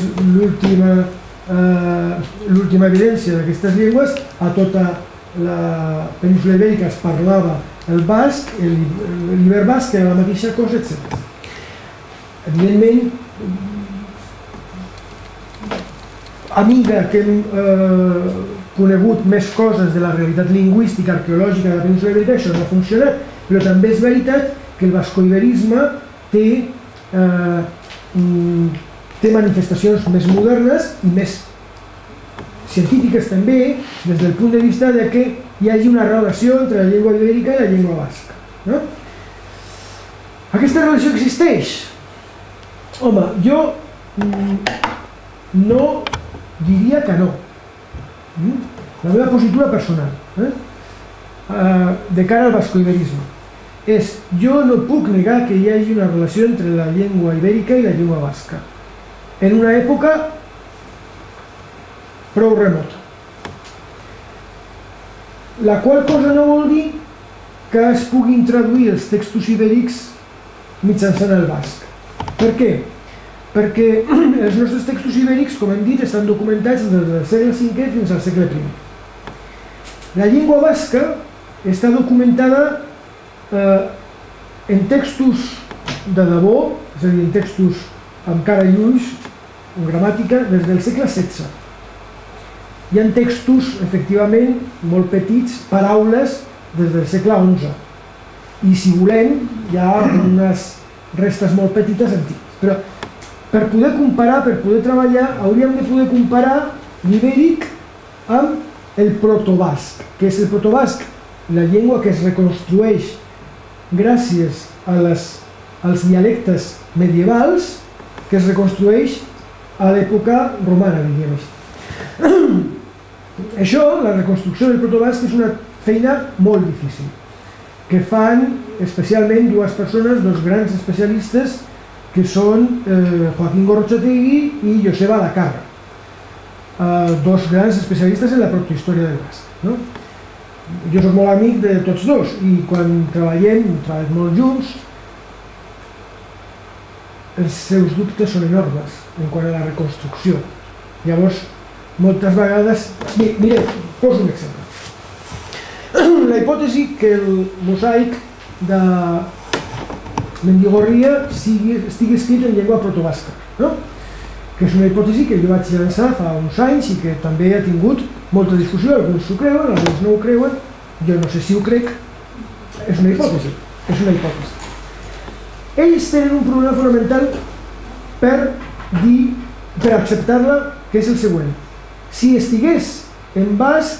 l'última evidència d'aquestes llengües. A tota la península ibèrica es parlava el basc, l'iberbasc era la mateixa cosa, etc. Evidentment, a mesura que hem conegut més coses de la realitat lingüística, arqueològica de la península ibèrica, això no ha funcionat, però també és veritat que el bascoiberisme té manifestacions més modernes i més científiques també, des del punt de vista de que hi hagi una relació entre la llengua ibèrica i la llengua basca. Aquesta relació existeix? Home, jo no diria que no. La meva positura personal de cara al bascoiberisme és, jo no puc negar que hi hagi una relació entre la llengua ibèrica i la llengua basca en una època prou remota, la qual cosa no vol dir que es puguin traduir els textos ibèrics mitjançant el basc. Per què? Perquè els nostres textos ibèrics, com hem dit, estan documentats des del segle V fins al segle I. La llengua basca està documentada en textos de debò, és a dir, en textos amb cara i ulls, en gramàtica, des del segle XVI. Hi ha textos, efectivament, molt petits, paraules des del segle XI. I si volem, hi ha unes restes molt petites antigues. Però per poder comparar, per poder treballar, hauríem de poder comparar l'ibèric amb el protobasc. Què és el protobasc? La llengua que es reconstrueix gràcies als dialectes medievals, que es reconstrueix a l'època romana, diríem així. Això, la reconstrucció del protobasc, és una feina molt difícil, que fan especialment dues persones, dos grans especialistes, que són Joaquín Gorrotxategui i Joseba Lacarra, dos grans especialistes en la protohistòria del basc. Jo soc molt amic de tots dos i quan treballem molt junts, els seus dubtes són enormes en quant a la reconstrucció. Llavors, moltes vegades... Mireu, poso un exemple. La hipòtesi que el mosaic de Mendigorria estigui escrit en llengua protobasca, que és una hipòtesi que jo vaig llançar fa uns anys i que també ha tingut molta discussió. Alguns s'ho creuen, alguns no ho creuen, jo no sé si ho crec, és una hipòtesi, és una hipòtesi. Ells tenen un problema fonamental per acceptar-la, que és el següent. Si estigués en basc,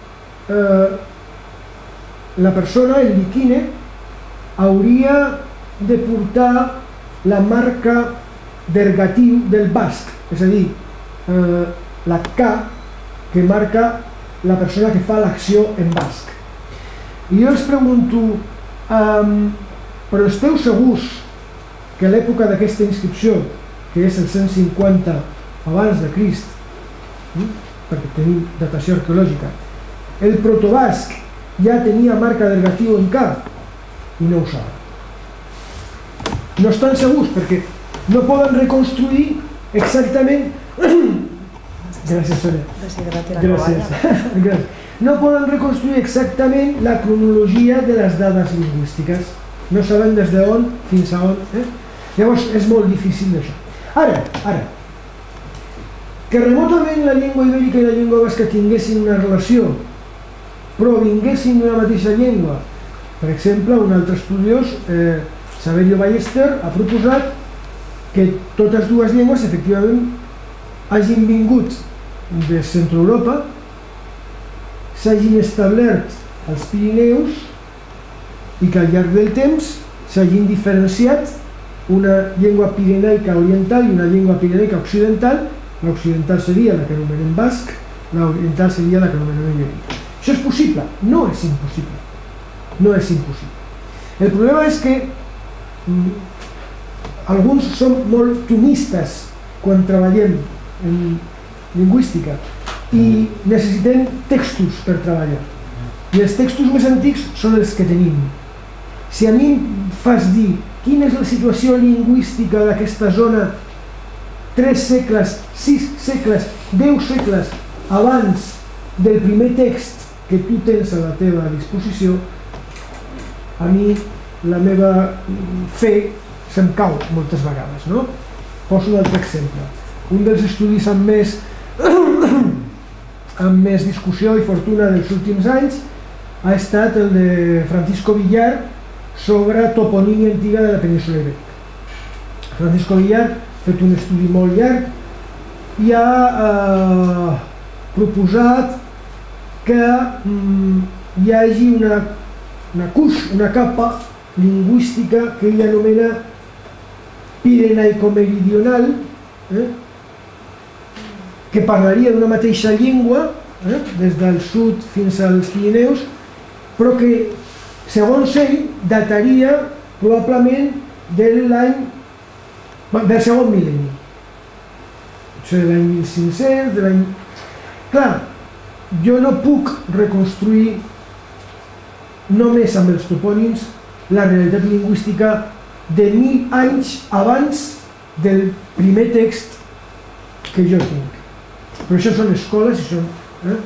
la persona, el liquine, hauria de portar la marca d'ergatiu del basc, és a dir, la K que marca la persona que fa l'acció en basc. I jo els pregunto, però esteu segurs que a l'època d'aquesta inscripció, que és el 150 abans de Crist, perquè tenim datació arqueològica, el protobasc ja tenia marca d'ergatiu en K i no ho saben. No estan segurs perquè no poden reconstruir exactament... Gràcies, Sonia. Gràcies. No poden reconstruir exactament la cronologia de les dades lingüístiques. No saben des d'on fins a on. Llavors és molt difícil d'això. Ara, que remotament la llengua ibèrica i la llengua basca tinguessin una relació, però vinguessin d'una mateixa llengua. Per exemple, un altre estudiós, Saverio Ballester, ha proposat que totes dues llengües efectivament hagin vingut de Centroeuropa, s'hagin establert als Pirineus i que al llarg del temps s'hagin diferenciat una llengua pirenaica oriental i una llengua pirenaica occidental. L'occidental seria la que anomenem basc, l'oriental seria la que anomenem ibèric. Això és possible? No és impossible. No és impossible. El problema és que alguns som molt tomistes quan treballem en lingüística i necessitem textos per treballar. I els textos més antics són els que tenim. Si a mi em fas dir quina és la situació lingüística d'aquesta zona 3 segles, 6 segles, 10 segles abans del primer text que tu tens a la teva disposició, a mi la meva fe se'm cau moltes vegades, no? Poso un altre exemple. Un dels estudis amb més discussió i fortuna dels últims anys ha estat el de Francisco Villar sobre toponímia antiga de la península ibèrica. Francisco Villar ha fet un estudi molt llarg i ha proposat que hi hagi una capa lingüística que ell anomena pirenaico-meridional, que parlaria d'una mateixa llengua des del sud fins als Pirineus, però que, segons ell, dataria probablement del segon mil·lenni. Potser de l'any 1500, de l'any... Clar, jo no puc reconstruir només amb els topònims la realitat lingüística de 1000 anys abans del primer text que jo tinc. Però això són escoles i són...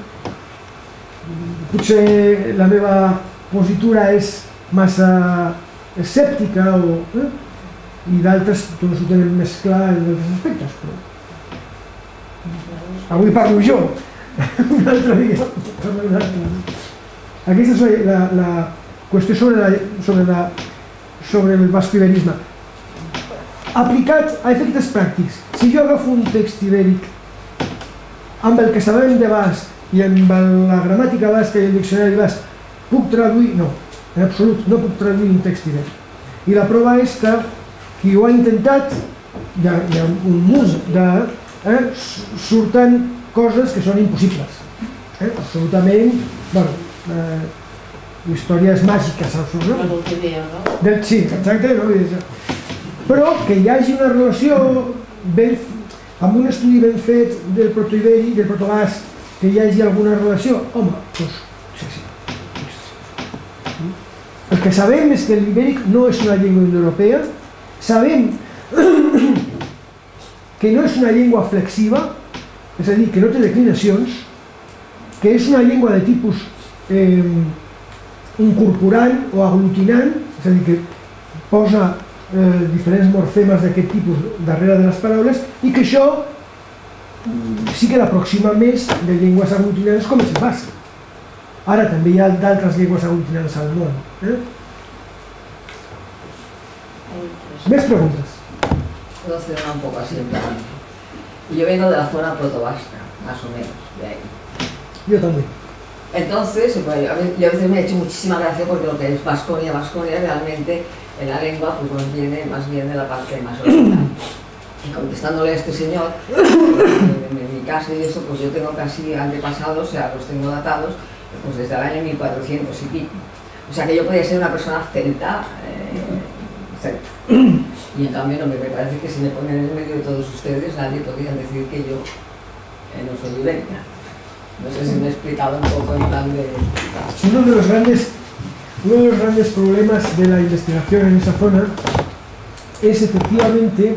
Potser la meva positura és massa escèptica i d'altres doncs ho tenen més clar en altres aspectes, però... Avui parlo jo, un altre dia parlo un altre. Aquesta és la qüestió sobre el basco-iberisme. Aplicat a efectes pràctics, si jo agafo un text ibèric amb el que sabem de basc i amb la gramàtica basca i el diccionari basc, puc traduir? No, en absolut, no puc traduir un text ibèric. I la prova és que qui ho ha intentat, hi ha un munt de... surten coses que són impossibles. Absolutament, bueno, històries màgiques, saps? Sí, exacte, però que hi hagi una relació amb un estudi ben fet del protoibèric, del protobasc, que hi hagi alguna relació, home, doncs sí. El que sabem és que l'ibèric no és una llengua indoeuropea, sabem que no és una llengua flexiva, és a dir, que no té declinacions, que és una llengua de tipus incorporant o aglutinant, és a dir, que posa diferents morfemes d'aquest tipus darrere de les paraules, i que això sí que l'aproxima més de llengües aglutinants com és el basc. Ara també hi ha d'altres llengües aglutinants al món. Més preguntes. Puedo hacer una un poco así en plan. Yo vengo de la zona protovasca, más o menos, de ahí. Yo también. Entonces, yo a veces me ha hecho muchísima gracia porque lo que es Vasconia realmente en la lengua pues nos viene más bien de la parte más oriental. Y contestándole a este señor, en mi caso y eso, pues yo tengo casi antepasados, o sea, los tengo datados, pues desde el año 1400 y pico. O sea que yo podía ser una persona celta, y en cambio no me parece que si me ponen en el medio de todos ustedes nadie podría decir que yo no soy ibérica. No sé si me he explicado un poco en plan de... Uno de los grandes problemas de la investigación en esa zona es efectivamente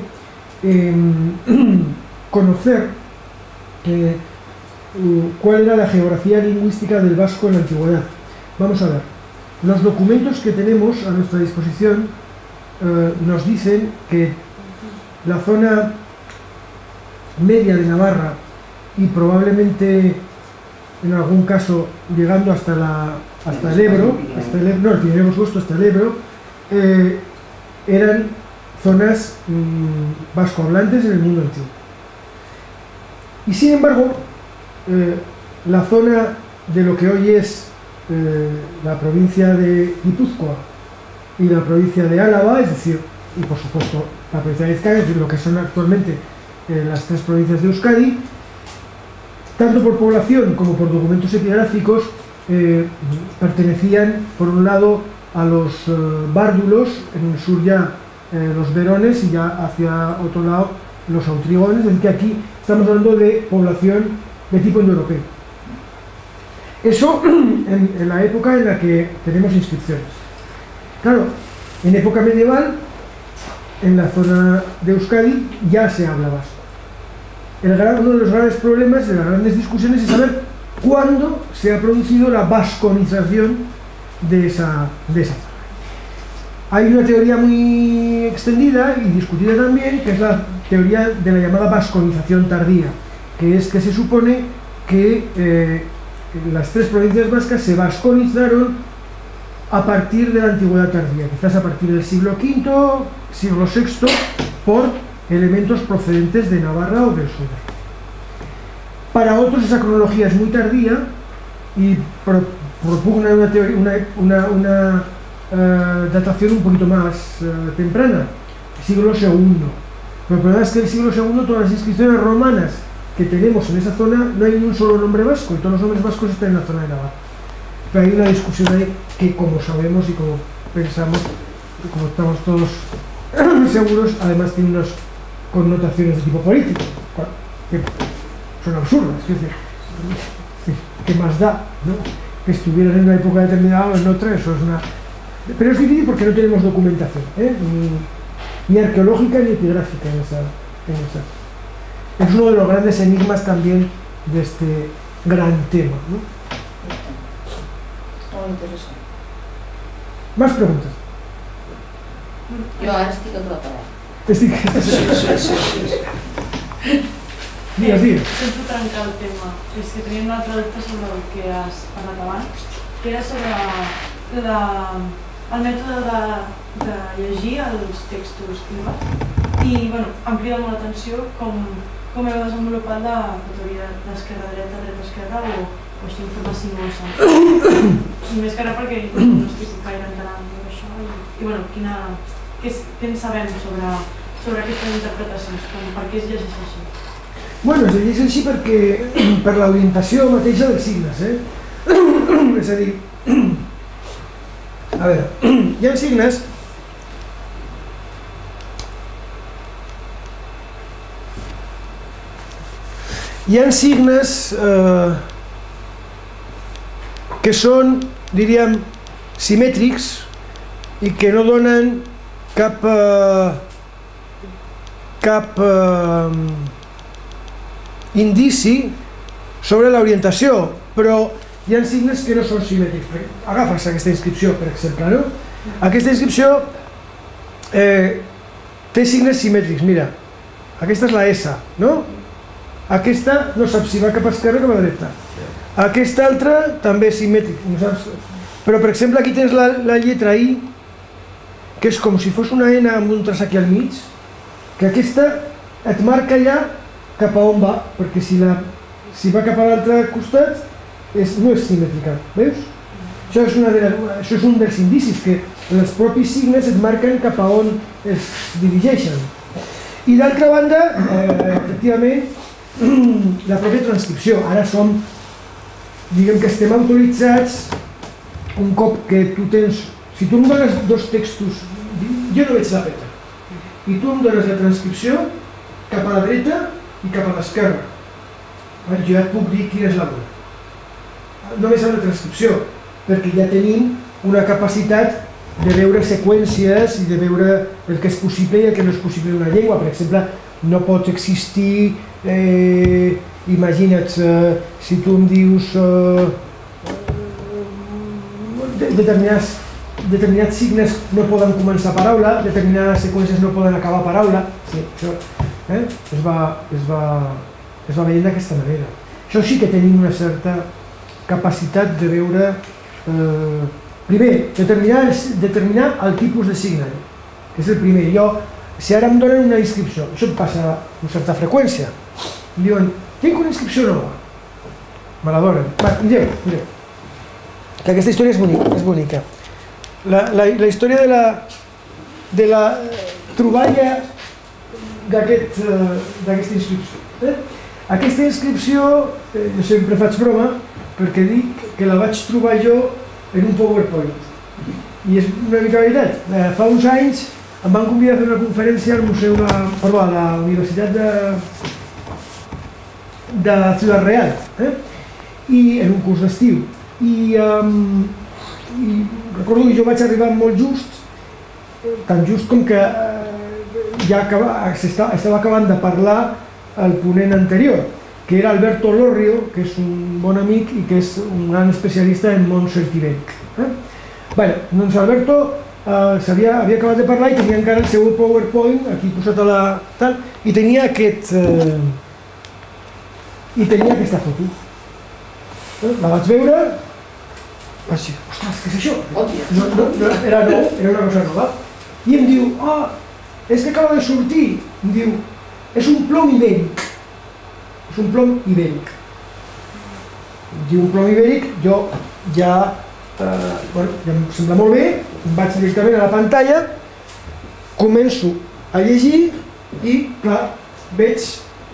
conocer cuál era la geografía lingüística del vasco en la antigüedad. Vamos a ver, los documentos que tenemos a nuestra disposición nos dicen que la zona media de Navarra y probablemente en algún caso llegando hasta el Ebro, no, el Pirineo por supuesto, hasta el Ebro, eran zonas vascohablantes en el mundo antiguo. Y sin embargo, la zona de lo que hoy es la provincia de Guipúzcoa y la provincia de Álava, es decir, y por supuesto la provincia de Vizcaya, es decir, lo que son actualmente las tres provincias de Euskadi, tanto por población como por documentos epigráficos, pertenecían por un lado a los bárdulos, en el sur ya los verones y ya hacia otro lado los autrigones, es decir, que aquí estamos hablando de población de tipo indoeuropeo. Eso en la época en la que tenemos inscripciones. Claro, en época medieval, en la zona de Euskadi ya se habla vasco. Uno de los grandes problemas, de las grandes discusiones, es saber cuándo se ha producido la vasconización de esa zona. Hay una teoría muy extendida y discutida también, que es la teoría de la llamada vasconización tardía, que es que se supone que las tres provincias vascas se vasconizaron a partir de la antigüedad tardía, quizás a partir del siglo V, siglo VI, por elementos procedentes de Navarra o del sur. Para otros esa cronología es muy tardía y propugna una datación un poquito más temprana, siglo II. Pero el problema es que el siglo II, todas las inscripciones romanas que tenemos en esa zona, no hay ni un solo nombre vasco, y todos los nombres vascos están en la zona de Navarra. Pero hay una discusión ahí que, como sabemos y como pensamos, como estamos todos seguros, además tiene unas connotaciones de tipo político, que son absurdas. Es decir, ¿qué más da, no? Que estuvieran en una época determinada o en otra? Eso es una... Pero es difícil porque no tenemos documentación, ni arqueológica ni epigráfica en esa. Es uno de los grandes enigmas también de este gran tema, ¿no? Molt interessant. Más preguntas. Jo ara estic atrapada. Sí. Digues. Sense trencar el tema, és que tenim un altre dubte sobre el que has parlat abans, que era sobre el mètode de llegir els textos i em crida molt l'atenció com heu desenvolupat la teoria d'esquerra-dreta, dreta-esquerra o així en forma sinuosa. I més que res perquè no estic gaire entenent tot això i què en sabem sobre aquestes interpretacions, per què es llegeix així? Bueno, es llegeix així per l'orientació mateixa dels signes, és a dir, a veure, hi ha signes que són, diríem, simètrics i que no donen cap indici sobre l'orientació, però hi ha signes que no són simètrics. Agafes aquesta inscripció, per exemple, no? Aquesta inscripció té signes simètrics, mira, aquesta és la S, no? Aquesta no saps si va cap a esquerra o cap a dreta. Aquesta altra també és simètric, no saps? Però, per exemple, aquí tens la lletra I, que és com si fos una N amb un traç aquí al mig, que aquesta et marca ja cap a on va, perquè si va cap a l'altre costat no és simètrica, veus? Això és un dels indicis, que els propis signes et marquen cap a on es dirigeixen. I d'altra banda, efectivament, la pròpia transcripció. Ara diguem que estem autoritzats un cop que tu tens, si tu em dones dos textos, jo no veig la peta, i tu em dones la transcripció cap a la dreta i cap a l'esquerra, jo ja et puc dir quina és la bona. Només amb la transcripció, perquè ja tenim una capacitat de veure seqüències i de veure el que és possible i el que no és possible en una llengua. Per exemple, no pot existir, imagina't, si tu em dius determinats signes no poden començar paraula, determinades seqüències no poden acabar paraula. Sí, això es va veient d'aquesta manera. Això sí que tenim una certa capacitat de veure, primer, determinar el tipus de signe, que és el primer. Si ara em donen una inscripció, això et passa amb certa freqüència, em diuen, tinc una inscripció nova, me la donen. Mireu, que aquesta història és bonica. La història de la troballa d'aquesta inscripció. Aquesta inscripció, jo sempre faig broma, perquè dic que la vaig trobar jo en un PowerPoint. I és una mica veritat. Fa uns anys em van convidar a fer una conferència a la Universitat de Ciudad Real, i en un curs d'estiu. I recordo que jo vaig arribar molt just, tan just com que ja estava acabant de parlar el ponent anterior, que era Alberto Lorrio, que és un bon amic i que és un gran especialista en món celtibèric. Doncs Alberto havia acabat de parlar i tenia encara el seu PowerPoint aquí posat a la tal, i tenia aquesta foto. La vaig veure, vaig dir, ostres, què és això? Era nou, era una cosa nova. I em diu, és que acaba de sortir. Em diu, és un plom ibèric. És un plom ibèric. Em diu un plom ibèric, jo ja em sembla molt bé, em vaig directament a la pantalla, començo a llegir i, clar, veig...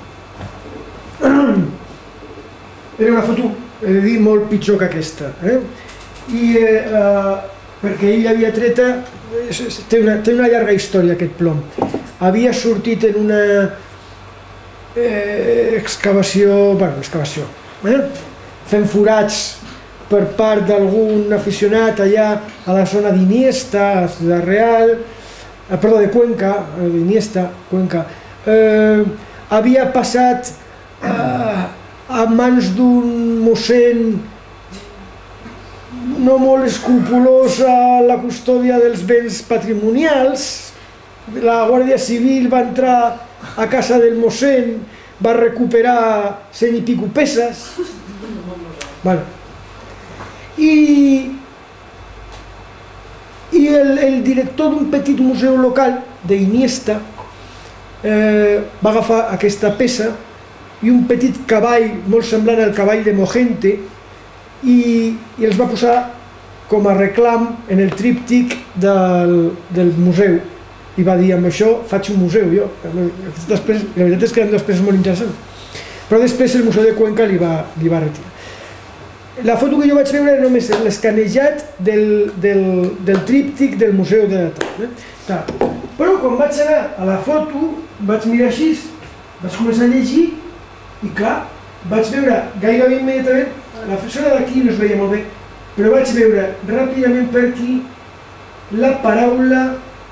Era una foto, he de dir, molt pitjor que aquesta. I perquè ell havia treta... Té una llarga història aquest plom. Havia sortit en una excavació, fent forats per part d'algun aficionat allà a la zona d'Iniesta, a Ciudad Real, perdó, de Cuenca, d'Iniesta, Cuenca. Havia passat a mans d'un mossèn no molt escrupolós a la custòdia dels béns patrimonials. La Guàrdia Civil va entrar a casa del mossèn, va recuperar 100 i pico peces. i el director d'un petit museu local d'Iniesta va agafar aquesta peça i un petit cavall molt semblant al cavall de Mogente i els va posar com a reclam en el tríptic del museu i va dir, amb això faig un museu jo. La veritat és que eren dues peces molt interessants, però després el Museu de Cuenca li va retirar. La foto que jo vaig veure era només l'escanejat del tríptic del museu de tal. Però quan vaig anar a la foto vaig mirar així, vaig començar a llegir i clar, vaig veure gairebé immediatament, la zona d'aquí no es veia molt bé, però vaig veure ràpidament per aquí la paraula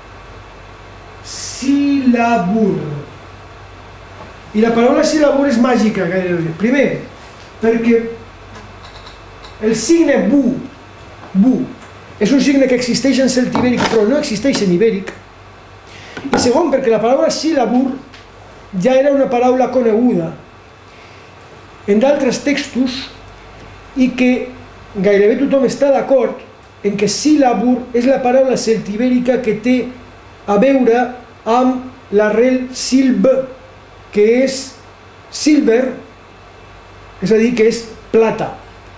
silabur. I la paraula silabur és màgica gairebé. Primer, perquè el signe bu és un signe que existeix en celtibèric però no existeix en ibèric. I segon, perquè la paraula silabur ja era una paraula coneguda en d'altres textos i que gairebé tothom està d'acord en que silabur és la paraula celtibèrica que té a veure amb l'arrel silb, que és silver, és a dir, que és plata.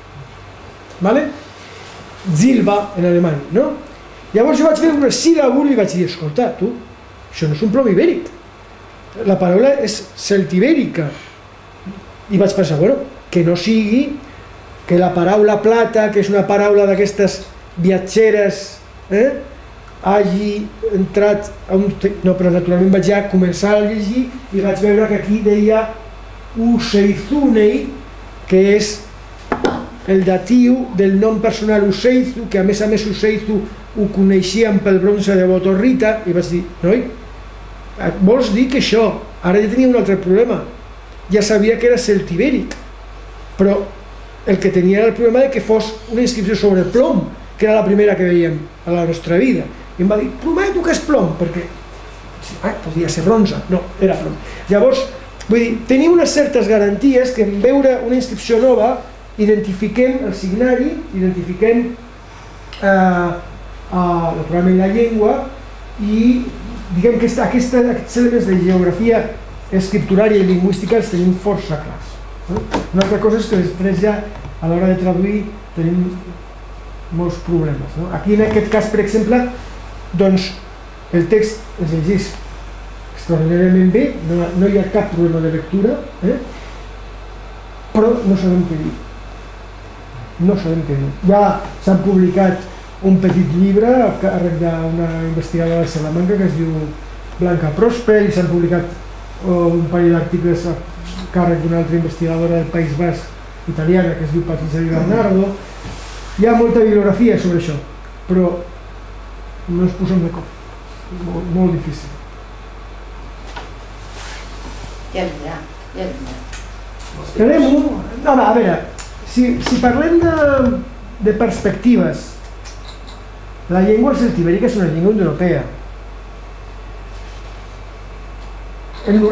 Zilba en alemany, no? Llavors jo vaig veure silabur i vaig dir, escolta, tu, això no és un plom ibèric, la paraula és celtibèrica. I vaig pensar, bueno, que no sigui que la paraula plata, que és una paraula d'aquestes viatgeres, hagi entrat a un... No, però naturalment vaig ja començar a llegir i vaig veure que aquí deia Useizunei, que és el datiu del nom personal Useizu, que a més Useizu ho coneixíem pel bronze de Botorrita, i vaig dir, noi, vols dir que això? Ara ja tenia un altre problema, ja sabia que era celtibèric, però el que tenia era el problema de que fos una inscripció sobre plom, que era la primera que veiem a la nostra vida, i em va dir, prometo que és plom, perquè podia ser bronze, no, era plom. Llavors, vull dir, tenim unes certes garanties que en veure una inscripció nova identifiquem el signari, identifiquem naturalment la llengua i diguem que aquests elements de geografia escripturària i lingüística els tenim força clars. Una altra cosa és que després ja a l'hora de traduir tenim molts problemes. Aquí en aquest cas, per exemple, doncs el text es llegeix extraordinàriament bé, no hi ha cap problema de lectura, però no sabem què dir. No sabem què dir. Ja s'han publicat un petit llibre a càrrec d'una investigadora de Salamanca que es diu Blanca Prosper i s'han publicat un parell d'articles a càrrec d'una altra investigadora del País Basc italiana que es diu Patricia Di Bernardo. Hi ha molta bibliografia sobre això, però no es posem d'acord. Molt difícil. Ja vindrà, ja vindrà. Esperem-ho. A veure, si parlem de perspectives, la llengua celtibèrica és una llengua indoeuropea. El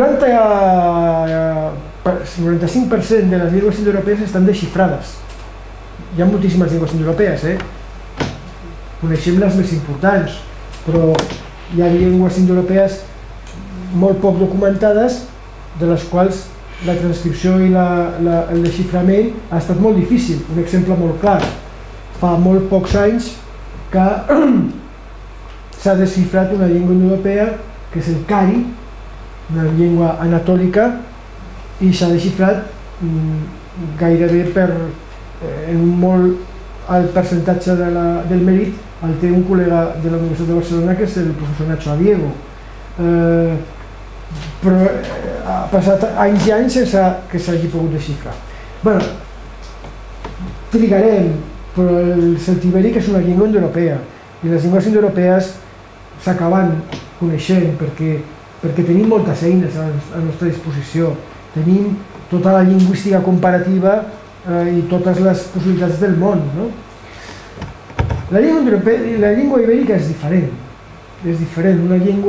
95% de les llengües indoeuropees estan desxifrades. Hi ha moltíssimes llengües indoeuropees, coneixem les més importants, però hi ha llengües indoeuropees molt poc documentades, de les quals la transcripció i el desxiframent ha estat molt difícil. Un exemple molt clar, fa molt pocs anys que s'ha desxifrat una llengua indoeuropea que és el Kari, una llengua anatòlica, i s'ha desxifrat gairebé en un molt alt percentatge del mèrit el té un col·lega de la Universitat de Barcelona que és el professor Nacho Adiego, però ha passat anys i anys sense que s'hagi pogut desxifrar. Bé, trigarem, però el celtibèric és una llengua indoeuropea i les llengües indoeuropees s'acaben coneixent perquè tenim moltes eines a la nostra disposició, tenim tota la lingüística comparativa i totes les possibilitats del món. La llengua ibèrica és diferent,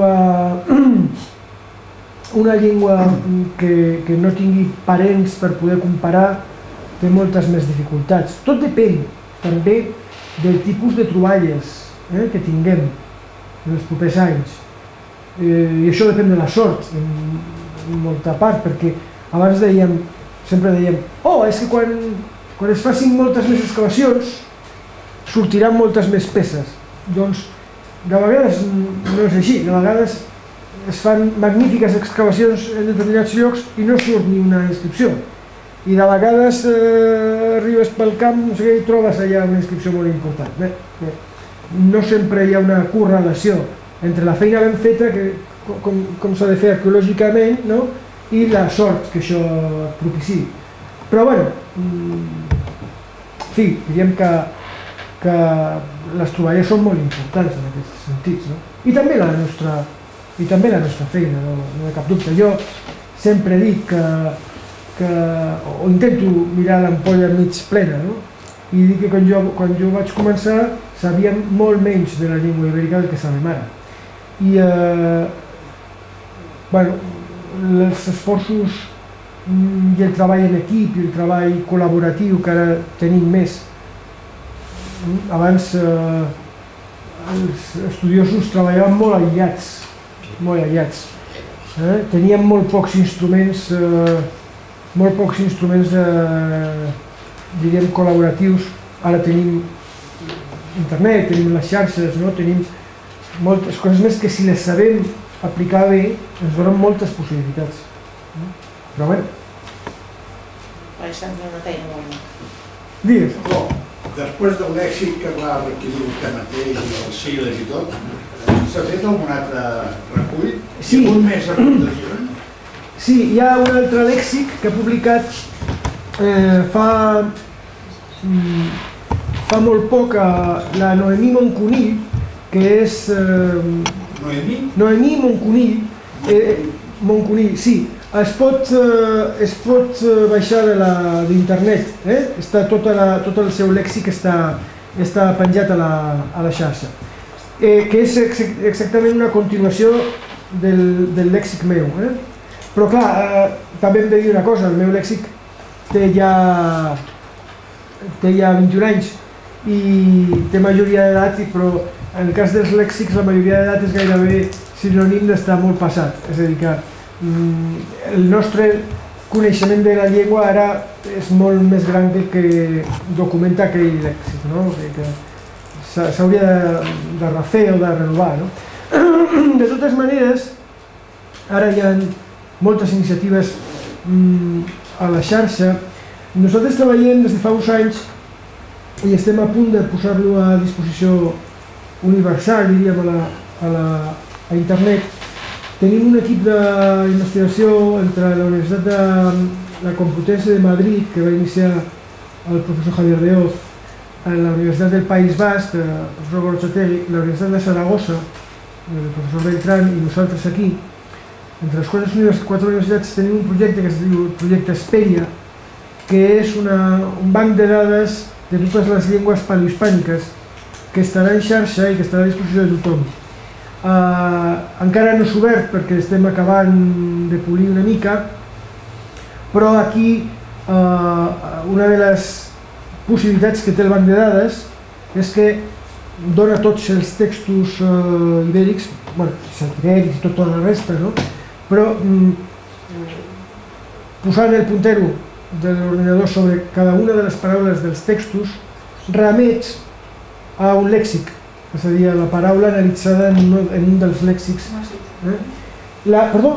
una llengua que no tingui parents per poder comparar té moltes més dificultats. Tot depèn. també del tipus de troballes que tinguem en els propers anys. I això depèn de la sort, en molta part, perquè abans sempre dèiem és que quan es facin moltes més excavacions sortiran moltes més peces. Doncs de vegades no és així, de vegades es fan magnífiques excavacions en determinats llocs i no surt ni una inscripció. I de vegades arribes pel camp i trobes allà una inscripció molt important. No sempre hi ha una correlació entre la feina ben feta, com s'ha de fer arqueològicament, i la sort que això propiciï. Però bueno, en fi, diríem que les troballes són molt importants en aquests sentits. I també la nostra feina, no hi ha cap dubte. Jo sempre dic o intento mirar l'ampolla mig plena, i dic que quan jo vaig començar sabíem molt menys de la llengua ibèrica del que sabem ara. I els esforços i el treball en equip i el treball col·laboratiu que ara tenim més. Abans els estudiosos treballaven molt aïllats. Teníem molt pocs instruments diríem col·laboratius. Ara tenim internet, tenim les xarxes, tenim moltes coses més que si les sabem aplicar bé ens donen moltes possibilitats. Però bé. Estan fent una feina molt bé. Digues. Després del lèxic que va requisir vostè mateix i els sigles i tot, s'ha fet algun altre recull? Sí. Un més aportacions? Sí, hi ha un altre lèxic que ha publicat fa molt poc la Noemí Moncunill, que és... Noemí Moncunill, sí. Es pot baixar d'internet, tot el seu lèxic està penjat a la xarxa, que és exactament una continuació del lèxic meu. Però clar, també hem de dir una cosa, el meu lèxic té ja 21 anys i té majoria d'edat, però en el cas dels lèxics la majoria d'edat és gairebé sinònim d'estar molt passat. És a dir, que el nostre coneixement de la llengua ara és molt més gran que el que documenta aquell lèxic, que s'hauria de refer o de renovar. De totes maneres, ara hi ha moltes iniciatives a la xarxa. Nosaltres treballem des de fa uns anys i estem a punt de posar-lo a disposició universal, diríem, a internet. Tenim un equip d'investigació entre la Universitat de la Complutense de Madrid, que va iniciar el professor Javier de Hoz, la Universitat del País Basc, el professor Gorostegui, la Universitat de Saragossa, el professor Beltrán, i nosaltres aquí. Entre les quatre universitats tenim un projecte que es diu Projecte Esperia, que és un banc de dades de totes les llengües paleohispàniques que estarà en xarxa i que estarà a disposició de tothom. Encara no és obert perquè estem acabant de polir una mica, però aquí una de les possibilitats que té el banc de dades és que dona tots els textos ibèrics, celtibèrics i tota la resta, però posant el puntero de l'ordinador sobre cada una de les paraules dels textos remets a un lèxic, és a dir, a la paraula analitzada en un dels lèxics. Perdó?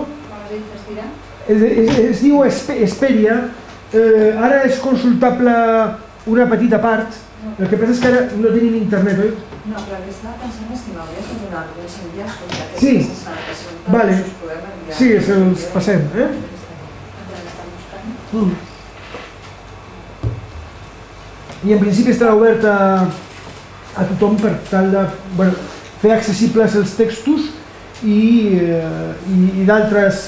Es diu Esperia, ara és consultable una petita part, el que passa és que ara no tenim internet, oi? No, però el que estava pensant és que m'hauries de donar alguns enllaços perquè Sí, vale, sí, els passem, I en principi estarà obert a tothom per tal de fer accessibles els textos i d'altres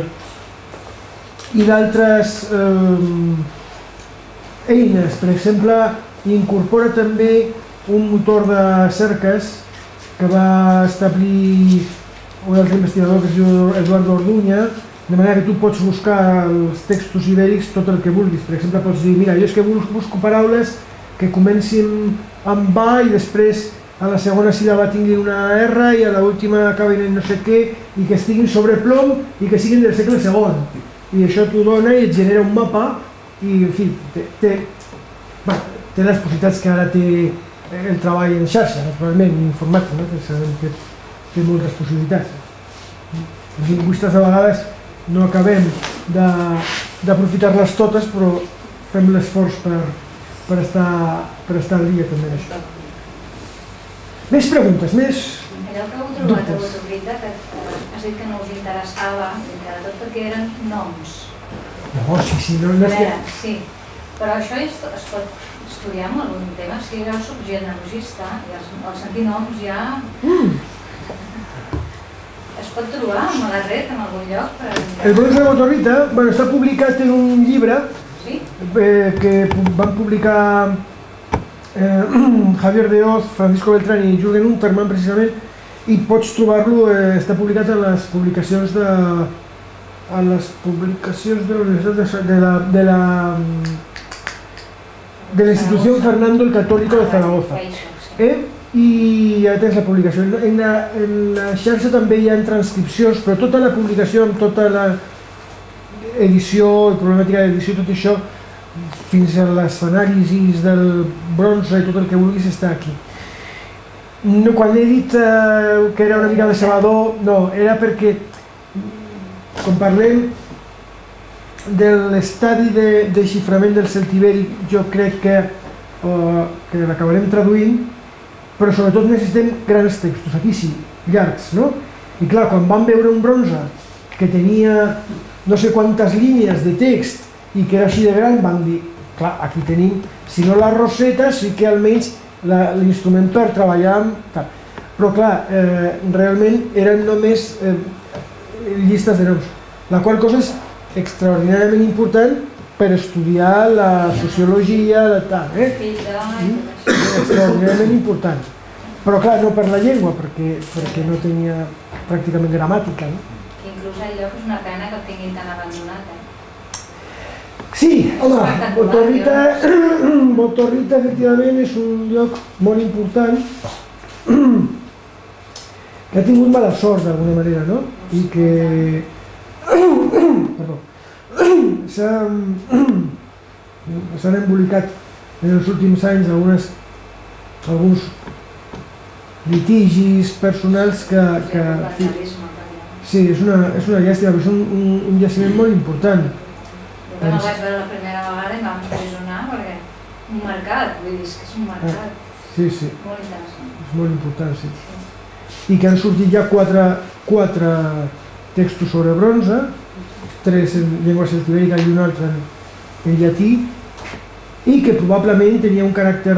eines. Per exemple, incorpora també un motor de cerques que va establir un altre investigador que es diu Eduardo Orduña, de manera que tu pots buscar els textos ibèrics tot el que vulguis. Per exemple, pots dir, mira, jo és que busco paraules que comencin amb A i després a la segona síl·laba tingui una R i a l'última acabin en no sé què i que estiguin sobre plom i que siguin del segle II. I això t'ho dona i et genera un mapa i, en fi, té les possibilitats que ara té el treball en xarxa, naturalment, informàtic, que sabem que té moltes possibilitats. Els lingüistes a vegades no acabem d'aprofitar-les totes, però fem l'esforç per estar al dia també d'això. Més preguntes, més dubtes. Allò que heu trobat a l'autoritat, que has dit que no us interessava, tot perquè eren noms. No, sí, no és que... Sí, però això es pot estudiar amb algun tema. Si jo soc genealogista i el sentir noms ja... Es pot trobar a la red en algun lloc? El bronze de Botorrita està publicat en un llibre que van publicar Javier de Hoz, Francisco Beltrán i Jürgen Untermann precisament, i pots trobar-lo, està publicat a les publicacions de la Universitat de la Institución Fernando el Católico de Zaragoza. I ja tens la publicació. En la xarxa també hi ha transcripcions, però tota la publicació amb tota l'edició, problemàtica d'edició, tot això, fins a les anàlisis del bronze i tot el que vulguis està aquí. Quan he dit que era una mica de Salvador, no, era perquè quan parlem de l'estadi de xiframent del celtibèric, jo crec que l'acabarem traduint, però sobretot necessitem grans textos, aquí sí, llargs, no? I clar, quan vam veure un bronze que tenia no sé quantes línies de text i que era així de gran, van dir, clar, aquí tenim, si no la roseta, sí que almenys l'instrument per treballar amb... Però clar, realment eren només llistes de noms, la qual cosa és extraordinàriament important per estudiar la sociologia, extraordinàriament important. Però clar, no per la llengua, perquè no tenia pràcticament gramàtica. Que inclús el lloc és una pena que el tinguin tan abandonat. Sí, home, Botorrita efectivament és un lloc molt important que ha tingut mala sort d'alguna manera, no? I que s'han embolicat en els últims anys alguns litigis personals que sí, és una llàstima, però és un jaciment molt important. Jo no vaig veure la primera vegada i vam impressionar perquè un mercat, vull dir que és un mercat. Sí, molt interessant. És molt important, sí. I que han sortit ja quatre textos sobre bronze, 3 en llengua celtibèrica i un altre en llatí, i que probablement tenia un caràcter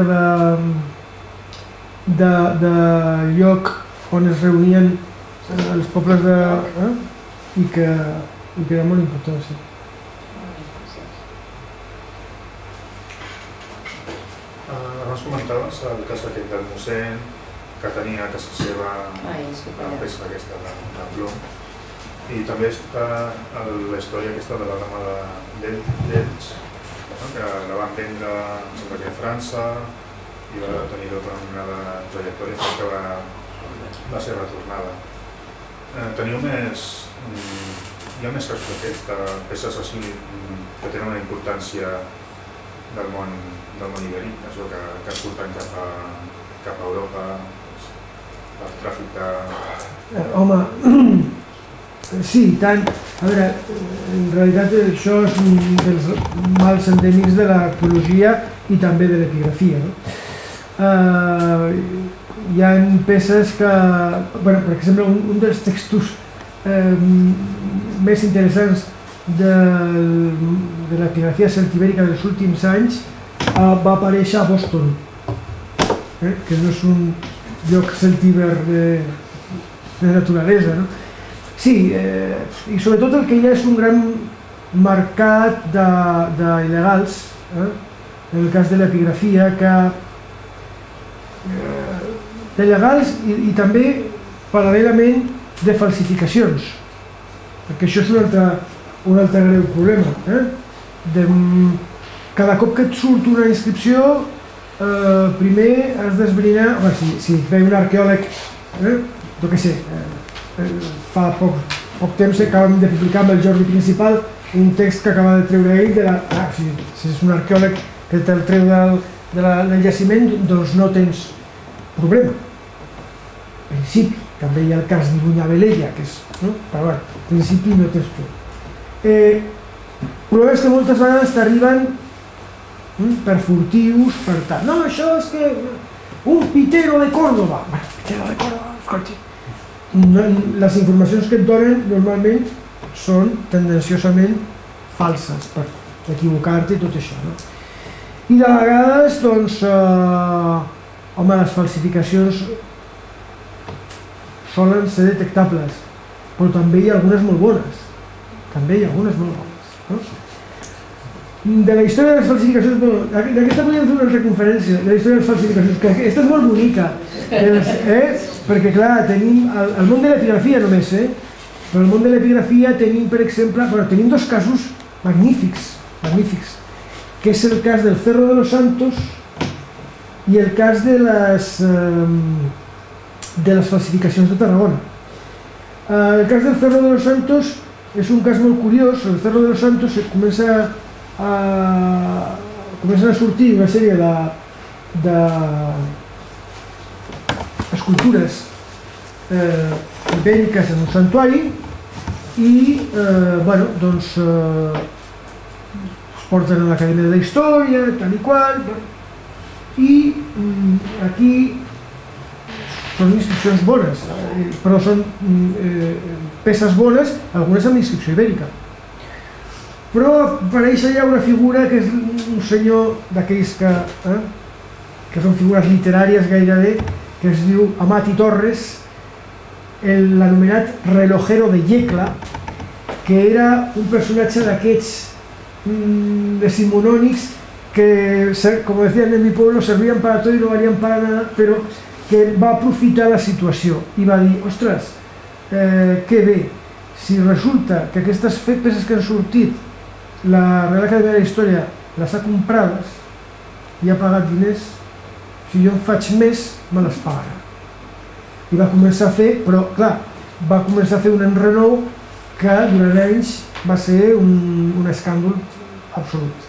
de lloc on es reunien els pobles i que era molt important, sí. Abans comentaves el cas aquest del mossèn que tenia a casa seva la peça aquesta de plom, i també està la història aquesta de la dama d'Elx, que la van vendre a França i va tenir tota una trajectòria fins que va ser retornada. Teniu hi ha més casos d'aquests, de peces així que tenen una importància del món ibèric, això que surten cap a Europa per tràfic de... Home, sí, tant. A veure, en realitat això és un dels mals endèmics de l'arqueologia i també de l'epigrafia. Hi ha peces que, per exemple, un dels textos més interessants de l'epigrafia celtibèrica dels últims anys va aparèixer a Boston, que no és un lloc celtíber de naturalesa. Sí, i sobretot el que hi ha és un gran mercat d'il·legals, en el cas de l'epigrafia, d'il·legals i també paral·lelament de falsificacions, perquè això és un altre greu problema. Cada cop que et surt una inscripció primer has d'esbrinar, si ve un arqueòleg, jo què sé, fa poc temps acabem de publicar amb el Jordi Principal un text que acaba de treure ell, si és un arqueòleg que te'l treu del jaciment, doncs no tens problema. En principi, també hi ha el cas d'Iruña-Velella, però en principi no tens problema. El problema és que moltes vegades t'arriben per furtius, per tal. No, això és que un pitero de Córdoba. Pitero de Córdoba, escolti. Les informacions que et donen normalment són tendenciosament falses per equivocar-te i tot això. I de vegades, doncs, home, les falsificacions solen ser detectables, però també hi ha algunes molt bones. També hi ha algunes molt bones. De la història de les falsificacions, d'aquesta podríem fer una altra conferència, de la història de les falsificacions, que aquesta és molt bonica, perquè clar, tenim el món de l'epigrafia només, però el món de l'epigrafia tenim, per exemple, tenim dos casos magnífics, que és el cas del Cerro de los Santos i el cas de les falsificacions de Tarragona. El cas del Cerro de los Santos és un cas molt curiós. El Cerro de los Santos comencen a sortir una sèrie d'escultures ibèriques en un santuari i doncs es porten a l'Acadèmia de la Història, tal i qual, i aquí són inscripcions bones, però són peces bones, algunes amb inscripció ibèrica. Però apareix allà una figura que és un senyor d'aquells que són figures literàries gairebé, que es diu Amati Torres, l'anomenat relojero de Yecla, que era un personatge d'aquests decimonònics que, com decían en mi pueblo, servían para todo y no valían para nada, però que va aprofitar la situació i va dir, ostres, que bé, si resulta que aquestes peces que han sortit la Real Acadèmia de la Història les ha comprades i ha pagat diners, si jo en faig més, me les pagarà. I va començar a fer, però clar, va començar a fer un enrenou que durant anys va ser un escàndol absolut.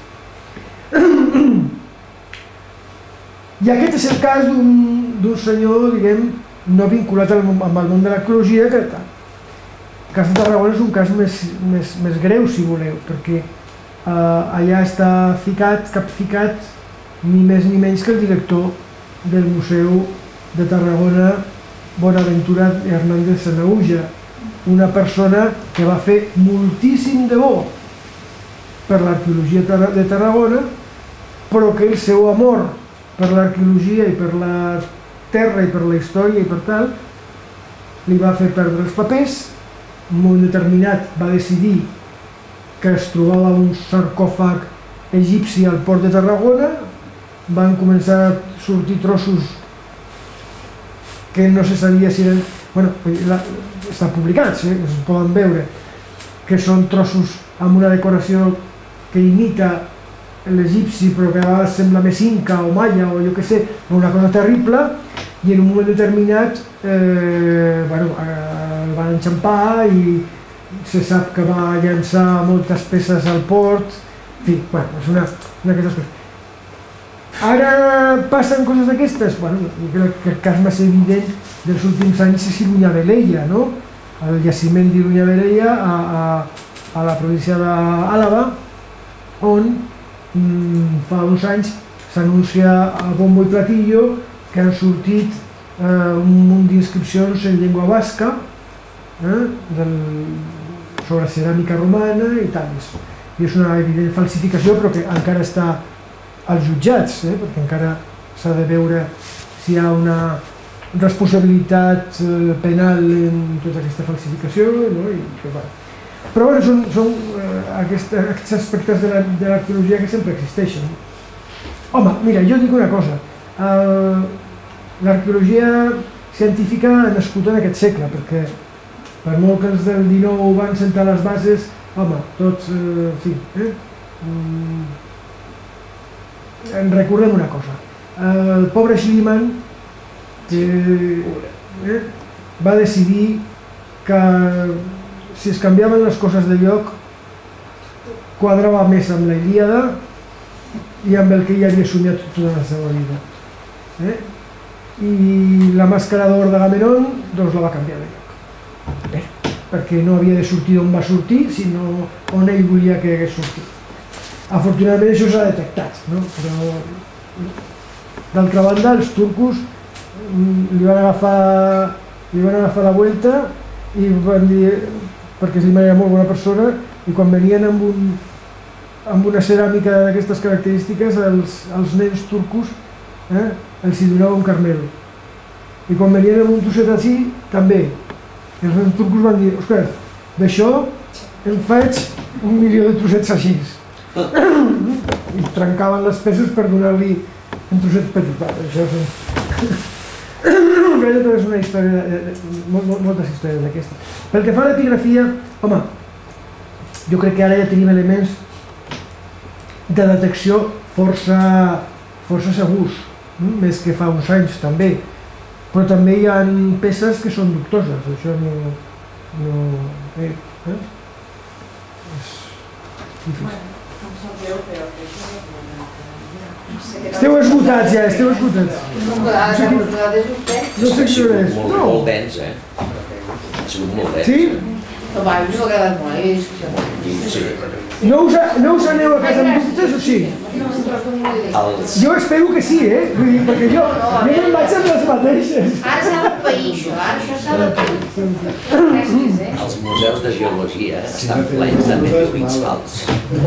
I aquest és el cas d'un senyor, diguem, no vinculat amb el món de l'arqueologia, que el cas de Tarragona és un cas més greu, si voleu, perquè allà està capficat ni més ni menys que el director del Museu de Tarragona, Bonaventura Hernández Sanahuja, una persona que va fer moltíssim de bo per l'arqueologia de Tarragona, però que el seu amor per l'arqueologia i per la terra i per la història i per tal li va fer perdre els papers. En un moment determinat va decidir que es trobava un sarcòfag egipci al port de Tarragona, van començar a sortir trossos que no se sabia si eren... Bueno, està publicats, es poden veure, que són trossos amb una decoració que imita l'egipci però que a vegades sembla més inca o maia o jo què sé, una cosa terrible, i en un moment determinat el van enxampar i se sap que va llançar moltes peces al port, en fi, és una d'aquestes coses. Ara passen coses d'aquestes? Jo crec que el cas més evident dels últims anys és Iruña-Velella, no? El jaciment d'Iruña-Velella a la província d'Àlava, on fa uns anys s'anuncia a bombo i platillo que han sortit un munt d'inscripcions en llengua basca sobre ceràmica romana i tal. I és una evident falsificació, però que encara està als jutjats, perquè encara s'ha de veure si hi ha una responsabilitat penal en tota aquesta falsificació. Però són aquests aspectes de l'arqueologia que sempre existeixen. Home, mira, jo dic una cosa, l'arqueologia científica ha nascut en aquest segle, perquè per molt que els del XIX van sentar les bases, home, tots, en fi, recordem una cosa, el pobre Schliemann va decidir que si es canviaven les coses de lloc quadrava més amb la Ilíada i amb el que ell havia somiat tota la seva vida. I la màscara d'or d'Agamenon doncs la va canviar de lloc, perquè no havia de sortir d'on va sortir, sinó on ell volia que hagués sortit. Afortunadament això s'ha detectat, però d'altra banda els turcos li van agafar la vuelta i van dir, perquè Schliemann era molt bona persona, i quan venien amb una ceràmica d'aquestes característiques els nens turcos els hi donava un carmelo, i quan venien amb un trosset així també, i els nens turcos van dir, ostres, d'això em faig 1.000.000 de trossets així, i trencaven les peces per donar-li un trosset petit. Això és una història, moltes històries d'aquestes. Pel que fa a l'epigrafia, home, jo crec que ara ja tenim elements de detecció força segurs, més que fa uns anys també, però també hi ha peces que són dubtoses, això no... és difícil. Esteu esgotats ja, esteu esgotats. No sé què és. Molt dens, Ha sigut molt dens. Sí? No, va, a mi m'ha agradat molt. No us aneu a casa amb dubtes o sí? Jo espero que sí, perquè jo me'n vaig amb les mateixes. Ara s'ha de pair això, ara això s'ha de pair. Els museus de geologia estan plens de meteorits fals.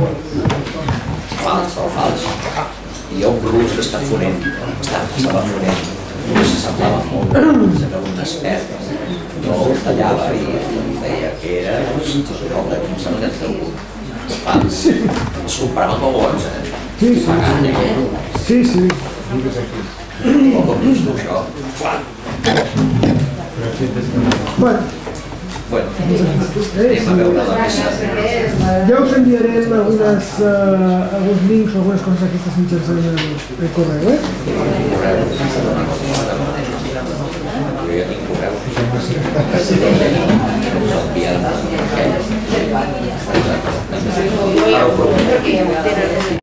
Fals. Hi ha un rus que està fonent, estava fonent, se semblava molt, era un expert, no el tallava i deia que era el de quin sembla que és degut. Els compraven com bons, Sí. Com dius tu això? Bueno, anem a veure la peça. Ja us enviarem alguns links o algunes coses d'aquestes mitjançant el correu, Jo ja tinc correu. Us envien. Ara ho provo.